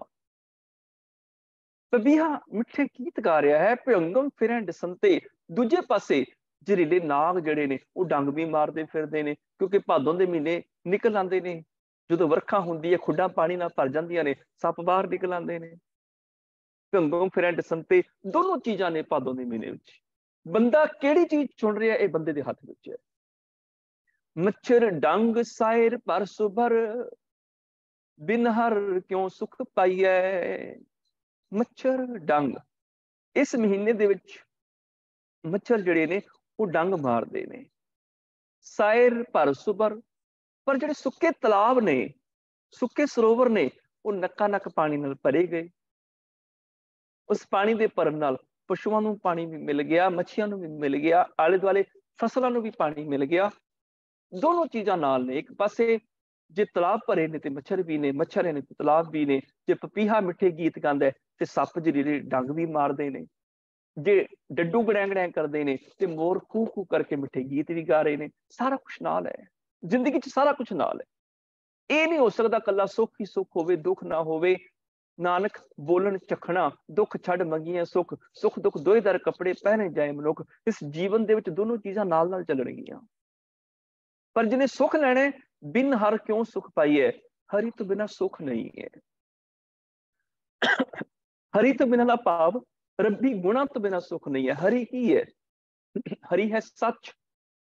ਬਬੀਹਾ ਮਿੱਠੇ ਗੀਤ ਗਾ ਰਿਹਾ ਹੈ। ਭਿਅੰਗਮ ਫਿਰੈ ਡਸੰਤੇ, ਦੂਜੇ ਪਾਸੇ ਜ਼ਹਿਰੀਲੇ ਨਾਗ ਜਿਹੜੇ ਨੇ ਉਹ ਡੰਗ ਵੀ ਮਾਰਦੇ ਫਿਰਦੇ ਨੇ, ਕਿਉਂਕਿ ਭਾਦੋਂ ਦੇ ਮਹੀਨੇ ਨਿਕਲ ਆਉਂਦੇ ਨੇ। ਜਦੋਂ ਵਰਖਾ ਹੁੰਦੀ ਹੈ, ਖੁੱਡਾਂ ਪਾਣੀ ਨਾਲ ਭਰ ਜਾਂਦੀਆਂ ਨੇ, ਸੱਪ ਬਾਹਰ ਨਿਕਲ ਆਉਂਦੇ ਨੇ। ਭਿਅੰਗਮ ਫਿਰੈ ਡਸੰਤੇ, ਦੋਨੋਂ ਚੀਜ਼ਾਂ ਨੇ ਭਾਦੋਂ ਦੇ ਮਹੀਨੇ ਵਿੱਚ। ਬੰਦਾ ਕਿਹੜੀ ਚੀਜ਼ ਚੁਣ ਰਿਹਾ, ਇਹ ਬੰਦੇ ਦੇ ਹੱਥ ਵਿੱਚ ਹੈ। ਮੱਛਰ ਡੰਗ ਸਾਇਰ ਪਰ ਸੁਭਰ, ਬਿਨ ਹਰ ਕਿਉਂ ਸੁਖ ਪਾਈਐ। ਮੱਛਰ ਡੰਗ, ਇਸ ਮਹੀਨੇ ਦੇ ਵਿੱਚ ਮੱਛਰ ਜਿਹੜੇ ਨੇ ਉਹ ਡੰਗ ਮਾਰਦੇ ਨੇ। ਸਾਇਰ ਪਰ ਸੁਭਰ, ਪਰ ਜਿਹੜੇ ਸੁੱਕੇ ਤਲਾਬ ਨੇ, ਸੁੱਕੇ ਸਰੋਵਰ ਨੇ, ਉਹ ਨੱਕਾ ਨੱਕ ਪਾਣੀ ਨਾਲ ਭਰੇ ਗਏ। ਉਸ ਪਾਣੀ ਦੇ ਭਰਨ ਨਾਲ ਪਸ਼ੂਆਂ ਨੂੰ ਪਾਣੀ ਵੀ ਮਿਲ ਗਿਆ, ਮੱਛੀਆਂ ਨੂੰ ਵੀ ਮਿਲ ਗਿਆ, ਆਲੇ ਦੁਆਲੇ ਫਸਲਾਂ ਨੂੰ ਵੀ ਪਾਣੀ ਮਿਲ ਗਿਆ। ਦੋਨੋਂ ਚੀਜ਼ਾਂ ਨਾਲ ਨੇ। ਇੱਕ ਪਾਸੇ ਜੇ ਤਲਾਬ ਭਰੇ ਨੇ ਤੇ ਮੱਛਰ ਵੀ ਨੇ, ਮੱਛਰ ਨੇ ਤੇ ਤਲਾਬ ਵੀ ਨੇ। ਜੇ ਪਪੀਹਾ ਮਿੱਠੇ ਗੀਤ ਗਾਉਂਦਾ ਤੇ ਸੱਪ ਜਿਹੜੇ ਡੰਗ ਵੀ ਮਾਰਦੇ ਨੇ। ਜੇ ਡੱਡੂ ਗੜੈਂ ਗੜੈਂ ਕਰਦੇ ਨੇ ਤੇ ਮੋਰ ਖੂ ਖੂ ਕਰਕੇ ਮਿੱਠੇ ਗੀਤ ਵੀ ਗਾ ਰਹੇ ਨੇ। ਸਾਰਾ ਕੁਛ ਨਾਲ ਹੈ, ਜ਼ਿੰਦਗੀ 'ਚ ਸਾਰਾ ਕੁਛ ਨਾਲ ਹੈ। ਇਹ ਨਹੀਂ ਹੋ ਸਕਦਾ ਕੱਲਾ ਸੁੱਖ ਹੀ ਸੁੱਖ ਹੋਵੇ, ਦੁੱਖ ਨਾ ਹੋਵੇ। ਨਾਨਕ ਬੋਲਣ ਚਖਣਾ, ਦੁੱਖ ਛੱਡ ਮੰਗੀਆਂ ਸੁੱਖ, ਸੁੱਖ ਦੁੱਖ ਦੋਏ ਦਰ ਕੱਪੜੇ ਪਹਿਨੇ ਜਾਏ ਮਨੁੱਖ। ਇਸ ਜੀਵਨ ਦੇ ਵਿੱਚ ਦੋਨੋਂ ਚੀਜ਼ਾਂ ਨਾਲ ਨਾਲ ਚੱਲਣਗੀਆਂ। ਪਰ ਜਿਹਨੇ ਸੁੱਖ ਲੈਣਾ, ਬਿਨ ਹਰ ਕਿਉਂ ਸੁਖ ਪਾਈਐ, ਹਰੀ ਤੋਂ ਬਿਨਾਂ ਸੁੱਖ ਨਹੀਂ ਹੈ। ਹਰੀ ਤੋਂ ਬਿਨਾਂ ਦਾ ਭਾਵ ਰੱਬੀ ਗੁਣਾ ਤੋਂ ਬਿਨਾਂ ਸੁੱਖ ਨਹੀਂ ਹੈ। ਹਰੀ ਕੀ ਹੈ? ਹਰੀ ਹੈ ਸੱਚ,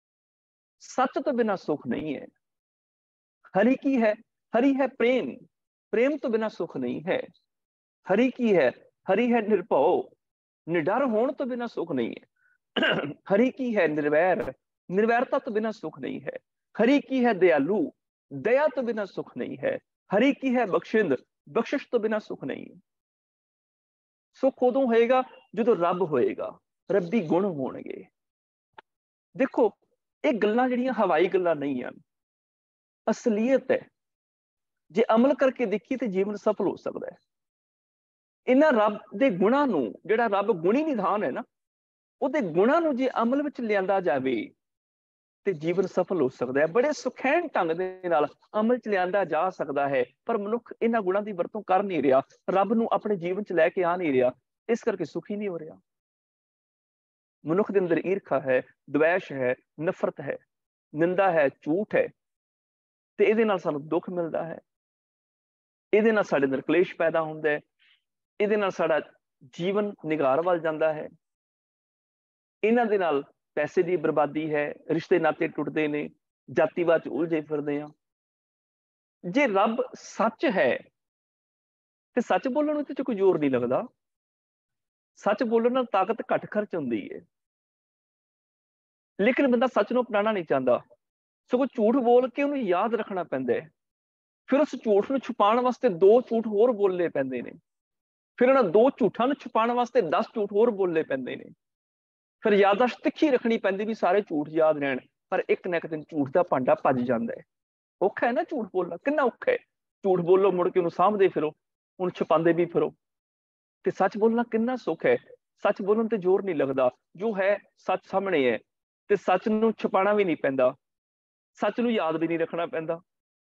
ਸੱਚ ਤੋਂ ਬਿਨਾਂ ਸੁੱਖ ਨਹੀਂ ਹੈ। ਹਰੀ ਕੀ ਹੈ? ਹਰੀ ਹੈ ਪ੍ਰੇਮ, ਪ੍ਰੇਮ ਤੋਂ ਬਿਨਾਂ ਸੁੱਖ ਨਹੀਂ ਹੈ। ਹਰੀ ਕੀ ਹੈ? ਹਰੀ ਹੈ ਨਿਰਭਉ, ਨਿਡਰ ਹੋਣ ਤੋਂ ਬਿਨਾਂ ਸੁੱਖ ਨਹੀਂ ਹੈ। ਹਰੀ ਕੀ ਹੈ? ਨਿਰਵੈਰ, ਨਿਰਵੈਰਤਾ ਤੋਂ ਬਿਨਾਂ ਸੁੱਖ ਨਹੀਂ ਹੈ। ਹਰੀ ਕੀ ਹੈ? ਦਿਆਲੂ, ਦਇਆ ਤੋਂ ਬਿਨਾਂ ਸੁੱਖ ਨਹੀਂ ਹੈ। ਹਰੀ ਕੀ ਹੈ? ਬਖਸ਼ਿੰਦ, ਬਖਸ਼ਿਸ਼ ਤੋਂ ਬਿਨਾਂ ਸੁੱਖ ਨਹੀਂ ਹੈ। ਸੁੱਖ ਉਦੋਂ ਹੋਏਗਾ ਜਦੋਂ ਰੱਬ ਹੋਏਗਾ, ਰੱਬੀ ਗੁਣ ਹੋਣਗੇ। ਦੇਖੋ, ਇਹ ਗੱਲਾਂ ਜਿਹੜੀਆਂ ਹਵਾਈ ਗੱਲਾਂ ਨਹੀਂ ਹਨ, ਅਸਲੀਅਤ ਹੈ। ਜੇ ਅਮਲ ਕਰਕੇ ਦੇਖੀਏ ਤੇ ਜੀਵਨ ਸਫਲ ਹੋ ਸਕਦਾ ਹੈ। ਇਹਨਾਂ ਰੱਬ ਦੇ ਗੁਣਾਂ ਨੂੰ, ਜਿਹੜਾ ਰੱਬ ਗੁਣੀ ਨਿਧਾਨ ਹੈ ਨਾ, ਉਹਦੇ ਗੁਣਾਂ ਨੂੰ ਜੇ ਅਮਲ ਵਿੱਚ ਲਿਆਂਦਾ ਜਾਵੇ ਤੇ ਜੀਵਨ ਸਫਲ ਹੋ ਸਕਦਾ ਹੈ। ਬੜੇ ਸੁਖੈਨ ਢੰਗ ਦੇ ਨਾਲ ਅਮਲ ਚ ਲਿਆਂਦਾ ਜਾ ਸਕਦਾ ਹੈ, ਪਰ ਮਨੁੱਖ ਇਹਨਾਂ ਗੁਣਾਂ ਦੀ ਵਰਤੋਂ ਕਰ ਨਹੀਂ ਰਿਹਾ, ਰੱਬ ਨੂੰ ਆਪਣੇ ਜੀਵਨ ਚ ਲੈ ਕੇ ਆ ਨਹੀਂ ਰਿਹਾ, ਇਸ ਕਰਕੇ ਸੁਖੀ ਨਹੀਂ ਹੋ ਰਿਹਾ। ਮਨੁੱਖ ਦੇ ਅੰਦਰ ਈਰਖਾ ਹੈ, ਦਵੈਸ਼ ਹੈ, ਨਫ਼ਰਤ ਹੈ, ਨਿੰਦਾ ਹੈ, ਝੂਠ ਹੈ, ਤੇ ਇਹਦੇ ਨਾਲ ਸਾਨੂੰ ਦੁੱਖ ਮਿਲਦਾ ਹੈ। ਇਹਦੇ ਨਾਲ ਸਾਡੇ ਅੰਦਰ ਕਲੇਸ਼ ਪੈਦਾ ਹੁੰਦਾ ਹੈ। ਇਹਦੇ ਨਾਲ ਸਾਡਾ ਜੀਵਨ ਨਿਗਾਰ ਵੱਲ ਜਾਂਦਾ ਹੈ। ਇਹਨਾਂ ਦੇ ਨਾਲ ਪੈਸੇ ਦੀ ਬਰਬਾਦੀ ਹੈ, ਰਿਸ਼ਤੇ ਨਾਤੇ ਟੁੱਟਦੇ ਨੇ, ਜਾਤੀਵਾਦ ਚ ਉਲਝੇ ਫਿਰਦੇ ਆ। ਜੇ ਰੱਬ ਸੱਚ ਹੈ ਤੇ ਸੱਚ ਬੋਲਣ ਵਿੱਚ ਕੋਈ ਜ਼ੋਰ ਨਹੀਂ ਲੱਗਦਾ। ਸੱਚ ਬੋਲਣ ਨਾਲ ਤਾਕਤ ਘੱਟ ਖਰਚ ਹੁੰਦੀ ਹੈ, ਲੇਕਿਨ ਬੰਦਾ ਸੱਚ ਨੂੰ ਅਪਣਾਉਣਾ ਨਹੀਂ ਚਾਹੁੰਦਾ, ਸਗੋਂ ਝੂਠ ਬੋਲ ਕੇ ਉਹਨੂੰ ਯਾਦ ਰੱਖਣਾ ਪੈਂਦਾ ਹੈ। ਫਿਰ ਉਸ ਝੂਠ ਨੂੰ ਛੁਪਾਉਣ ਵਾਸਤੇ 2 ਝੂਠ ਹੋਰ ਬੋਲਣੇ ਪੈਂਦੇ ਨੇ। ਫਿਰ ਉਹਨਾਂ 2 ਝੂਠਾਂ ਨੂੰ ਛੁਪਾਉਣ ਵਾਸਤੇ 10 ਝੂਠ ਹੋਰ ਬੋਲਣੇ ਪੈਂਦੇ ਨੇ। ਫਿਰ ਯਾਦਾਸ਼ਤ ਤਿੱਖੀ ਰੱਖਣੀ ਪੈਂਦੀ ਵੀ ਸਾਰੇ ਝੂਠ ਯਾਦ ਰਹਿਣ, ਪਰ ਇੱਕ ਨਾ ਇੱਕ ਦਿਨ ਝੂਠ ਦਾ ਭਾਂਡਾ ਭੱਜ ਜਾਂਦਾ ਹੈ। ਔਖਾ ਹੈ ਨਾ ਝੂਠ ਬੋਲਣਾ, ਕਿੰਨਾ ਔਖਾ ਹੈ। ਝੂਠ ਬੋਲੋ, ਮੁੜ ਕੇ ਉਹਨੂੰ ਸਾਂਭਦੇ ਫਿਰੋ, ਉਹਨੂੰ ਛੁਪਾਉਂਦੇ ਵੀ ਫਿਰੋ। ਤੇ ਸੱਚ ਬੋਲਣਾ ਕਿੰਨਾ ਸੁੱਖ ਹੈ। ਸੱਚ ਬੋਲਣ ਤੇ ਜ਼ੋਰ ਨਹੀਂ ਲੱਗਦਾ, ਜੋ ਹੈ ਸੱਚ ਸਾਹਮਣੇ ਹੈ, ਤੇ ਸੱਚ ਨੂੰ ਛੁਪਾਉਣਾ ਵੀ ਨਹੀਂ ਪੈਂਦਾ, ਸੱਚ ਨੂੰ ਯਾਦ ਵੀ ਨਹੀਂ ਰੱਖਣਾ ਪੈਂਦਾ,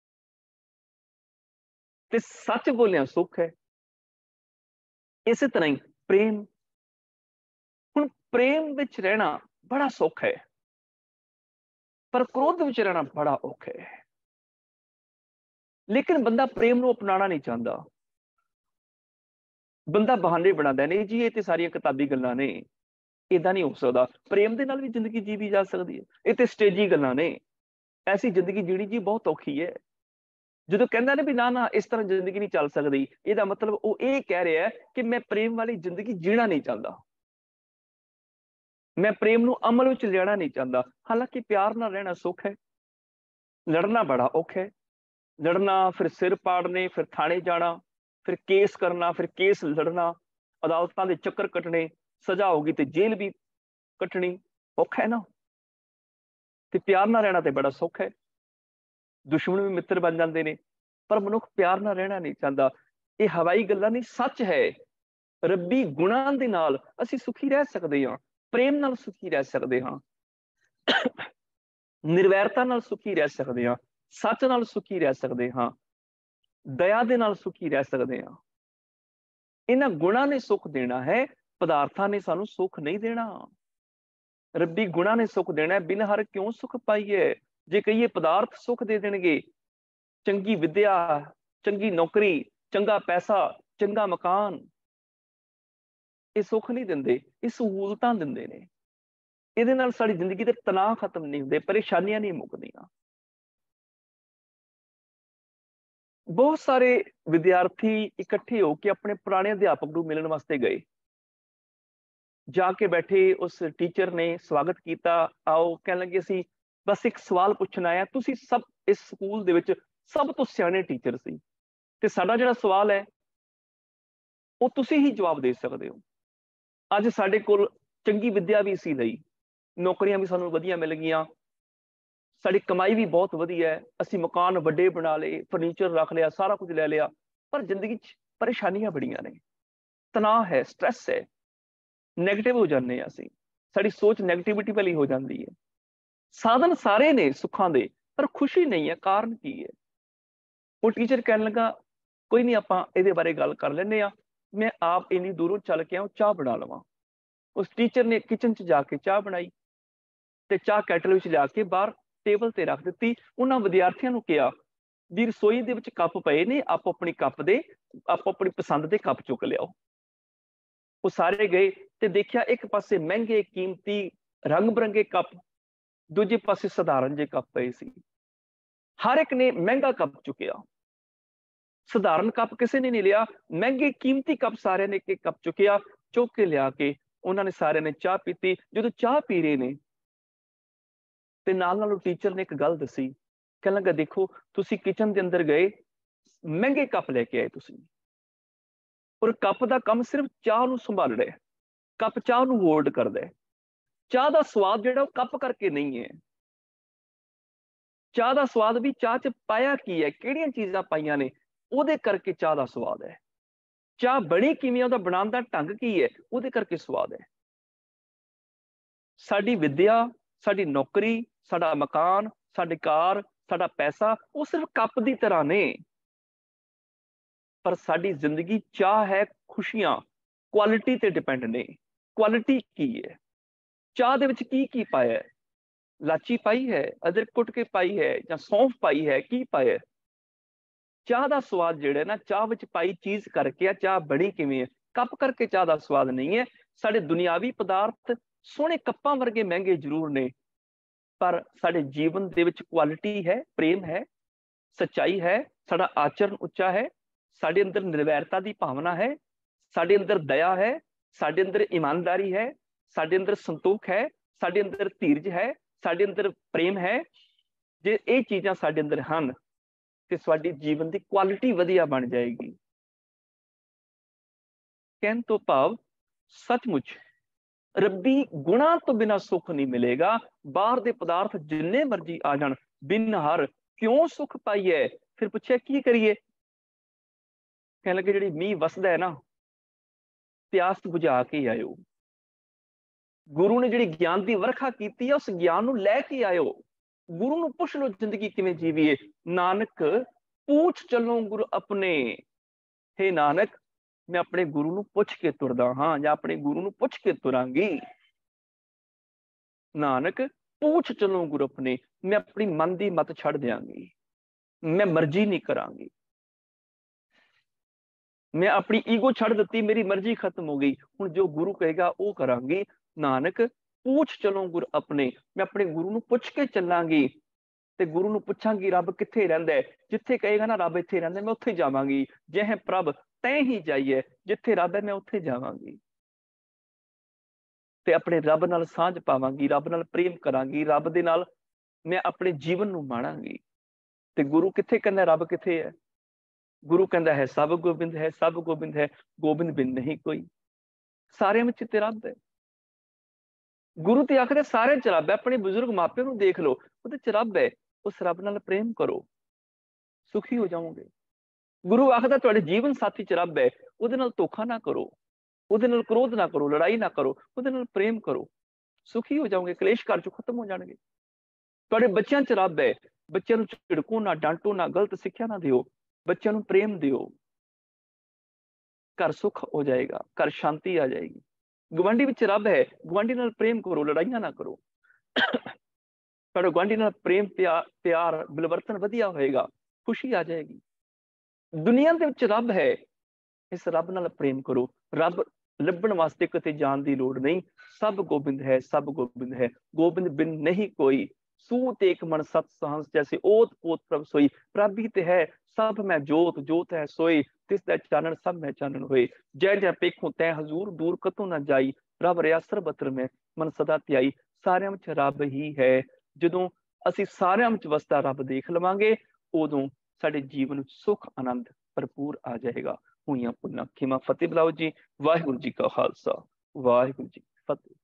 ਤੇ ਸੱਚ ਬੋਲਿਆ ਸੁੱਖ ਹੈ। ਇਸੇ ਤਰ੍ਹਾਂ ਹੀ ਪ੍ਰੇਮ, ਹੁਣ ਪ੍ਰੇਮ ਵਿੱਚ ਰਹਿਣਾ ਬੜਾ ਸੁੱਖ ਹੈ, ਪਰ ਕ੍ਰੋਧ ਵਿੱਚ ਰਹਿਣਾ ਬੜਾ ਔਖਾ ਹੈ। ਲੇਕਿਨ ਬੰਦਾ ਪ੍ਰੇਮ ਨੂੰ ਅਪਣਾਉਣਾ ਨਹੀਂ ਚਾਹੁੰਦਾ। ਬੰਦਾ ਬਹਾਨੇ ਬਣਾਉਂਦਾ, ਨਹੀਂ ਜੀ ਇਹ ਤੇ ਸਾਰੀਆਂ ਕਿਤਾਬੀ ਗੱਲਾਂ ਨੇ, ਇਦਾਂ ਨਹੀਂ ਹੋ ਸਕਦਾ। ਪ੍ਰੇਮ ਦੇ ਨਾਲ ਵੀ ਜ਼ਿੰਦਗੀ ਜੀਵੀ ਜਾ ਸਕਦੀ ਹੈ। ਇਹ ਤੇ ਸਟੇਜੀ ਗੱਲਾਂ ਨੇ। ਐਸੀ ਜ਼ਿੰਦਗੀ ਜੀਣੀ ਜੀ ਬਹੁਤ ਔਖੀ ਹੈ। ਜਦੋਂ ਕਹਿੰਦਾ ਨੇ ਵੀ ਨਾ ਨਾ ਇਸ ਤਰ੍ਹਾਂ ਜ਼ਿੰਦਗੀ ਨਹੀਂ ਚੱਲ ਸਕਦੀ, ਇਹਦਾ ਮਤਲਬ ਉਹ ਇਹ ਕਹਿ ਰਿਹਾ ਹੈ ਕਿ ਮੈਂ ਪ੍ਰੇਮ ਵਾਲੀ ਜ਼ਿੰਦਗੀ ਜੀਣਾ ਨਹੀਂ ਚਾਹੁੰਦਾ, ਮੈਂ ਪ੍ਰੇਮ ਨੂੰ ਅਮਲ ਵਿੱਚ ਲਿਆਣਾ ਨਹੀਂ ਚਾਹੁੰਦਾ। ਹਾਲਾਂਕਿ ਪਿਆਰ ਨਾਲ ਰਹਿਣਾ ਸੁੱਖ ਹੈ, ਲੜਨਾ ਬੜਾ ਔਖਾ ਹੈ। ਲੜਨਾ, ਫਿਰ ਸਿਰ ਪਾੜਨੇ, ਫਿਰ ਥਾਣੇ ਜਾਣਾ, ਫਿਰ ਕੇਸ ਕਰਨਾ, ਫਿਰ ਕੇਸ ਲੜਨਾ, ਅਦਾਲਤਾਂ ਦੇ ਚੱਕਰ ਕੱਟਣੇ, ਸਜ਼ਾ ਹੋਗੀ ਤੇ ਜੇਲ੍ਹ ਵੀ ਕੱਟਣੀ, ਔਖਾ ਹੈ ਨਾ। ਤੇ ਪਿਆਰ ਨਾਲ ਰਹਿਣਾ ਤੇ ਬੜਾ ਸੌਖਾ ਹੈ। ਦੁਸ਼ਮਣ ਵੀ ਮਿੱਤਰ ਬਣ ਜਾਂਦੇ ਨੇ, ਪਰ ਮਨੁੱਖ ਪਿਆਰ ਨਾਲ ਰਹਿਣਾ ਨਹੀਂ ਚਾਹੁੰਦਾ। ਇਹ ਹਵਾਈ ਗੱਲਾਂ ਨਹੀਂ, ਸੱਚ ਹੈ। ਰੱਬੀ ਗੁਣਾਂ ਦੇ ਨਾਲ ਅਸੀਂ ਸੁਖੀ ਰਹਿ ਸਕਦੇ ਹਾਂ, ਪ੍ਰੇਮ ਨਾਲ ਸੁਖੀ ਰਹਿ ਸਕਦੇ ਹਾਂ, ਨਿਰਵੈਰਤਾ ਨਾਲ ਸੁਖੀ ਰਹਿ ਸਕਦੇ ਹਾਂ, ਸੱਚ ਨਾਲ ਸੁਖੀ ਰਹਿ ਸਕਦੇ ਹਾਂ, ਦਇਆ ਦੇ ਨਾਲ ਸੁਖੀ ਰਹਿ ਸਕਦੇ ਹਾਂ। ਇਹਨਾਂ ਗੁਣਾਂ ਨੇ ਸੁੱਖ ਦੇਣਾ ਹੈ, ਪਦਾਰਥਾਂ ਨੇ ਸਾਨੂੰ ਸੁੱਖ ਨਹੀਂ ਦੇਣਾ। ਰੱਬੀ ਗੁਣਾਂ ਨੇ ਸੁੱਖ ਦੇਣਾ। ਬਿਨ ਹਰ ਕਿਉਂ ਸੁੱਖ ਪਾਈਏ। ਜੇ ਕਹੀਏ ਪਦਾਰਥ ਸੁੱਖ ਦੇ ਦੇਣਗੇ, ਚੰਗੀ ਵਿਦਿਆ, ਚੰਗੀ ਨੌਕਰੀ, ਚੰਗਾ ਪੈਸਾ, ਚੰਗਾ ਮਕਾਨ, ਇਹ ਸੁੱਖ ਨਹੀਂ ਦਿੰਦੇ, ਇਹ ਸਹੂਲਤਾਂ ਦਿੰਦੇ ਨੇ। ਇਹਦੇ ਨਾਲ ਸਾਡੀ ਜ਼ਿੰਦਗੀ ਦੇ ਤਣਾਅ ਖਤਮ ਨਹੀਂ ਹੁੰਦੇ, ਪਰੇਸ਼ਾਨੀਆਂ ਨਹੀਂ ਮੁੱਕਦੀਆਂ। ਬਹੁਤ ਸਾਰੇ ਵਿਦਿਆਰਥੀ ਇਕੱਠੇ ਹੋ ਕੇ ਆਪਣੇ ਪੁਰਾਣੇ ਅਧਿਆਪਕ ਨੂੰ ਮਿਲਣ ਵਾਸਤੇ ਗਏ। ਜਾ ਕੇ ਬੈਠੇ, ਉਸ ਟੀਚਰ ਨੇ ਸਵਾਗਤ ਕੀਤਾ। ਆਓ, ਕਹਿਣ ਲੱਗੇ ਅਸੀਂ ਬਸ ਇੱਕ ਸਵਾਲ ਪੁੱਛਣ ਆਇਆ। ਤੁਸੀਂ ਸਭ ਇਸ ਸਕੂਲ ਦੇ ਵਿੱਚ ਸਭ ਤੋਂ ਸਿਆਣੇ ਟੀਚਰ ਸੀ, ਤੇ ਸਾਡਾ ਜਿਹੜਾ ਸਵਾਲ ਹੈ ਉਹ ਤੁਸੀਂ ਹੀ ਜਵਾਬ ਦੇ ਸਕਦੇ ਹੋ। ਅੱਜ ਸਾਡੇ ਕੋਲ ਚੰਗੀ ਵਿਦਿਆ ਵੀ ਸੀ ਲਈ, ਨੌਕਰੀਆਂ ਵੀ ਸਾਨੂੰ ਵਧੀਆ ਮਿਲ ਗਈਆਂ, ਸਾਡੀ ਕਮਾਈ ਵੀ ਬਹੁਤ ਵਧੀਆ ਹੈ, ਅਸੀਂ ਮਕਾਨ ਵੱਡੇ ਬਣਾ ਲਏ, ਫਰਨੀਚਰ ਰੱਖ ਲਿਆ, ਸਾਰਾ ਕੁਝ ਲੈ ਲਿਆ, ਪਰ ਜ਼ਿੰਦਗੀ 'ਚ ਪਰੇਸ਼ਾਨੀਆਂ ਬੜੀਆਂ ਨੇ, ਤਣਾਅ ਹੈ, ਸਟ੍ਰੈਸ ਹੈ, ਨੈਗੇਟਿਵ ਹੋ ਜਾਂਦੇ ਹਾਂ ਅਸੀਂ, ਸਾਡੀ ਸੋਚ ਨੈਗੇਟਿਵਿਟੀ ਵਾਲੀ ਹੋ ਜਾਂਦੀ ਹੈ। ਸਾਧਨ ਸਾਰੇ ਨੇ ਸੁੱਖਾਂ ਦੇ, ਪਰ ਖੁਸ਼ੀ ਨਹੀਂ ਹੈ। ਕਾਰਨ ਕੀ ਹੈ? ਉਹ ਟੀਚਰ ਕਹਿਣ ਲੱਗਾ, ਕੋਈ ਨਹੀਂ, ਆਪਾਂ ਇਹਦੇ ਬਾਰੇ ਗੱਲ ਕਰ ਲੈਂਦੇ ਹਾਂ, ਮੈਂ ਆਪ ਇੰਨੀ ਦੂਰੋਂ ਚੱਲ ਕੇ ਆਉਂ, ਚਾਹ ਬਣਾ ਲਵਾਂ। ਉਸ ਟੀਚਰ ਨੇ ਕਿਚਨ 'ਚ ਜਾ ਕੇ ਚਾਹ ਬਣਾਈ ਤੇ ਚਾਹ ਕੈਟਲ ਵਿੱਚ ਲਿਆ ਕੇ ਬਾਹਰ ਟੇਬਲ ਤੇ ਰੱਖ ਦਿੱਤੀ। ਉਹਨਾਂ ਵਿਦਿਆਰਥੀਆਂ ਨੂੰ ਕਿਹਾ ਵੀ ਰਸੋਈ ਦੇ ਵਿੱਚ ਕੱਪ ਪਏ ਨੇ, ਆਪੋ ਆਪਣੀ ਪਸੰਦ ਦੇ ਕੱਪ ਚੁੱਕ ਲਿਆਓ। ਉਹ ਸਾਰੇ ਗਏ ਤੇ ਦੇਖਿਆ ਇੱਕ ਪਾਸੇ ਮਹਿੰਗੇ ਕੀਮਤੀ ਰੰਗ ਬਿਰੰਗੇ ਕੱਪ, ਦੂਜੇ ਪਾਸੇ ਸਧਾਰਨ ਜਿਹੇ ਕੱਪ ਪਏ ਸੀ। ਹਰ ਇੱਕ ਨੇ ਮਹਿੰਗਾ ਕੱਪ ਚੁੱਕਿਆ, ਸਧਾਰਨ ਕੱਪ ਕਿਸੇ ਨੇ ਨਹੀਂ ਲਿਆ। ਮਹਿੰਗੇ ਕੀਮਤੀ ਕੱਪ ਸਾਰਿਆਂ ਨੇ ਇੱਕ ਕੱਪ ਚੁੱਕਿਆ, ਚੁੱਕ ਕੇ ਲਿਆ ਕੇ ਉਹਨਾਂ ਨੇ ਸਾਰਿਆਂ ਨੇ ਚਾਹ ਪੀਤੀ। ਜਦੋਂ ਚਾਹ ਪੀ ਰਹੇ ਨੇ ਤੇ ਨਾਲ ਉਹ ਟੀਚਰ ਨੇ ਇੱਕ ਗੱਲ ਦੱਸੀ, ਕਹਿਣ ਲੱਗਾ, ਦੇਖੋ ਤੁਸੀਂ ਕਿਚਨ ਦੇ ਅੰਦਰ ਗਏ, ਮਹਿੰਗੇ ਕੱਪ ਲੈ ਕੇ ਆਏ ਤੁਸੀਂ, ਔਰ ਕੱਪ ਦਾ ਕੰਮ ਸਿਰਫ ਚਾਹ ਨੂੰ ਸੰਭਾਲ ਰਿਹਾ, ਕੱਪ ਚਾਹ ਨੂੰ ਹੋਲਡ ਕਰਦਾ ਹੈ। ਚਾਹ ਦਾ ਸਵਾਦ ਜਿਹੜਾ ਉਹ ਕੱਪ ਕਰਕੇ ਨਹੀਂ ਹੈ। ਚਾਹ ਦਾ ਸਵਾਦ ਵੀ ਚਾਹ 'ਚ ਪਾਇਆ ਕੀ ਹੈ, ਕਿਹੜੀਆਂ ਚੀਜ਼ਾਂ ਪਾਈਆਂ ਨੇ, ਉਹਦੇ ਕਰਕੇ ਚਾਹ ਦਾ ਸਵਾਦ ਹੈ। ਚਾਹ ਬਣੀ ਕਿਵੇਂ, ਉਹਦਾ ਬਣਾਉਣ ਦਾ ਢੰਗ ਕੀ ਹੈ, ਉਹਦੇ ਕਰਕੇ ਸਵਾਦ ਹੈ। ਸਾਡੀ ਵਿਦਿਆ, ਸਾਡੀ ਨੌਕਰੀ, ਸਾਡਾ ਮਕਾਨ, ਸਾਡੀ ਕਾਰ, ਸਾਡਾ ਪੈਸਾ, ਉਹ ਸਿਰਫ ਕੱਪ ਦੀ ਤਰ੍ਹਾਂ ਨੇ। ਪਰ ਸਾਡੀ ਜ਼ਿੰਦਗੀ ਚਾਹ ਹੈ, ਖੁਸ਼ੀਆਂ ਕੁਆਲਿਟੀ ਤੇ ਡਿਪੈਂਡ ਨੇ। ਕੁਆਲਿਟੀ ਕੀ ਹੈ? ਚਾਹ ਦੇ ਵਿੱਚ ਕੀ ਕੀ ਪਾਇਆ ਹੈ? ਲਾਚੀ ਪਾਈ ਹੈ, ਅਦਰਕ ਕੁੱਟ ਕੇ ਪਾਈ ਹੈ, ਜਾਂ ਸੌਂਫ ਪਾਈ ਹੈ, ਕੀ ਪਾਇਆ? ਚਾਹ ਦਾ ਸਵਾਦ ਜਿਹੜਾ ਨਾ, ਚਾਹ ਵਿੱਚ ਪਾਈ ਚੀਜ਼ ਕਰਕੇ ਆ, ਚਾਹ ਬਣੀ ਕਿਵੇਂ ਹੈ, ਕੱਪ ਕਰਕੇ ਚਾਹ ਦਾ ਸਵਾਦ ਨਹੀਂ ਹੈ। ਸਾਡੇ ਦੁਨਿਆਵੀ ਪਦਾਰਥ ਸੋਹਣੇ ਕੱਪਾਂ ਵਰਗੇ ਮਹਿੰਗੇ ਜ਼ਰੂਰ ਨੇ, ਪਰ ਸਾਡੇ ਜੀਵਨ ਦੇ ਵਿੱਚ ਕੁਆਲਿਟੀ ਹੈ, ਪ੍ਰੇਮ ਹੈ, ਸੱਚਾਈ ਹੈ, ਸਾਡਾ ਆਚਰਨ ਉੱਚਾ ਹੈ, ਸਾਡੇ ਅੰਦਰ ਨਿਰਵੈਰਤਾ ਦੀ ਭਾਵਨਾ ਹੈ, ਸਾਡੇ ਅੰਦਰ ਦਇਆ ਹੈ, ਸਾਡੇ ਅੰਦਰ ਇਮਾਨਦਾਰੀ ਹੈ, ਸਾਡੇ ਅੰਦਰ ਸੰਤੋਖ ਹੈ, ਸਾਡੇ ਅੰਦਰ ਧੀਰਜ ਹੈ, ਸਾਡੇ ਅੰਦਰ ਪ੍ਰੇਮ ਹੈ। ਜੇ ਇਹ ਚੀਜ਼ਾਂ ਸਾਡੇ ਅੰਦਰ ਹਨ ਤੇ ਸਾਡੀ ਜੀਵਨ ਦੀ ਕੁਆਲਿਟੀ ਵਧੀਆ ਬਣ ਜਾਏਗੀ। ਕਹਿਣ ਤੋਂ ਭਾਵ ਸੱਚਮੁੱਚ ਰੱਬੀ ਗੁਣਾਂ ਤੋਂ ਬਿਨਾਂ ਸੁੱਖ ਨਹੀਂ ਮਿਲੇਗਾ। ਬਾਹਰ ਦੇ ਪਦਾਰਥ ਜਿੰਨੇ ਮਰਜ਼ੀ ਆ ਜਾਣ, ਬਿਨ ਹਰ ਕਿਉਂ ਸੁੱਖ ਪਾਈਏ। ਫਿਰ ਪੁੱਛਿਆ ਕੀ ਕਰੀਏ? ਕਹਿਣ ਲੱਗੇ, ਜਿਹੜੀ ਮੀਂਹ ਵਸਦਾ ਹੈ ਨਾ, ਪਿਆਸ ਬੁਝਾ ਕੇ ਆਇਓ। ਗੁਰੂ ਨੇ ਜਿਹੜੀ ਗਿਆਨ ਦੀ ਵਰਖਾ ਕੀਤੀ ਹੈ, ਉਸ ਗਿਆਨ ਨੂੰ ਲੈ ਕੇ ਆਇਓ। ਗੁਰੂ ਨੂੰ ਪੁੱਛ ਲਓ ਜ਼ਿੰਦਗੀ ਕਿਵੇਂ ਜੀਵੀਏ। ਨਾਨਕ ਪੁੱਛ ਚੱਲੋ ਗੁਰੂ ਆਪਣੇ। ਹੇ ਨਾਨਕ, ਮੈਂ ਆਪਣੇ ਗੁਰੂ ਨੂੰ ਪੁੱਛ ਕੇ ਤੁਰਦਾ ਹਾਂ, ਜਾਂ ਆਪਣੇ ਗੁਰੂ ਨੂੰ ਪੁੱਛ ਕੇ ਤੁਰਾਂਗੀ। ਨਾਨਕ ਪੁੱਛ ਚੱਲੋ ਗੁਰੂ ਆਪਣੇ, ਮੈਂ ਆਪਣੀ ਮਨ ਦੀ ਮਤ ਛੱਡ ਦਿਆਂਗੀ, ਮੈਂ ਮਰਜ਼ੀ ਨਹੀਂ ਕਰਾਂਗੀ, ਮੈਂ ਆਪਣੀ ਈਗੋ ਛੱਡ ਦਿੱਤੀ, ਮੇਰੀ ਮਰਜ਼ੀ ਖਤਮ ਹੋ ਗਈ। ਹੁਣ ਜੋ ਗੁਰੂ ਕਹੇਗਾ ਉਹ ਕਰਾਂਗੀ। ਨਾਨਕ ਪੁੱਛ ਚਲੋ ਗੁਰ ਆਪਣੇ, ਮੈਂ ਆਪਣੇ ਗੁਰੂ ਨੂੰ ਪੁੱਛ ਕੇ ਚੱਲਾਂਗੀ ਤੇ ਗੁਰੂ ਨੂੰ ਪੁੱਛਾਂਗੀ ਰੱਬ ਕਿੱਥੇ ਰਹਿੰਦਾ ਹੈ। ਜਿੱਥੇ ਕਹੇਗਾ ਨਾ ਰੱਬ ਇੱਥੇ ਰਹਿੰਦਾ, ਮੈਂ ਉੱਥੇ ਜਾਵਾਂਗੀ। ਜਹ ਪ੍ਰਭ ਤੈਂ ਹੀ ਜਾਈਏ, ਜਿੱਥੇ ਰੱਬ ਹੈ ਮੈਂ ਉੱਥੇ ਜਾਵਾਂਗੀ ਤੇ ਆਪਣੇ ਰੱਬ ਨਾਲ ਸਾਂਝ ਪਾਵਾਂਗੀ, ਰੱਬ ਨਾਲ ਪ੍ਰੇਮ ਕਰਾਂਗੀ, ਰੱਬ ਦੇ ਨਾਲ ਮੈਂ ਆਪਣੇ ਜੀਵਨ ਨੂੰ ਮਾਣਾਂਗੀ। ਤੇ ਗੁਰੂ ਕਿੱਥੇ ਕਹਿੰਦਾ ਰੱਬ ਕਿੱਥੇ ਹੈ? ਗੁਰੂ ਕਹਿੰਦਾ ਹੈ ਸਭ ਗੋਬਿੰਦ ਹੈ, ਸਭ ਗੋਬਿੰਦ ਹੈ, ਗੋਬਿੰਦ ਬਿਨ ਨਹੀਂ ਕੋਈ। ਸਾਰਿਆਂ ਵਿੱਚ ਤੇ ਰੱਬ ਹੈ। ਗੁਰੂ ਤੇ ਆਖਦੇ ਸਾਰੇ ਚ ਰੱਬ ਹੈ। ਆਪਣੇ ਬਜ਼ੁਰਗ ਮਾਪਿਆਂ ਨੂੰ ਦੇਖ ਲਓ, ਉਹਦੇ ਚ ਰੱਬ ਹੈ। ਉਸ ਰੱਬ ਨਾਲ ਪ੍ਰੇਮ ਕਰੋ, ਸੁਖੀ ਹੋ ਜਾਓਗੇ। ਗੁਰੂ ਆਖਦਾ ਤੁਹਾਡੇ ਜੀਵਨ ਸਾਥੀ ਚ ਰੱਬ ਹੈ, ਉਹਦੇ ਨਾਲ ਧੋਖਾ ਨਾ ਕਰੋ, ਉਹਦੇ ਨਾਲ ਕ੍ਰੋਧ ਨਾ ਕਰੋ, ਲੜਾਈ ਨਾ ਕਰੋ, ਉਹਦੇ ਨਾਲ ਪ੍ਰੇਮ ਕਰੋ, ਸੁਖੀ ਹੋ ਜਾਓਗੇ, ਕਲੇਸ਼ ਘਰ ਚੋਂ ਖਤਮ ਹੋ ਜਾਣਗੇ। ਤੁਹਾਡੇ ਬੱਚਿਆਂ ਚ ਰੱਬ ਹੈ, ਬੱਚਿਆਂ ਨੂੰ ਝਿੜਕੋ ਨਾ, ਡਾਂਟੋ ਨਾ, ਗਲਤ ਸਿੱਖਿਆ ਨਾ ਦਿਓ, ਬੱਚਿਆਂ ਨੂੰ ਪ੍ਰੇਮ ਦਿਓ, ਘਰ ਸੁੱਖ ਹੋ ਜਾਏਗਾ, ਘਰ ਸ਼ਾਂਤੀ ਆ ਜਾਏਗੀ। ਗੁਆਂਢੀ ਵਿੱਚ ਰੱਬ ਹੈ, ਗੁਆਂਢੀ ਨਾਲ ਪ੍ਰੇਮ ਕਰੋ, ਲੜਾਈਆਂ ਨਾ ਕਰੋ। ਤੁਹਾਡੇ ਗੁਆਂਢੀ ਨਾਲ ਪ੍ਰੇਮ ਪਿਆਰ ਮਿਲਵਰਤਨ ਵਧੀਆ ਹੋਏਗਾ, ਖੁਸ਼ੀ ਆ ਜਾਏਗੀ। ਦੁਨੀਆ ਦੇ ਵਿੱਚ ਰੱਬ ਹੈ, ਇਸ ਰੱਬ ਨਾਲ ਪ੍ਰੇਮ ਕਰੋ। ਰੱਬ ਲੱਭਣ ਵਾਸਤੇ ਕਿਤੇ ਜਾਣ ਦੀ ਲੋੜ ਨਹੀਂ। ਸਭ ਗੋਬਿੰਦ ਹੈ, ਸਭ ਗੋਬਿੰਦ ਹੈ, ਗੋਬਿੰਦ ਬਿਨ ਨਹੀਂ ਕੋਈ। ਸੂਤ ਏਕ ਮਨ ਸਤ ਸਹੰਸ, ਜੈਸੇ ਓਤ ਪੋਤ ਪ੍ਰਭ सोई। ਪ੍ਰਭ ਹੀ ਤੇ ਹੈ, ਸਭ ਮੈਂ ਜੋਤ, ਜੋਤ ਹੈ सोई। ਤਿਸ ਦਾ ਚਾਨਣ ਸਭ ਮੈਂ ਚਾਨਣ ਹੋਏ। ਜੈ ਜੈ ਪੇਖੋਂ ਤੈ ਹਜ਼ੂਰ, ਦੂਰ ਕਤੋਂ ਨਾ ਜਾਈ। ਪ੍ਰਭ ਰਿਆ ਸਰਬਤਰ ਮੈਂ, ਮਨ ਸਦਾ ਧਿਆਈ। ਸਾਰਿਆਂ ਵਿੱਚ ਰੱਬ ਹੀ ਹੈ। ਜਦੋਂ ਅਸੀਂ ਸਾਰਿਆਂ ਵਿੱਚ ਵਸਦਾ ਰੱਬ ਦੇਖ ਲਵਾਂਗੇ, ਉਦੋਂ ਸਾਡੇ ਜੀਵਨ ਵਿੱਚ ਸੁੱਖ ਆਨੰਦ ਭਰਪੂਰ ਆ ਜਾਏਗਾ। ਹੋਈਆਂ ਪੁੰਨਾ ਖਿਮਾ। ਫਤਿਹ ਬੁਲਾਓ ਜੀ। ਵਾਹਿਗੁਰੂ ਜੀ ਕਾ ਖਾਲਸਾ, ਵਾਹਿਗੁਰੂ ਜੀ ਕੀ ਫਤਿਹ।